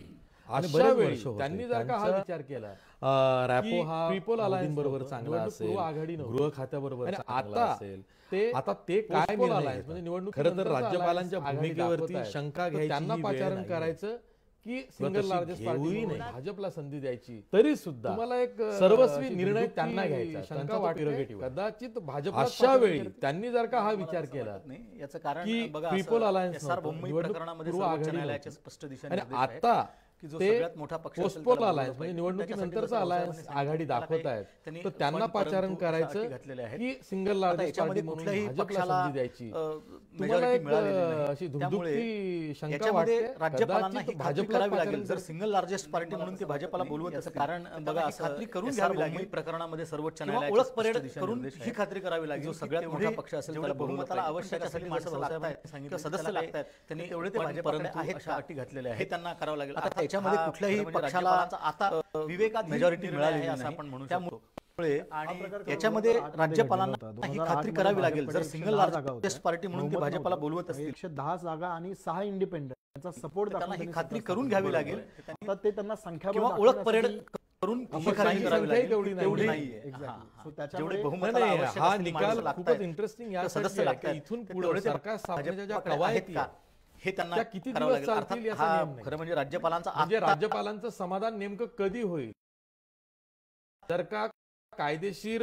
अशा वेळी त्यांनी जर का हा विचार केला रॅपो हा ट्रिपल अलायन्स बरोबर चांगला असेल, आघाडी गृह खात्याबरोबर आता असेल, ते आता ते काय अलायन्स म्हणजे निवडणूक खरं तर राज्यपालांच्या भूमिकेवरती शंका घ्यायची, त्यांना पाचारण करायचं की सिंगल लार्जेस्ट पार्टी नाही भाजपला संधी द्यायची, तरी सुद्धा तुम्हाला एक सर्वस्वी निर्णय त्यांना घ्यायचा, शंका वाटते कदाचित भाजप अशा वेळी त्यांनी जर का हा विचार केला याचं कारण की ट्रिपल अलायन्स न्यायालयाच्या स्पष्ट दिशा आणि आता ते पोस्टपोल अलायन्स म्हणजे निवडणुकीनंतरचा अलायन्स आघाडी दाखवत आहेत, तर त्यांना पाचारण करायचं की सिंगल लार्जेस्ट पार्टी म्हणून भाजपला संधी द्यायची. तुम्हाला एक अशी धुकधुकती शंका वाटते राज्यपालांना ही खात्री करावी लागेल जर सिंगल लार्जेस्ट पार्टी म्हणून ते भाजपला बोलवत त्याचं कारण बघा असं खात्री करून घ्यावी लागेल प्रकरणामध्ये सर्वोच्च न्यायालयाची ओळख परेड करून ही खात्री करावी लागेल. जो सगळ्यात मोठा पक्ष असेल त्याला बहुमताला आवश्यक असेल माणसं लागतात सांगितलं सदस्य लागतात त्यांनी तेवढे ते भाजपपर्यंत आहेत अशा अटी घातलेल्या आहेत हे त्यांना करावं लागेल. आता त्याच्यामध्ये कुठल्याही पक्षाला आता विवेकात मेजॉरिटी मिळाली आहे असं आपण म्हणू शकतो. याच्यामध्ये राज्यपालांना ही खात्री करावी लागेल जर सिंगल लार्जेस्ट पार्टी म्हणून ते भाजपला बोलवत असतील एकशे दहा जागा आणि सहा इंडिपेंडंट याचा सपोर्ट त्यांना ही खात्री करून घ्यावी लागेल. तर ते त्यांना संख्या किंवा ओळख परेड करून ही खात्री करावी लागेल तेवढी नाहीये. जेवढे बहुमताला आवश्यक हा निकाल खूपच इंटरेस्टिंग या सदस्य लागतात इथून पुढे सरकार स्थापनेच्या ज्या कवायती हे त्यांना किती दिवस चालतील याचा नियम नाही. खरं म्हणजे राज्यपालांचा म्हणजे राज्यपालांचं समाधान नेमकं कधी होईल जर का कायदेशीर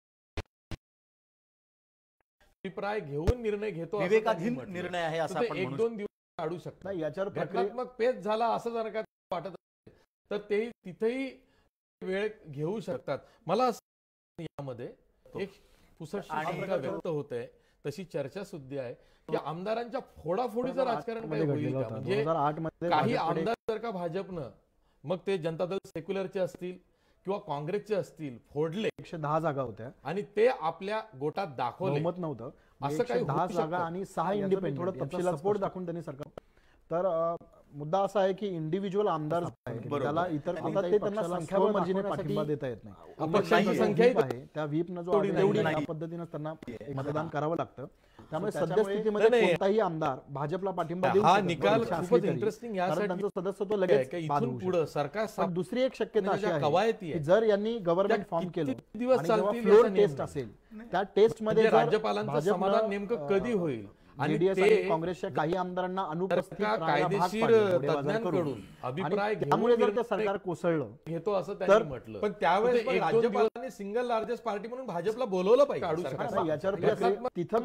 अभिप्राय घेऊन निर्णय घेतो विवेकाधीन निर्णय आहे असं आपण एक दोन दिवस काढू शकतो. याच्यावर घटनात्मक पेच झाला असं जर का वाटत असेल तर ते तिथेही वेळ घेऊ शकतात. मला असं यामध्ये एक पुसटशी शंका व्यक्त होते तशी चर्चा सुद्धा आहे की आमदारांच्या फोडाफोडीचं राजकारण काही होईल का. म्हणजे काही आमदार जर का भाजपनं मग ते जनता दल सेक्युलरचे असतील किंवा काँग्रेसचे असतील फोडले एकशे दहा जागा होत्या आणि ते आपल्या गोटात दाखवले बहुमत नव्हतं असं काही दहा जागा आणि सहा इंडिपेंडंट थोडं तपशील सपोर्ट दाखवून त्यांनी सरकार. तर मुद्दा असा आहे की इंडिव्हिज्युअल आमदार त्याला इतर आता ते त्यांना संख्याबळ मर्जीने पाठिंबा देता येत नाही. अपक्षांची संख्या आहे त्या व्हीपनं जो तेवढी या पद्धतीनं त्यांना मतदान करावं लागतं. त्यामुळे सद्यस्थितीमध्ये कोणताही आमदार भाजपला पाठिंबा देऊ हा निकाल खूपच इंटरेस्टिंग यासाठी त्यांचं सदस्यत्व लगेच इथून पुढे सरकार. दुसरी एक शक्यता अशी आहे की जर यांनी गव्हर्नमेंट फॉर्म केलं आणि जेव्हा फ्लोर टेस्ट असेल त्या टेस्ट मध्ये राज्यपालांचं समाधान नेमकं कधी होईल आणि काँग्रेसच्या काही आमदारांना अनुपस्थित कायदेशीर तज्ञांकडून अभिप्राय त्यामुळे जर ते सरकार कोसळलं घेतो असं त्यांनी म्हटलं. पण त्यावेळेस राज्यपालांनी सिंगल लार्जेस्ट पार्टी म्हणून भाजपला बोलवलं पाहिजे. याच्यावर तिथं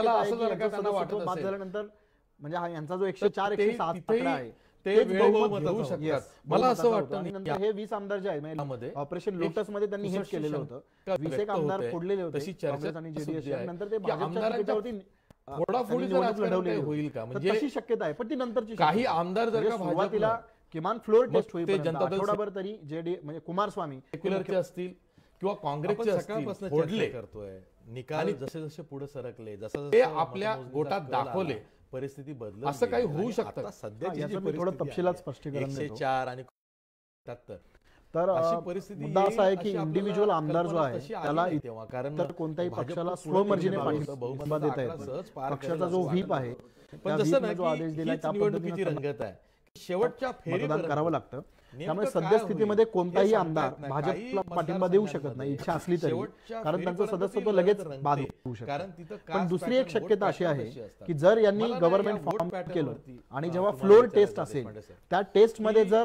झाल्यानंतर म्हणजे हा यांचा जो एकशे चार एकशे सात आहे ते बहुमत शकतात. मला असं वाटतं हे वीस आमदार जे आहे ऑपरेशन लोटस मध्ये त्यांनी हेच केलेलं होतं. वीस एक आमदार फोडलेले होते तशी चर्चा आणि जेडीएस नंतर ते आमदारांच्या फोडाफोडीचं राजकारण होईल का म्हणजे तशी शक्यता आहे. पण ती नंतरची काही आमदार जर का सुरुवातीला किमान फ्लोर टेस्ट होईल आठवडाभर तरी जेडी म्हणजे कुमारस्वामी सेक्युलरचे असतील किंवा काँग्रेसचे असतील फोडले करतोय निकाल जसे जसे पुढे सरकले जसं ते आपल्या गोटात दाखवले परिस्थिती बदल असं काही होऊ शकतं. सध्याची थोडं तपशिलात स्पष्टीकरण एकशे चार आणि सत्तर तर मुद्दा असा आहे की इंडिव्हिज्युअल आमदार जो आहे त्याला तर कोणत्याही पक्षाला स्वमर्जीने पाठिंबा देता येत. पक्षाचा जो व्हीप आहे पण जसं जो आदेश दिला त्या पद्धतीची रंगत आहे शेवटच्या मतदान करावं लागतं. त्यामुळे सद्यस्थितीमध्ये कोणताही आमदार भाजपला पाठिंबा देऊ शकत नाही इच्छा असली तरी कारण त्यांचं सदस्यत्व लगेच बाद होऊ शकतं. पण दुसरी एक शक्यता अशी आहे की जर यांनी गव्हर्नमेंट फॉर्म केलं आणि जेव्हा फ्लोर टेस्ट असेल त्या टेस्ट मध्ये जर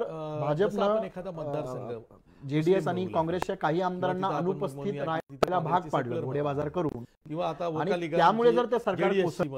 भाजपनं जेडीएस आणि काँग्रेसच्या काही आमदारांना अनुपस्थित राहायला भाग पाडलं घोडेबाजार करून किंवा आता त्यामुळे जर ते सरकार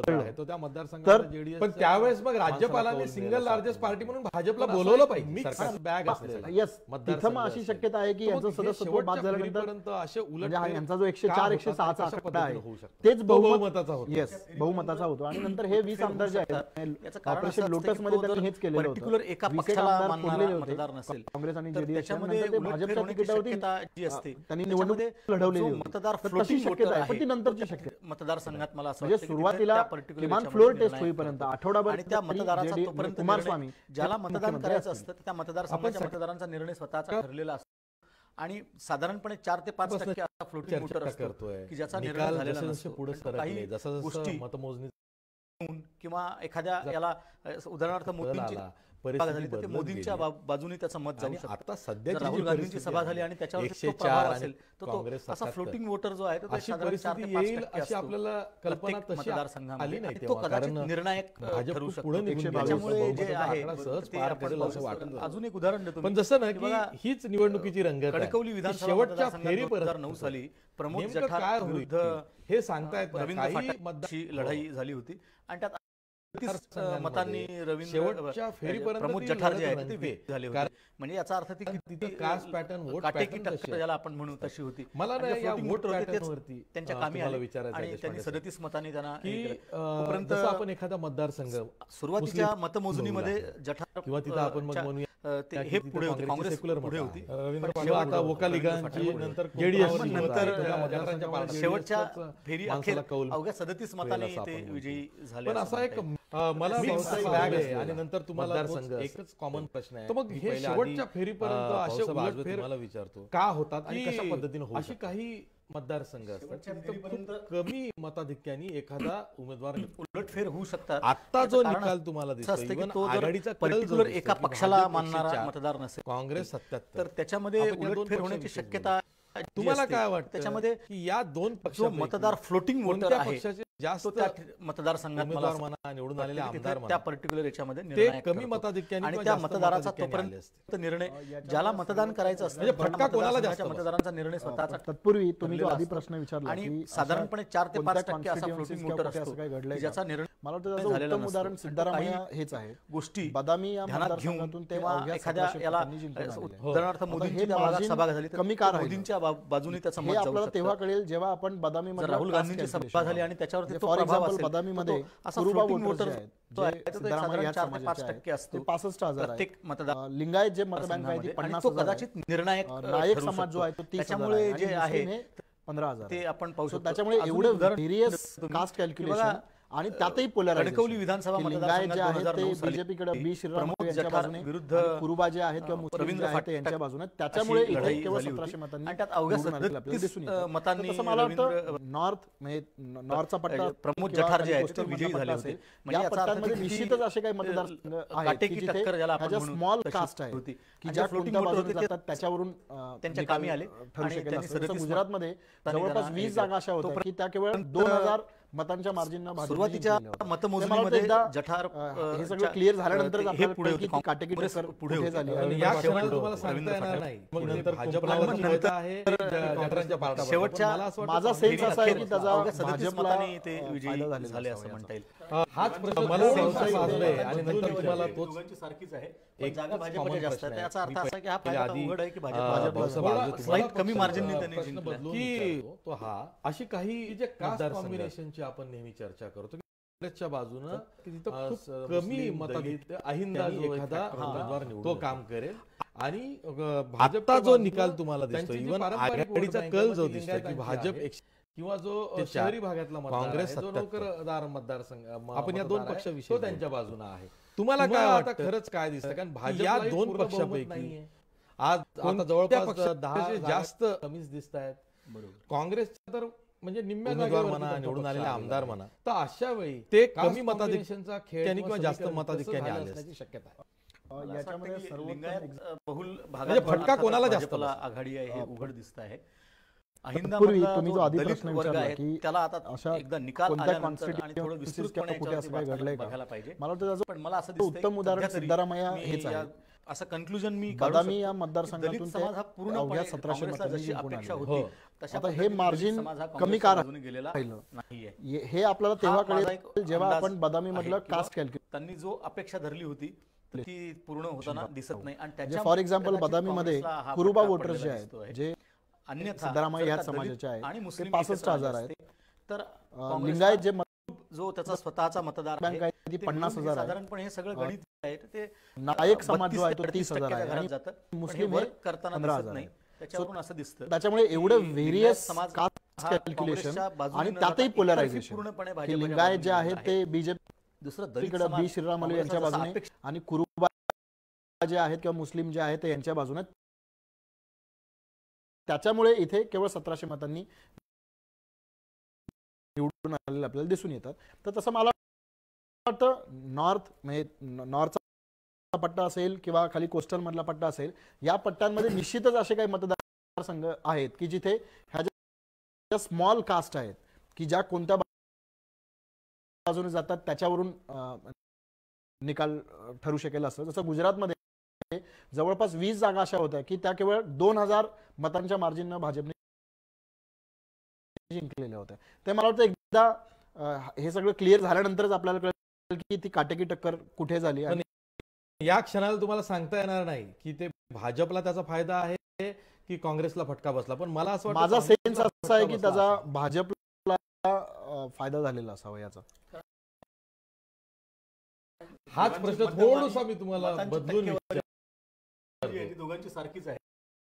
तर पण त्यावेळेस मग राज्यपालांनी सिंगल लार्जेस्ट पार्टी म्हणून भाजपला बोलवलं पाहिजे. बॅग येस तिथं मग अशी शक्यता आहे की यांचं सदस्यत्व बाद झाल्यानंतर असे उलट यांचा जो एकशे चार एकशे सहाचा आकडा आहे तेच बहुमताचा होतो. येस बहुमताचा होतो आणि नंतर हे वीस आमदार जे आहेत ऑपरेशन लोटस मध्ये त्यांनी हेच केलेलं होतं. एका पक्षाला मतदार नसेल काँग्रेस आणि जेडीएस भाजपच्या तिकिटावरती त्यांनी निवडणूक लढवलेली मतदार तशी शक्यता आहे. पण ती नंतरची शक्यता मतदारसंघात मला असं म्हणजे सुरुवातीला किमान फ्लोर टेस्ट होईपर्यंत आठवडाभर आणि त्या मतदाराचा तोपर्यंत कुमारस्वामी ज्याला मतदान करायचं असतं त्या मतदारसंघाच्या मतदारांचा निर्णय स्वतःचा ठरलेला असतो आणि साधारणपणे चार ते पाच टक्के असा फ्लोटिंग वोटर असतो की ज्याचा निर्णय झालेला नसतो. काही गोष्टी मतमोजणी किंवा एखाद्या याला उदाहरणार्थ मोदींची झाली तर ते मोदींच्या बाजूने त्याचं मत जाऊ शकतं. आता सध्याची राहुल गांधींची सभा झाली आणि त्याच्यावर तो प्रभाव असेल तर तो असा फ्लोटिंग वोटर जो आहे तो साधारण चार ते पाच टक्के असतो आपल्याला कल्पना मतदारसंघामध्ये आणि तो कदाचित निर्णायक ठरू शकतो. त्याच्यामुळे जे आहे ते आपण असं वाटतं. अजून एक उदाहरण देतो. पण जसं ना की हीच निवडणुकीची रंगत आहे. कणकवली विधानसभा शेवटच्या फेरी दोन हजार नऊ साली प्रमोद जठार विरुद्ध हे सांगतायत रवींद्र फाटकची लढाई झाली होती आणि त्यात मतांनी रवींद्र प्रमोद जठार जे आहेत ते विजयी झाले होते. म्हणजे याचा अर्थ ती किती कास्ट पॅटर्न काटेकी टक्कर ज्याला आपण म्हणू तशी होती. मला वोट होते त्यांच्या कामी आले आणि त्यांनी सदतीस मतांनी त्यांना आपण एखादा मतदारसंघ सुरुवातीच्या मतमोजणीमध्ये जठार किंवा तिथं आपण मग म्हणूया ते हे पुढे होते, काँग्रेस पुढे होती. आता वोकालिगांची नंतर जेडीएस नंतर शेवटच्या फेरी अखेर अवघ्या सदतीस मतांनी ते विजयी झाले. पण असा एक मला बॅग आहे आणि नंतर तुम्हाला एकच कॉमन प्रश्न आहे. तर मग हे शेवटच्या फेरीपर्यंत असे उलटफेर तुम्हाला विचारतो का होतात आणि कशा पद्धतीने होतात. अशी काही मतदारसंघ असतात कमी मताधिक्याने एखादा उमेदवार उलटफेर होऊ शकतात. आता जो निकाल तुम्हाला दिसतो आघाडीचा पर्टिक्युलर एका पक्षाला मानणारा मतदार नसेल काँग्रेस सत्याहत्तर तर त्याच्यामध्ये उलटफेर होण्याची शक्यता तुम्हाला काय वाटतं त्याच्यामध्ये की या दोन पक्षांपैकी मतदार फ्लोटिंग वोटर आहे जास्त त्या मतदारसंघात म्हणा निवडून आलेले आमदार त्या पर्टिक्युलर याच्यामध्ये ते कमी मताधिक्याने आणि त्या मतदाराचा तोपर्यंत निर्णय ज्याला मतदान करायचं असतं म्हणजे फटका कोणाला जास्त मतदारांचा निर्णय स्वतःचा. तत्पूर्वी तुम्ही जो आधी प्रश्न विचारला आणि साधारणपणे चार ते पाच टक्के असा फ्लोटिंग वोटर असतो ज्याचा निर्णय मला वाटतं त्याचं उत्तम उदाहरण सिद्धरामय्या हेच आहे. गोष्टी बदामी या ध्यानात घेऊन तेव्हा एखाद्या याला उदाहरणार्थ मोदींच्या भागात सभा झाली कमी का मोदींच्या बाजूने त्याचं मत आपल्याला तेव्हा कळेल जेव्हा आपण बदामी मध्ये राहुल गांधींची सभा झाली आणि त्याच्यावरती तो प्रभाव असेल. बदामीमध्ये कुरुबा वोटर पाच टक्के असतो पासष्ट हजार प्रत्येक मतदार. लिंगायत जे मतबँक आहे ती पन्नास तो कदाचित निर्णायक नायक समाज जो आहे तो तीस त्याच्यामुळे जे आहे पंधरा हजार ते आपण पाहू शकतो. त्याच्यामुळे एवढे व्हेरियस कास्ट कॅल्क्युलेशन आणि त्यातही पोलरायझेशन. कणकवली विधानसभा मतदारसंघात जे आहे ते बीजेपीकडे बी श्रीराम यांच्या बाजूने विरुद्ध कुरुबा जे आहेत किंवा मुस्लिम जे आहेत यांच्या बाजूने त्याच्यामुळे इथे केवळ सतराशे मतांनी त्यात अवघ्या सदतीस दिसून येतं. मतांनी तसं मला वाटतं नॉर्थ म्हणजे नॉर्थचा पट्टा प्रमोद जठार जे आहेत ते विजयी झाले होते. या पट्ट्यांमध्ये निश्चितच असे काही मतदारसंघ आहेत की जिथे स्मॉल कास्ट आहे की ज्या कोणत्या बाजूने जातात त्याच्यावरून त्यांच्या कामी आले ठरू शकेल. गुजरातमध्ये जवळपास वीस जागा अशा होत्या की त्या केवळ दोन हजार मतांच्या मार्जिन सुरुवातीच्या मतमोजणीमध्ये जठार हे सगळं क्लिअर झाल्यानंतर पुढे काटेकी टक्कर पुढे झाली. शेवटच्या माझा सेन्स असा आहे की त्याचा भाजपला ते विजयी झाले असं म्हणता येईल. हाच प्रश्न मला वाजलाय आणि नंतर तुम्हाला तोच सारखीच आहे. एक जागा भाजपच्या जास्त आहे त्याचा अर्थ असा की हा फायदा उघड आहे की भाजप स्लाइट कमी मार्जिनने त्यांनी जिंकलं की तो हा अशी काही जे कास्ट कॉम्बिनेशनची आपण नेहमी चर्चा करतो काँग्रेसच्या बाजूनं तिथं कमी मताधिक्य अहिंदा जो एखादा उमेदवार तो काम करेल आणि भाजपचा जो निकाल तुम्हाला दिसतो इव्हन आघाडीचा कल जो दिसतो की भाजप किंवा जो शहरी भागातला काँग्रेस जो नोकरदार मतदारसंघ आपण या दोन पक्षाविषयी त्यांच्या बाजून आहे. तुम्हाला काय वाटतं खरंच काय दिसतं कारण भाजप या दोन पक्षापैकी आज आता जवळपास दहा जास्त कमीच दिसत आहेत. काँग्रेसच्या तर म्हणजे निम्म्या जागेवर म्हणा निवडून आलेले आमदार म्हणा तर अशा वेळी ते कमी मताधिक्यांचा खेळ किंवा जास्त मताधिक्याने आले असण्याची शक्यता आहे. याच्यामध्ये सर्वोत्तम बहुल भागात फटका कोणाला जास्त आघाडी आहे हे उघड दिसत आहे. पूर्वी तुम्ही जो आधी प्रश्न विचारला की त्याला आता अशा एकदा निकाल आल्यानंतर आणि थोडं विस्तृतपणे कुठे असं काही घडलंय बघायला पाहिजे. मला वाटतं पण मला असं उत्तम उदाहरण सिद्धरामय्या हेच आहे. असं कन्क्लुजन मी बदामी या मतदारसंघातून समाज हा पूर्ण सतराशे जशी अपेक्षा होती आता हे मार्जिन कमी का राहिलं नाहीये हे आपल्याला तेव्हा कळेल जेव्हा आपण बदामी मधलं कास्ट कॅल्क्युलेट त्यांनी जो अपेक्षा धरली होती ती पूर्ण होताना दिसत नाही. आणि त्याच्या फॉर एक्झाम्पल बदामी मध्ये कुरुबा वोटर जे आहेत जे अन्यथा सिद्धरामय्या ह्या समाजाचे आहेत ते पासष्ट हजार आहेत. तर लिंगायत जे जो त्याचा स्वतःचा मतदार बँक आहे ती पन्नास हजार साधारणपणे हे सगळं गणित आहे ते नायक समाज जो आहे तो तीस हजार आहे आणि मुस्लिम हे करताना पंधरा हजार आहे. त्याच्यावरून असं दिसतं त्याच्यामुळे एवढं व्हेरियस कास्ट कॅल्क्युलेशन आणि त्यातही पोलरायझेशन की लिंगायत जे आहेत ते बीजेपी दुसरं दलितकडे बी श्रीराम यांच्या बाजूने आणि कुरुबा जे आहेत किंवा मुस्लिम जे आहेत ते यांच्या बाजूने त्याच्यामुळे इथे केवळ सतराशे मतांनी निवडून आलेले आपल्याला दिसून येतात. तर तसं मला वाटतं नॉर्थ म्हणजे नॉर्थचा पट्टा असेल किंवा खाली कोस्टल मधला पट्टा असेल, या पट्ट्यांमध्ये निश्चितच असे काही मतदारसंघ आहेत की जिथे ह्या ज्या स्मॉल कास्ट आहेत की ज्या कोणत्या बाजूने जातात त्याच्यावरून निकाल ठरू शकेल असं. जसं गुजरातमध्ये जवळपास वीस जागा अशा होत्या की त्या केवळ दोन हजार मतांच्या मार्जिननं भाजपने जिंकलेल्या होत्या. ते मला वाटतं एकदा हे सगळं क्लिअर झाल्यानंतरच आपल्याला कळेल की ती काटेकी टक्कर कुठे झाली. आणि या क्षणाला तुम्हाला सांगता येणार नाही की ते भाजपला त्याचा फायदा आहे की काँग्रेसला फटका बसला, पण मला असं वाटतं माझा सेन्स असा आहे की त्याचा भाजपला फायदा झालेला असावा याचा. हाच प्रश्न थोडासा मी तुम्हाला बदलून विचारतो. दोघांची सारखीच आहे,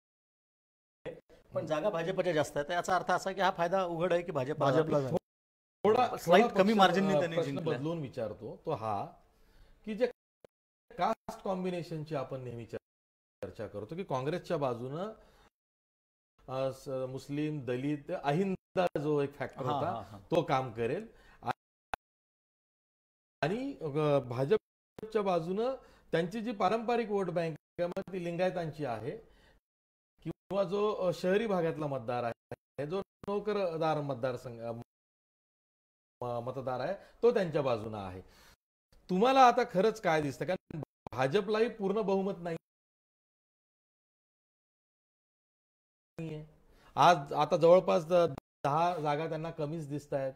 पण जागा भाजपच्या जास्त आहेत. याचा अर्थ असा की हा फायदा उघड आहे की भाजप भाजपला थोडा स्लाइट कमी मार्जिनने त्यांनी जिंकला. बदलून विचारतो तो हा की जे कास्ट कॉम्बिनेशनची आपण नेहमी चर्चा करतो की काँग्रेसच्या बाजूनं मुस्लिम, दलित, अहिंदा जो एक फॅक्टर होता तो काम करेल आणि भाजपच्या बाजूनं त्यांची जी पारंपरिक वोट बँक ती लिंगायतांची आहे किंवा जो शहरी भागातला मतदार आहे, जो नोकरदार मतदारसंघ मतदार आहे तो त्यांच्या बाजूने आहे. तुम्हाला आता खरंच काय दिसतं, कारण भाजपलाही पूर्ण बहुमत नाही आज. आता जवळपास दहा जागा त्यांना कमीच दिसत आहेत.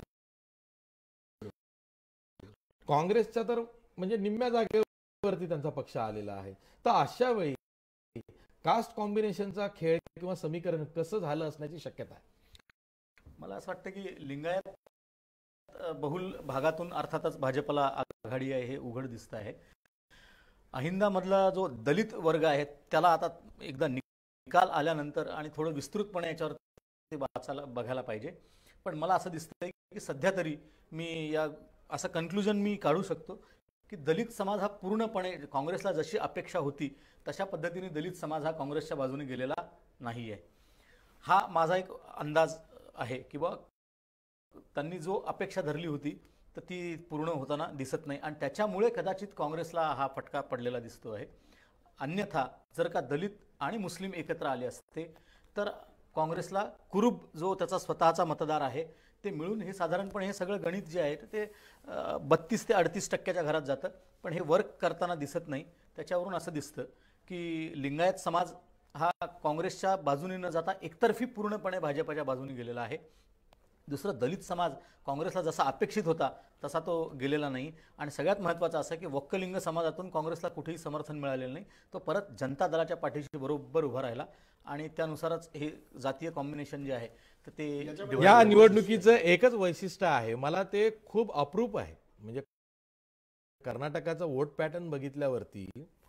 काँग्रेसच्या तर म्हणजे निम्म्या जागेवरती त्यांचा पक्ष आलेला आहे. तर अशा वेळी कास्ट कॉम्बिनेशनचा खेळ किंवा समीकरण कसं झालं असण्याची शक्यता आहे. मला असं वाटतं की लिंगायत बहुल भागातून अर्थातच भाजपला आघाडी आहे हे उघड दिसत आहे. अहिंदा मधला जो दलित वर्ग आहे त्याला आता एकदा निकाल आल्यानंतर आणि थोडं विस्तृतपणे याच्यावर वाचायला बघायला पाहिजे. पण मला असं दिसतंय की सध्या तरी मी या असं कन्क्लुजन मी काढू शकतो की दलित समाज हा पूर्णपणे काँग्रेसला जशी अपेक्षा होती तशा पद्धतीने दलित समाज हा काँग्रेसच्या बाजूने गेलेला नाही आहे. हा माझा एक अंदाज आहे की बा त्यांनी जो अपेक्षा धरली होती तर ती पूर्ण होताना दिसत नाही आणि त्याच्यामुळे कदाचित काँग्रेसला हा फटका पडलेला दिसतो आहे. अन्यथा जर का दलित आणि मुस्लिम एकत्र आले असते तर काँग्रेसला कुरुब जो त्याचा स्वतःचा मतदार आहे ते मिळून हे साधारणपणे हे सगळं गणित जे आहे ते बत्तीस ते अडतीस टक्क्याच्या घरात जातं, पण हे वर्क करताना दिसत नाही. त्याच्यावरून असं दिसतं की लिंगायत समाज हा काँग्रेसच्या बाजूने न जाता एकतर्फी पूर्णपणे भाजपच्या बाजूने गेलेला आहे. दुसरं दलित समाज काँग्रेसला जसा अपेक्षित होता तसा तो गेलेला नाही. आणि सगळ्यात महत्त्वाचं असं की वक्कलिंग समाजातून काँग्रेसला कुठेही समर्थन मिळालेलं नाही. तो परत जनता दलाच्या पाठीशी बरोबर उभा राहिला आणि त्यानुसारच हे जातीय कॉम्बिनेशन जे आहे तर ते या निवडणुकीचं एकच वैशिष्ट्य आहे, मला ते खूप अप्रूप आहे. म्हणजे कर्नाटकाचा वोट पॅटर्न बघितल्यावरती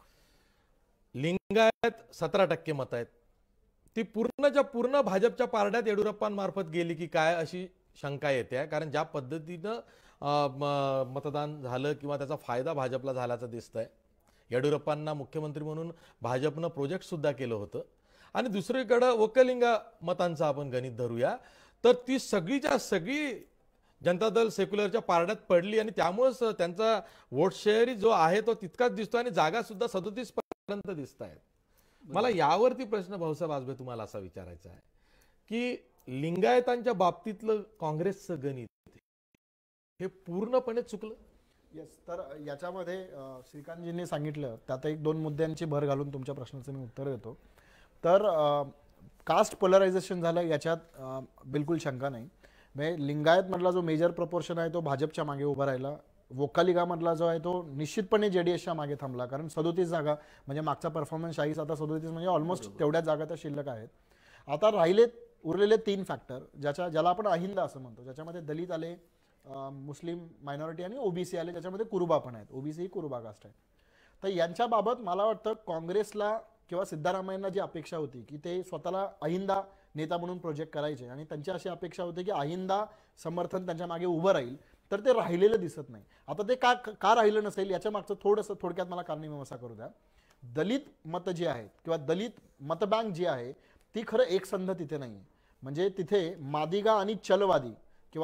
लिंगायत सतरा टक्के मत आहेत. ती पूर्णच्या पूर्ण भाजपच्या पारड्यात येडियुरप्पांमार्फत गेली की काय अशी शंका येते. कारण ज्या पद्धतीनं मतदान झालं किंवा त्याचा फायदा भाजपला झाल्याचं दिसतंय. येडियुरप्पांना मुख्यमंत्री म्हणून भाजपनं प्रोजेक्ट सुद्धा केलं होतं. आणि दुसरीकडं वक्कलिंग मतांचं आपण गणित धरूया तर ती सगळीच्या सगळी जनता दल सेक्युलरच्या पारड्यात पडली आणि त्यामुळेच त्यांचा वोट शेअर जो आहे तो तितकाच दिसतो आणि जागा सुद्धा सदोतीस पर्यंत दिसत आहेत. मला यावरती प्रश्न भाऊसाहेब आजबे तुम्हाला असा विचारायचा आहे की लिंगायतांच्या बाबतीतलं काँग्रेसचं गणित हे पूर्णपणे चुकलं. येस, तर याच्यामध्ये श्रीकांतजींनी सांगितलं त्यात एक दोन मुद्द्यांची भर घालून तुमच्या प्रश्नाचं मी उत्तर देतो. तर कास्ट पोलरायझेशन झालं याच्यात बिलकुल शंका नाही. म्हणजे लिंगायतमधला जो मेजर प्रपोर्शन आहे तो भाजपच्या मागे उभा राहिला. वोकालिगामधला जो आहे तो निश्चितपणे जेडीएसच्या मागे थांबला, कारण सदोतीस जागा म्हणजे मागचा परफॉर्मन्स चाळीस आता सदोतीस म्हणजे ऑलमोस्ट तेवढ्याच जागा त्या शिल्लक आहेत. आता राहिले उरलेले तीन फॅक्टर ज्याच्या ज्याला आपण अहिंदा असं म्हणतो, ज्याच्यामध्ये दलित आले, मुस्लिम मायनॉरिटी आणि ओबीसी आले, ज्याच्यामध्ये कुरुबा पण आहेत. ओबीसी ही कुरुबा कास्ट आहे. तर यांच्याबाबत मला वाटतं काँग्रेसला किंवा सिद्धरामय्यांना जी अपेक्षा होती की ते स्वतःला अहिंदा नेता म्हणून प्रोजेक्ट करायचे आणि त्यांची अशी अपेक्षा होती की अहिंदा समर्थन त्यांच्या मागे उभं राहील, तर ते राहिलेलं दिसत नाही. आता ते का का राहिलं नसेल याच्या मागचं थोडंसं थोडक्यात मला कारणमीमांसा करू द्या. दलित मत जी आहेत किंवा दलित मतबँक जी आहे ती खरं एकसंध तिथे नाही. म्हणजे तिथे मादिगा आणि चलवादी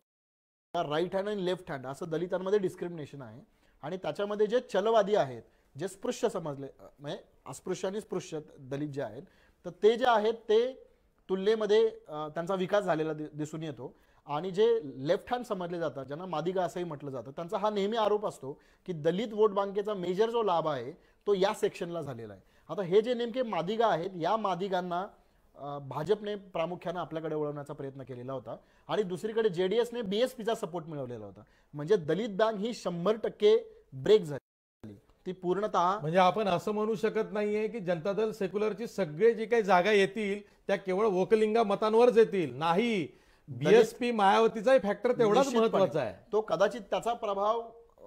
किंवा राईट हँड आणि लेफ्ट हँड असं दलितांमध्ये डिस्क्रिमिनेशन आहे. आणि त्याच्यामध्ये जे चलवादी आहेत जे स्पृश्य समजले म्हणजे अस्पृश्य आणि स्पृश्य दलित जे आहेत तर ते जे आहेत ते तुलनेमध्ये त्यांचा विकास झालेला दिसून येतो. आणि जे लेफ्ट हँड समजले जातात ज्यांना मादिगा असंही म्हटलं जातं त्यांचा हा नेहमी आरोप असतो की दलित वोट बँकेचा मेजर जो लाभ आहे तो या सेक्शनला झालेला आहे. आता हे जे नेमके मादिगा आहेत या मादिगांना भाजपने प्रामुख्याने आपल्याकडे वळवण्याचा प्रयत्न केलेला होता आणि दुसरीकडे जेडीएसने बीएसपीचा सपोर्ट मिळवलेला होता. म्हणजे दलित बँक ही शंभर टक्के ब्रेक झाली ती पूर्णतः. म्हणजे आपण असं म्हणू शकत नाहीये की जनता दल सेक्युलरची सगळे जे काही जागा येतील त्या केवळ वोकलिंगा मतांवरच येतील. नाही, बीएसपी मायावतीचाही फॅक्टर तेवढाच महत्वाचा आहे. तो कदाचित त्याचा प्रभाव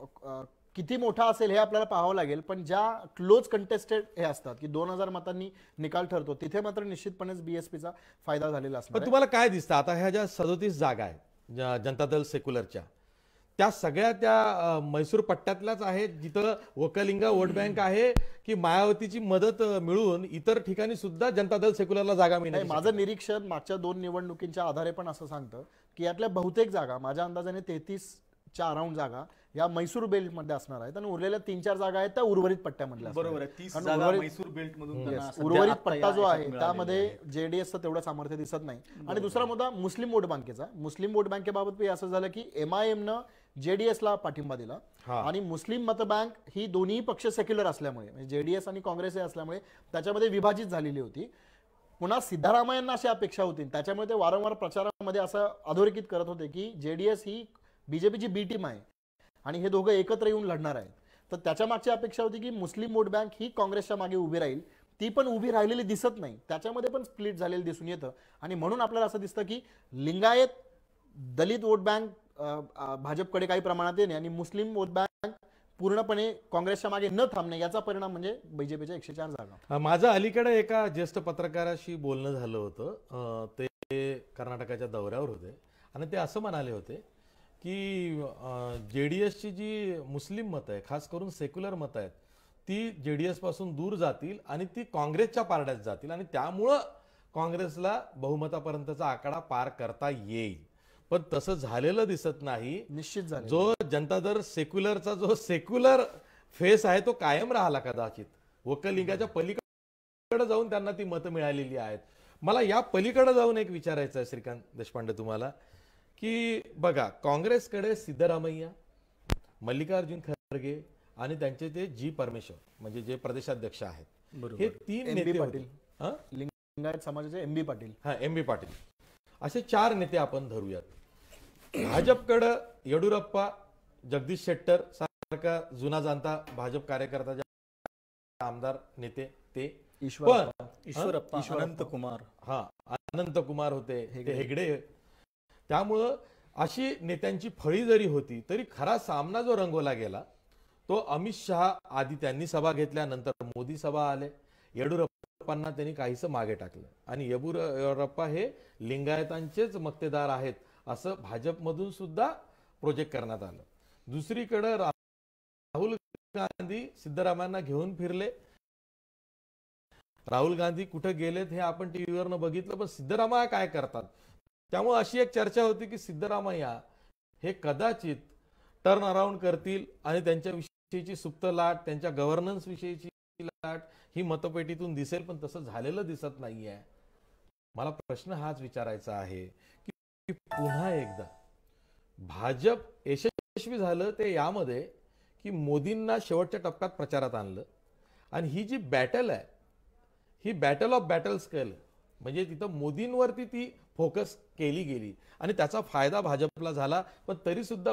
किती मोठा असेल हे आपल्याला पाहावं लागेल. पण ज्या क्लोज कंटेस्टेड हे असतात की दोन हजार मतांनी निकाल ठरतो तिथे मात्र निश्चितपणेच बीएसपीचा फायदा झालेला असतो. पण तुम्हाला काय दिसतं आता ह्या ज्या सदोतीस जागा आहेत जनता दल सेक्युलरच्या त्या सगळ्या त्या मैसूर पट्ट्यातल्याच आहेत जिथं वोकलिंगा वोट बँक आहे की मायावतीची मदत मिळून इतर ठिकाणी सुद्धा जनता दल सेक्युलरला जागा मिळणार? माझं निरीक्षण मागच्या दोन निवडणुकींच्या आधारे पण असं सांगतं की यातल्या बहुतेक जागा माझ्या अंदाजाने तेहतीस च्या अराउंड जागा या मैसूर बेल्ट मध्ये असणार आहेत आणि उरलेल्या तीन चार जागा आहेत त्या उर्वरित पट्ट्यामधल्या. बरोबर आहे, तीस जागा मैसूर बेल्ट मधून. उर्वरित पट्टा जो आहे त्यामध्ये जेडीएसचं तेवढं सामर्थ्य दिसत नाही. आणि दुसरा मुद्दा मुस्लिम वोट बँकेचा. मुस्लिम वोट बँकेबाबत असं झालं की एमआयएमनं जेडीएसला पाठिंबा दिला आणि मुस्लिम मतबँक ही दोन्ही पक्ष सेक्युलर असल्यामुळे जेडीएस आणि काँग्रेस असल्यामुळे त्याच्यामध्ये विभाजित झालेली होती. पुन्हा सिद्धरामय्यांना अशी अपेक्षा होती त्याच्यामुळे ते वारंवार प्रचारामध्ये असं अधोरेखित करत होते की जेडीएस ही बीजेपीची बी टीम आहे आणि हे दोघं एकत्र येऊन लढणार आहेत. तर त्याच्या मागची अपेक्षा होती की मुस्लिम वोट बँक ही काँग्रेसच्या मागे उभी राहील. ती पण उभी राहिलेली दिसत नाही, त्याच्यामध्ये पण स्प्लिट झालेलं दिसून येतं. आणि म्हणून आपल्याला असं दिसतं की लिंगायत दलित वोट बँक भाजपकडे काही प्रमाणात येणे आणि मुस्लिम वोट बँक पूर्णपणे काँग्रेसच्या मागे न थांबणे याचा परिणाम म्हणजे बीजेपीच्या एकशे चार जागा. माझं अलीकडे एका ज्येष्ठ पत्रकाराशी बोलणं झालं होतं. ते कर्नाटकाच्या दौऱ्यावर होते आणि ते असं म्हणाले होते की जेडीएसची जी मुस्लिम मतं आहे खास करून सेक्युलर मतं आहेत ती जेडीएस पासून दूर जातील आणि ती काँग्रेसच्या पारड्यात जातील आणि त्यामुळं काँग्रेसला बहुमतापर्यंतचा आकडा पार करता येईल. पण तसं झालेलं दिसत नाही. निश्चित झालं. जो जनता दल सेक्युलरचा जो सेक्युलर फेस आहे तो कायम राहिला कदाचित. वोकलिंगाच्या पलीकडे जाऊन त्यांना ती मतं मिळालेली आहेत. मला या पलीकडे जाऊन एक विचारायचं आहे श्रीकांत देशपांडे तुम्हाला की बघा काँग्रेसकडे सिद्धरामय्या, मल्लिकार्जुन खरगे आणि त्यांचे ते जी परमेश्वर म्हणजे जे प्रदेशाध्यक्ष आहेत हे तीन नेते पाटील, लिंगायत समाजाचे एम बी पाटील हा एम बी पाटील असे चार नेते आपण धरूयात. भाजपकडं येडुरप्पा, जगदीश शेट्टर सारखा जुना जाणता भाजप कार्यकर्ता आमदार नेते ते ईश्वरप्पा, अनंत कुमार हा अनंत कुमार होते, हेगडे. त्यामुळं अशी नेत्यांची फळी जरी होती तरी खरा सामना जो रंगवला गेला तो अमित शहा आधी त्यांनी सभा घेतल्यानंतर मोदी सभा आले. येडुरप्पांना त्यांनी काहीसं मागे टाकलं आणि येडुरप्पा हे लिंगायतांचेच मक्तेदार आहेत असं भाजपमधून सुद्धा प्रोजेक्ट करण्यात आलं. दुसरीकडे राहुल गांधी सिद्धरामय्यांना घेऊन फिरले. राहुल गांधी कुठे गेलेत हे आपण टीव्हीवरनं बघितलं पण सिद्धरामय्या काय करतात. त्यामुळे अशी एक चर्चा होती की सिद्धरामय्या हे कदाचित टर्न अराउंड करतील आणि त्यांच्या विषयीची सुप्त लाट, त्यांच्या गव्हर्नन्स विषयीची लाट ही मतपेटीतून दिसेल पण तसं झालेलं दिसत नाहीये. मला प्रश्न हाच विचारायचा आहे की पुन्हा एकदा भाजप यशस्वी झालं ते यामध्ये की मोदींना शेवटच्या टप्प्यात प्रचारात आणलं आणि ही जी बॅटल आहे ही बॅटल ऑफ बॅटल्स केलं म्हणजे तिथं मोदींवरती ती फोकस केली गेली आणि त्याचा फायदा भाजपला झाला. पण तरी सुद्धा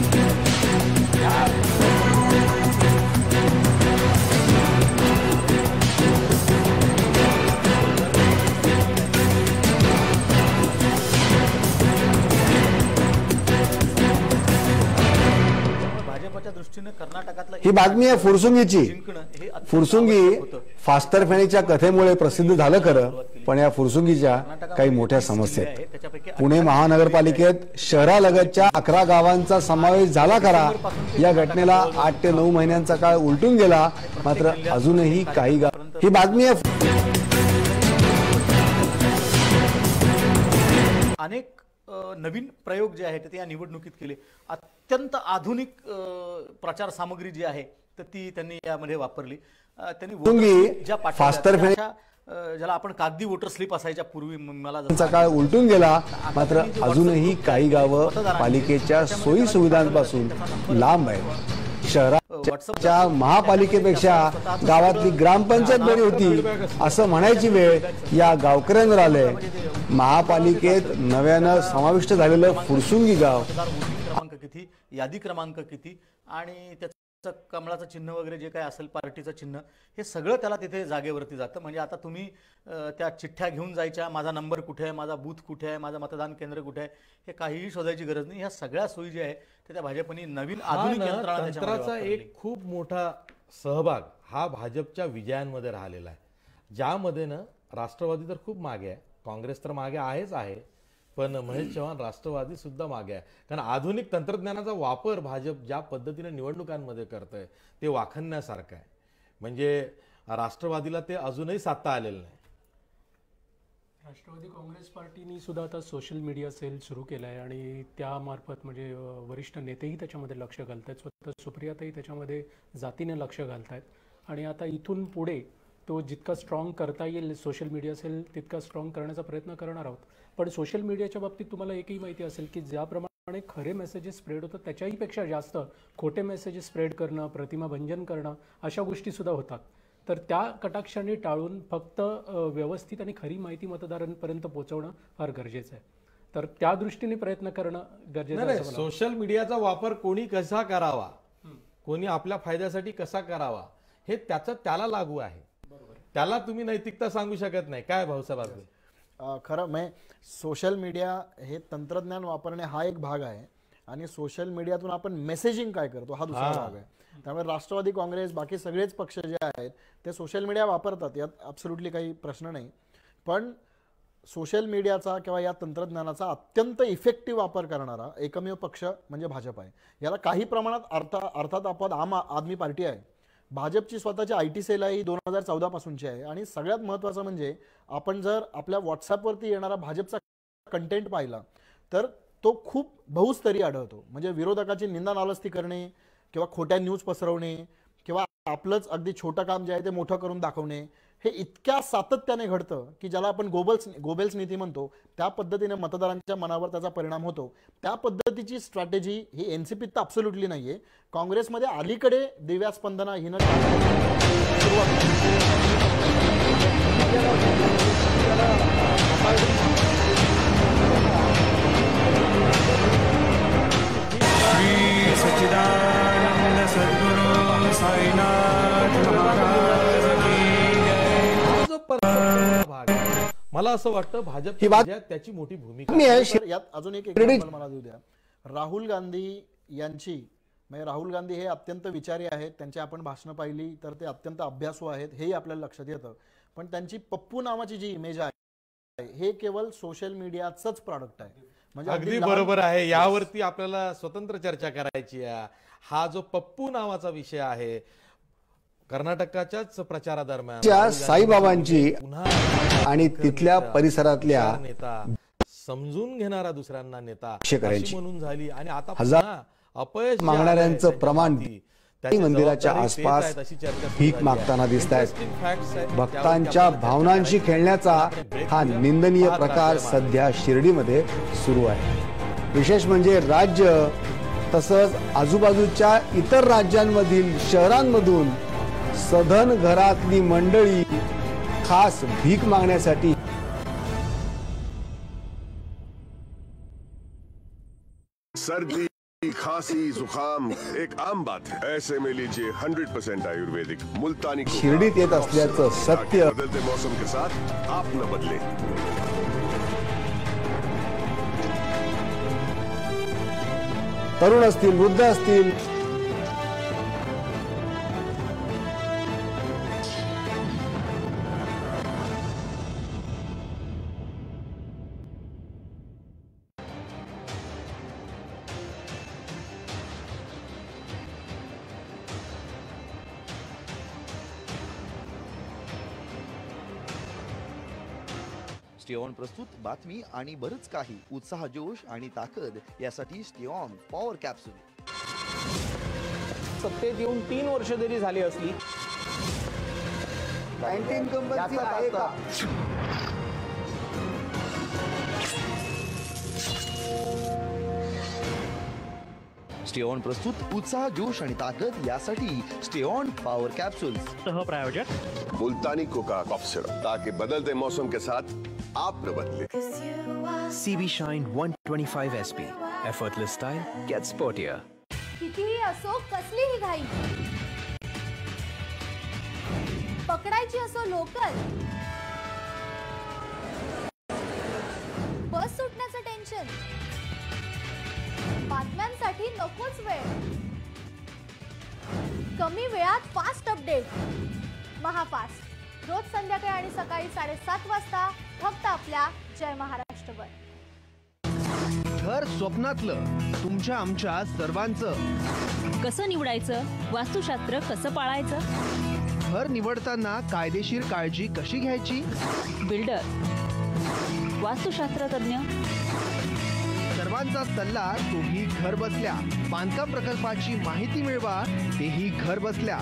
भाजपच्या दृष्टीने कर्नाटकातला ही बातमी आहे फुरसुंगीची. फुरसुंगी फास्टर फेणीच्या कथेमुळे प्रसिद्ध झालं खरं पण या फुरसुंगीच्या काही मोठ्या समस्या आहेत. पुणे महानगरपालिकेत शहरालगतच्या अकरा गावांचा समावेश झाला खरा. या घटनेला आठ ते नऊ महिन्यांचा काळ उलटून गेला मात्र अजूनही काही गाव. ही बातमी आहे. अनेक नवीन प्रयोग जे आहेत ते या निवडणुकीत केले. अत्यंत आधुनिक प्रचार सामग्री जी आहे तर ती त्यांनी यामध्ये वापरली. त्यांनी फुरसुंगी ज्या फास्टर फेणी ज्याला आपण कागदी वोटर स्लिप असायच्या पूर्वी मला त्यांचा काळ उलटून गेला. मात्र अजूनही काही गावं पालिकेच्या सोयी सुविधांपासून लांब आहेत. शहराच्या महापालिकेपेक्षा गावातली ग्रामपंचायत बरी होती असं म्हणायची वेळ या गावकऱ्यांवर आले. महापालिकेत नव्यानं समाविष्ट झालेलं फुरसुंगी गाव क्रमांक किती, यादी क्रमांक किती आणि त्याचं कमळाचं चिन्ह वगैरे जे काय असेल पार्टीचं चिन्ह हे सगळं त्याला तिथे जागेवरती जातं. म्हणजे आता तुम्ही त्या चिठ्ठ्या घेऊन जायच्या, माझा नंबर कुठे आहे, माझा बूथ कुठे आहे, माझं मतदान केंद्र कुठे आहे, हे काहीही शोधायची गरज नाही. ह्या सगळ्या सोयी ज्या आहे ते त्या भाजपने नवीन आधुनिक यंत्रणाचा एक खूप मोठा सहभाग हा भाजपच्या विजयांमध्ये राहिलेला आहे. ज्यामध्ये ना राष्ट्रवादी तर खूप मागे आहे, काँग्रेस तर मागे आहेच आहे, पण महेश चव्हाण राष्ट्रवादी सुद्धा मागे आहे. कारण आधुनिक तंत्रज्ञानाचा वापर भाजप ज्या पद्धतीने निवडणुकांमध्ये करतंय ते वाखण्यासारखं आहे. म्हणजे राष्ट्रवादीला ते अजूनही साधता आलेलं नाही. राष्ट्रवादी काँग्रेस पार्टीनी सुद्धा आता सोशल मीडिया सेल सुरू केला आहे आणि त्यामार्फत म्हणजे वरिष्ठ नेतेही त्याच्यामध्ये लक्ष घालत आहेत. स्वतः सुप्रियाताई त्याच्यामध्ये जातीने लक्ष घालत आहेत आणि आता इथून पुढे तो जितका स्ट्रॉंग करता येईल सोशल मीडिया सेल तितका स्ट्रॉंग करण्याचा प्रयत्न करणार आहोत. पण सोशल मीडियाच्या बाबतीत तुम्हाला एकही माहिती असेल की ज्याप्रमाणे खरे मेसेजेस स्प्रेड होतात त्याच्याही पेक्षा जास्त खोटे मेसेजेस स्प्रेड करणं, प्रतिमाभंजन करणं अशा गोष्टी सुद्धा होतात. तर त्या कटाक्षाने टाळून फक्त व्यवस्थित आणि खरी माहिती मतदारांपर्यंत पोहोचवणं फार गरजेचं आहे. तर त्या दृष्टीने प्रयत्न करणं गरजेचं आहे. सोशल मीडियाचा वापर कोणी कसा करावा, कोणी आपल्या फायद्यासाठी कसा करावा हे त्याचं त्याला लागू आहे. त्याला तुम्ही नैतिकता सांगू शकत नाही. काय भाऊसाहेब? खरं म्हणजे सोशल मीडिया हे तंत्रज्ञान वापरणे हा एक भाग आहे आणि सोशल मीडियातून आपण मेसेजिंग काय करतो हा दुसरा भाग आहे. त्यामुळे राष्ट्रवादी काँग्रेस बाकी सगळेच पक्ष जे आहेत ते सोशल मीडिया वापरतात, यात ॲब्सोल्युटली काही प्रश्न नाही. पण सोशल मीडियाचा किंवा या तंत्रज्ञानाचा अत्यंत इफेक्टिव्ह वापर करणारा एकमेव पक्ष म्हणजे भाजप आहे. याला काही प्रमाणात अर्थ अर्थात आपण आम आदमी पार्टी आहे. भाजपची स्वतःची आय टी सेल आहे, दोन हजार चौदा पासूनची आहे. आणि सगळ्यात महत्त्वाचं म्हणजे आपण जर आपल्या व्हॉट्सॲपवरती येणारा भाजपचा कंटेंट पाहिला तर तो खूप बहुस्तरीय आढळतो. म्हणजे विरोधकाची निंदा नालस्ती करणे किंवा खोट्या न्यूज पसरवणे किंवा आपलंच अगदी छोटं काम जे आहे ते मोठं करून दाखवणे हे इतक्या सातत्याने घडतं की ज्याला आपण गोबल्स गोबेल्स नीती म्हणतो त्या पद्धतीने मतदारांच्या मनावर त्याचा परिणाम होतो. त्या पद्धतीची स्ट्रॅटेजी ही एनसीपीत तर ॲब्सोल्युटली नाही आहे. काँग्रेसमध्ये अलीकडे दिव्या स्पंदना हिनं सच्चिदानंद सद्गुरु साईनाथ महाराज मला असं वाटतं भाजप त्याची मोठी भूमिका. यात अजून एक एक्झाम्पल मला देऊ द्या. राहुल गांधी यांची म्हणजे राहुल गांधी हे अत्यंत विचारी आहेत. त्यांची आपण भाषणं पाहिली तर ते अत्यंत अभ्यासू आहेत हेही आपल्याला लक्षात येतं. पण त्यांची पप्पू नावाची जी इमेज आहे हे केवळ सोशल मीडियाचंच प्रॉडक्ट आहे. म्हणजे अगदी बरोबर आहे. यावरती आपल्याला स्वतंत्र चर्चा करायची आहे. हा जो पप्पू नावाचा विषय आहे कर्नाटकाच्याच प्रचारादरम्यान साईबाबांची आणि तिथल्या परिसरातल्या नेता समजून घेणारा दुसऱ्यांना नेता करायची म्हणून झाली आणि आता हजार अपयश मागणाऱ्यांचं प्रमाण मंदिराच्या आसपास भीक मागताना दिसत आहेत. भक्तांच्या भावनांशी खेळण्याचा हा निंदनीय प्रकार सध्या शिर्डीमध्ये सुरू आहे. विशेष म्हणजे राज्य तसंच आजूबाजूच्या इतर राज्यांमधील शहरांमधून सधन घरातली मंडळी खास भीक मागण्यासाठी सर्दी खांसी जुकाम एक आम बात है. ऐसे में लीजिए हंड्रेड परसेंट आयुर्वेदिक मुल्तानी शिर्डीत येत असल्याचं सत्य बदलते मौसम के साथ आप न बदले. तरुण असतील, वृद्ध असतील, स्टेऑन प्रस्तुत बातमी आणि बरंच काही उत्साह, जोश आणि ताकद यासाठी स्टेऑन पॉवर कॅप्सूल. सत्तेत येऊन तीन वर्ष जरी झाली असली अँटी इन्कम्बन्सी आहे का? स्टेऑन प्रस्तुत उत्साह जोश आणि ताकद यासाठी स्टेऑन पॉवर कैप्सूल्स सह प्रायोजक मुल्तानी कोका कॉफ सिरप, ताकि बदलते मौसम के साथ आप न बदले। C B Shine one twenty-five S P. Effortless style gets sportier. कितीही असो कसलीही घाई, पकडायची असो लोकल, बस सुटण्याचं टेन्शन, बातम्यांसाठी नकोच वेळ, कमी वेळात फास्ट अपडेट, महाफास्ट रोज संध्याकाळी आणि सकाळी साडेसात वाजता फक्त आपल्या जय महाराष्ट्रवर। घर स्वप्नातलं तुमच्या आमच्या सर्वांचं। कसं निवडायचं, वास्तुशास्त्र कसं पाळायचं, घर निवडताना कायदेशीर काळजी कशी घ्यायची, बिल्डर, वास्तुशास्त्र तज्ञ सर्वांचा सल्ला तुम्ही घर बसल्या। बांधकाम प्रकल्पाची माहिती मिळवा, तेही घर बसल्या।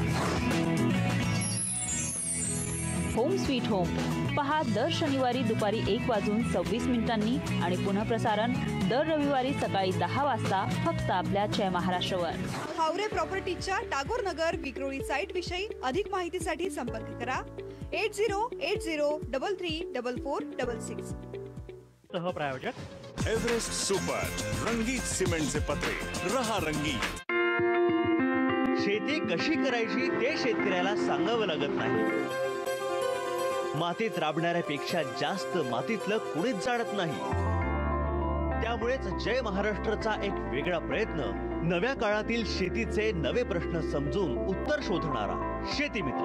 होम स्वीट होम पहा दर शनिवारी दुपारी एक वाजून सव्वीस मिनिटांनी आणि पुन्हा प्रसारण दर रविवारी सकाळी दहा वाजता फक्त आपल्या जय महाराष्ट्रवर। हावरे प्रॉपर्टीच्या टागोर नगर विक्रोळी साईट विषयी अधिक माहितीसाठी संपर्क करा eight zero eight zero double three double four double six. सह प्रायोजक एव्हरेस्ट सुपर रंगीत सिमेंटचे पत्रे, रहा रंगीत। शेती कशी करायची ते शेतकऱ्याला सांगावं लागत नाही। मातीत राबणाऱ्यापेक्षा जास्त मातीतलं कुणीच जाणत नाही। त्यामुळेच जय महाराष्ट्रचा एक वेगळा प्रयत्न नव्या काळातील शेतीचे नवे प्रश्न समजून उत्तर शोधणारा शेती मित्र।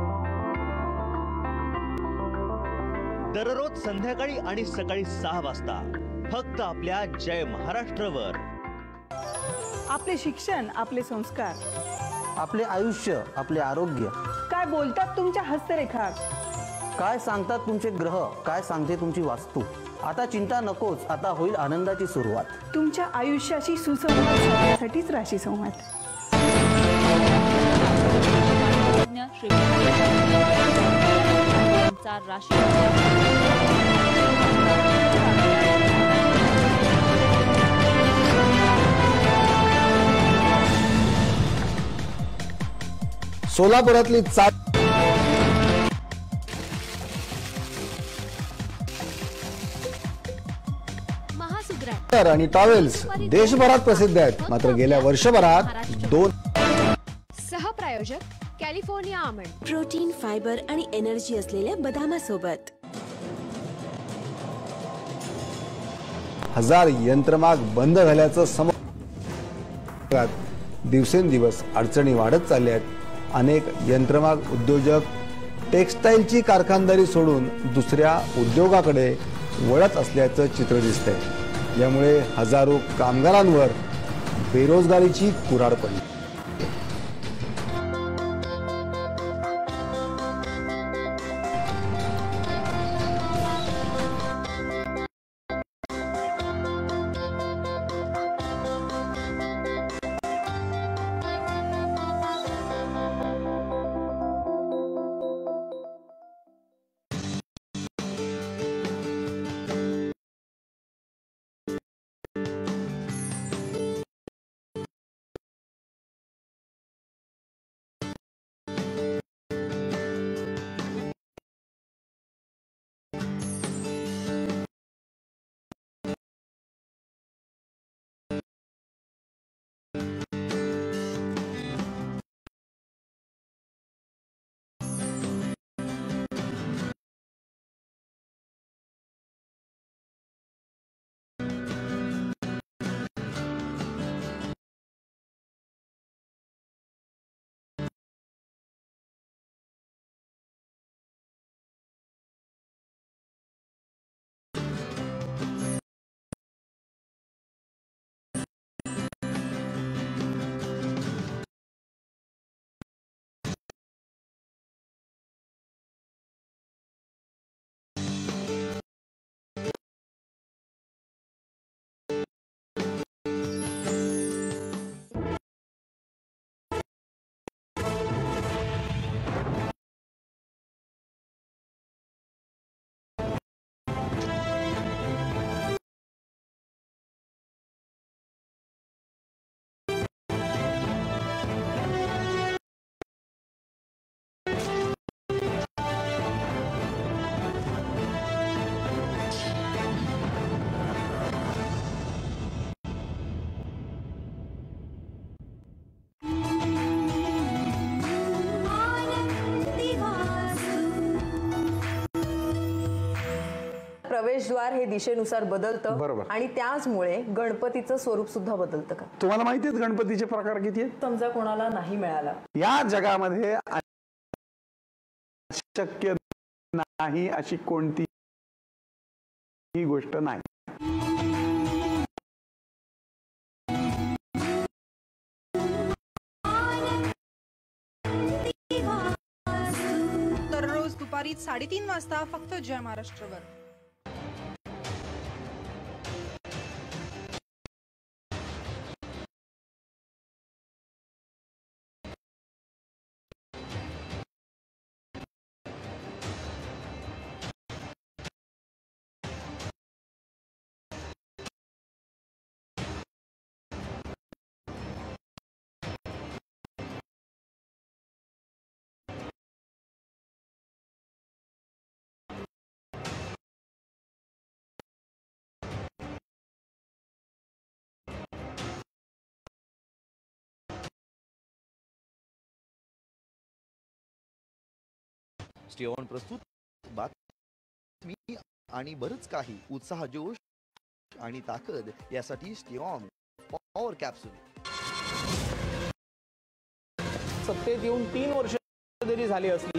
दररोज संध्याकाळी आणि सकाळी सहा वाजता फक्त आपल्या जय महाराष्ट्रवर। आपले शिक्षण, आपले संस्कार, आपले आयुष्य, आपले आरोग्य, काय बोलतात तुमच्या हस्तरेखा, काय सांगतात तुमचे ग्रह, काय सांगते तुमची वास्तू। आता चिंता नकोच, आता होईल आनंदाची सुरुवात। तुमच्या आयुष्याशी सुसंवाद साधण्यासाठीच राशी संवाद। राशी सोलापुरातली चाट आणि टॉवेल्स देशभरात प्रसिद्ध आहेत, मात्र गेल्या वर्षभरात दोन सहप्रायोजक कॅलिफोर्निया आमंड, प्रोटीन, फायबर आणि एनर्जी असलेल्या बदामासोबत हजार यंत्रमाग बंद झाल्याचं समोर दिवसेंदिवस अडचणी वाढत चालल्या आहेत। अनेक यंत्रमाग उद्योजक टेक्सटाईलची कारखानदारी सोडून दुसऱ्या उद्योगाकडे वळत असल्याचं चित्र दिसतंय। यामुळे हजारो कामगारांवर बेरोजगारीची कुऱ्हाड पडली। प्रवेशद्वार हे दिशेनुसार बदलतं बरोबर. आणि त्याचमुळे गणपतीचं स्वरूप सुद्धा बदलतं का? तुम्हाला माहिती आहेत गणपतीचे प्रकार किती आहेत? समजा कोणाला नाही मिळाला, या जगामध्ये शक्य नाही अशी कोणतीही गोष्ट नाही. दररोज दुपारी साडेतीन वाजता फक्त जय महाराष्ट्रवर. स्टेऑन प्रस्तुत बातमी आणि बरंच काही, उत्साह, जोश आणि ताकद यासाठी स्टेऑन पॉवर कॅप्सूल. सत्तेत येऊन तीन वर्ष जरी झाली असली,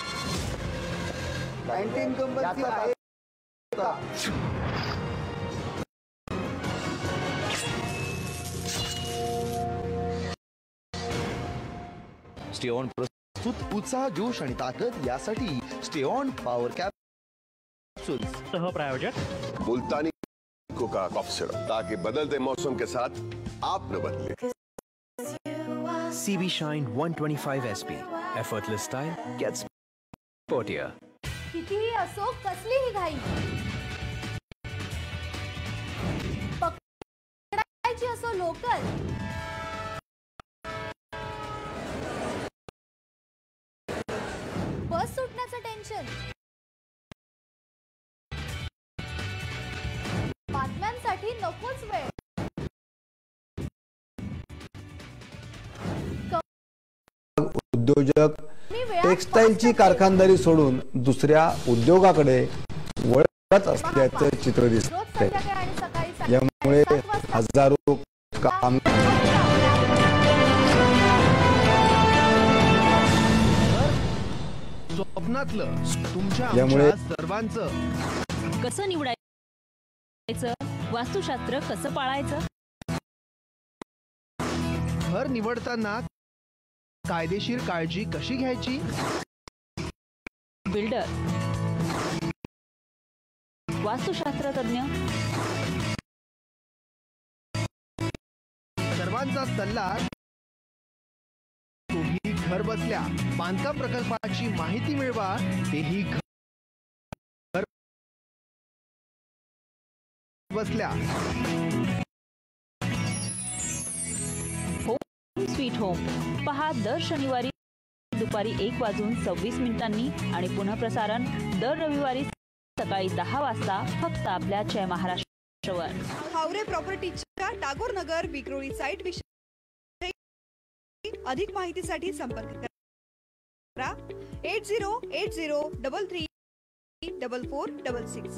स्टेऑन प्रस्तुत उत्साह, जोश आणि ताकद यासाठी स्टेऑन पॉवर कॅप्सूल. सह प्रायोजक मुल्तानी कोका कॉफ सिरप, ताकि बदलते मौसम के साथ आप न बदले. C B Shine one twenty-five S P. Effortless style gets sportier. कितीही असो कसलीही घाई, पकडायची असो लोकल, बस सुटण्याचं टेन्शन, बातम्यांसाठी नकोच वेळ. उद्योजक टेक्सटाईलची कारखानदारी सोडून दुसऱ्या उद्योगाकडे वळत असल्याचे चित्र दिसते. यामुळे हजारो कामगार स्वप्नातलं तुमच्या यामुळे सर्वांचं कसं निवडायचं, वास्तुशास्त्र कसं पाळायचं, घर निवडताना कायदेशीर काळजी कशी घ्यायची, बिल्डर, वास्तुशास्त्र तज्ञ, सर्वांचा सल्ला. तुम्ही घर बसल्या बांधकाम प्रकल्पाची माहिती मिळवा, तेही घर बसल्या. स्वीट होम पहा दर शनिवारी दुपारी एक वाजून सव्वीस मिनिटांनी आणि पुन्हा प्रसारण दर रविवारी सकाळी दहा वाजता फक्त आपल्या जय महाराष्ट्रवर. हावरे प्रॉपर्टीच्या टागोर नगर विक्रोळी साईट विषयी अधिक माहितीसाठी संपर्क करा eight zero eight zero double three double four double six.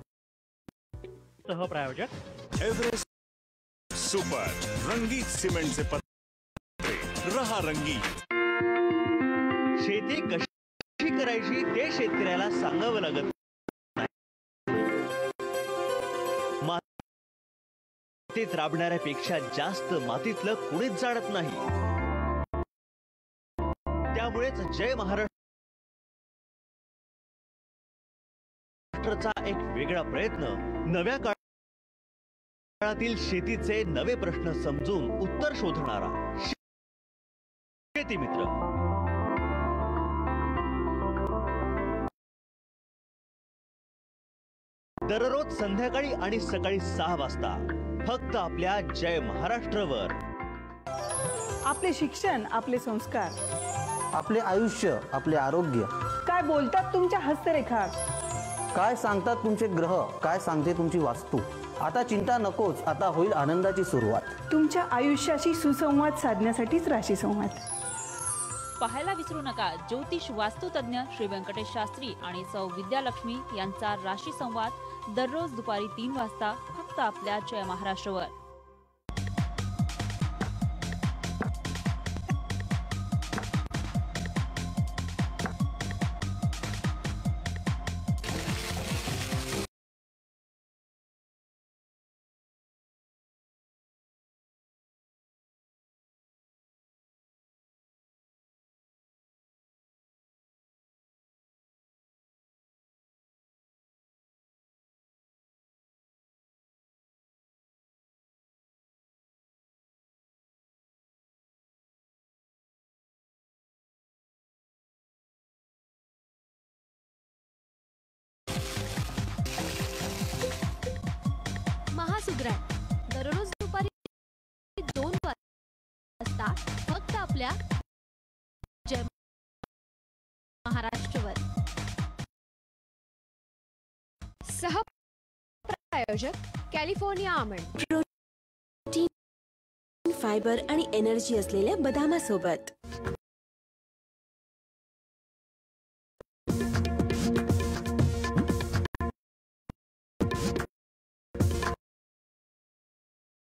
सह प्रायोजक एव्हरेस्ट सुपर रंगीत सिमेंटचे पत्रे. रहा रंगीत. शेती कशी करायची ते शेतकऱ्याला सांगावं लागत नाही. मातीत राबणाऱ्यापेक्षा जास्त मातीतलं कुणीच जाणत नाही. त्यामुळेच जय महाराष्ट्राचा एक वेगळा प्रयत्न नव्या काळातील शेतीचे नवे प्रश्न समजून उत्तर शोधणारा शेती मित्र. दररोज संध्याकाळी आणि सकाळी सहा वाजता फक्त आपल्या जय महाराष्ट्रवर. आपले शिक्षण, आपले संस्कार, आपले आयुष्य, आपले आरोग्य, काय बोलतात तुमच्या हस्तरेखा, काय सांगतात तुमचे ग्रह, काय सांगते तुमची वास्तू. आता चिंता नकोच, आता होईल आनंदाची सुरुवात. तुमच्या आयुष्याशी सुसंवाद साधण्यासाठीच राशी संवाद. पाहायला विसरू नका ज्योतिष वास्तुतज्ञ श्री व्यंकटेश शास्त्री आणि सौ विद्यालक्ष्मी यांचा राशी संवाद दररोज दुपारी तीन वाजता फक्त आपल्या जय महाराष्ट्रवर. महासुग्रण दररोज दुपारी दोन वाजता फक्त आपल्या जय महाराष्ट्रवर. सह प्रायोजक कॅलिफोर्निया आमंड. प्रोटीन, फायबर आणि एनर्जी असलेल्या बदामासोबत.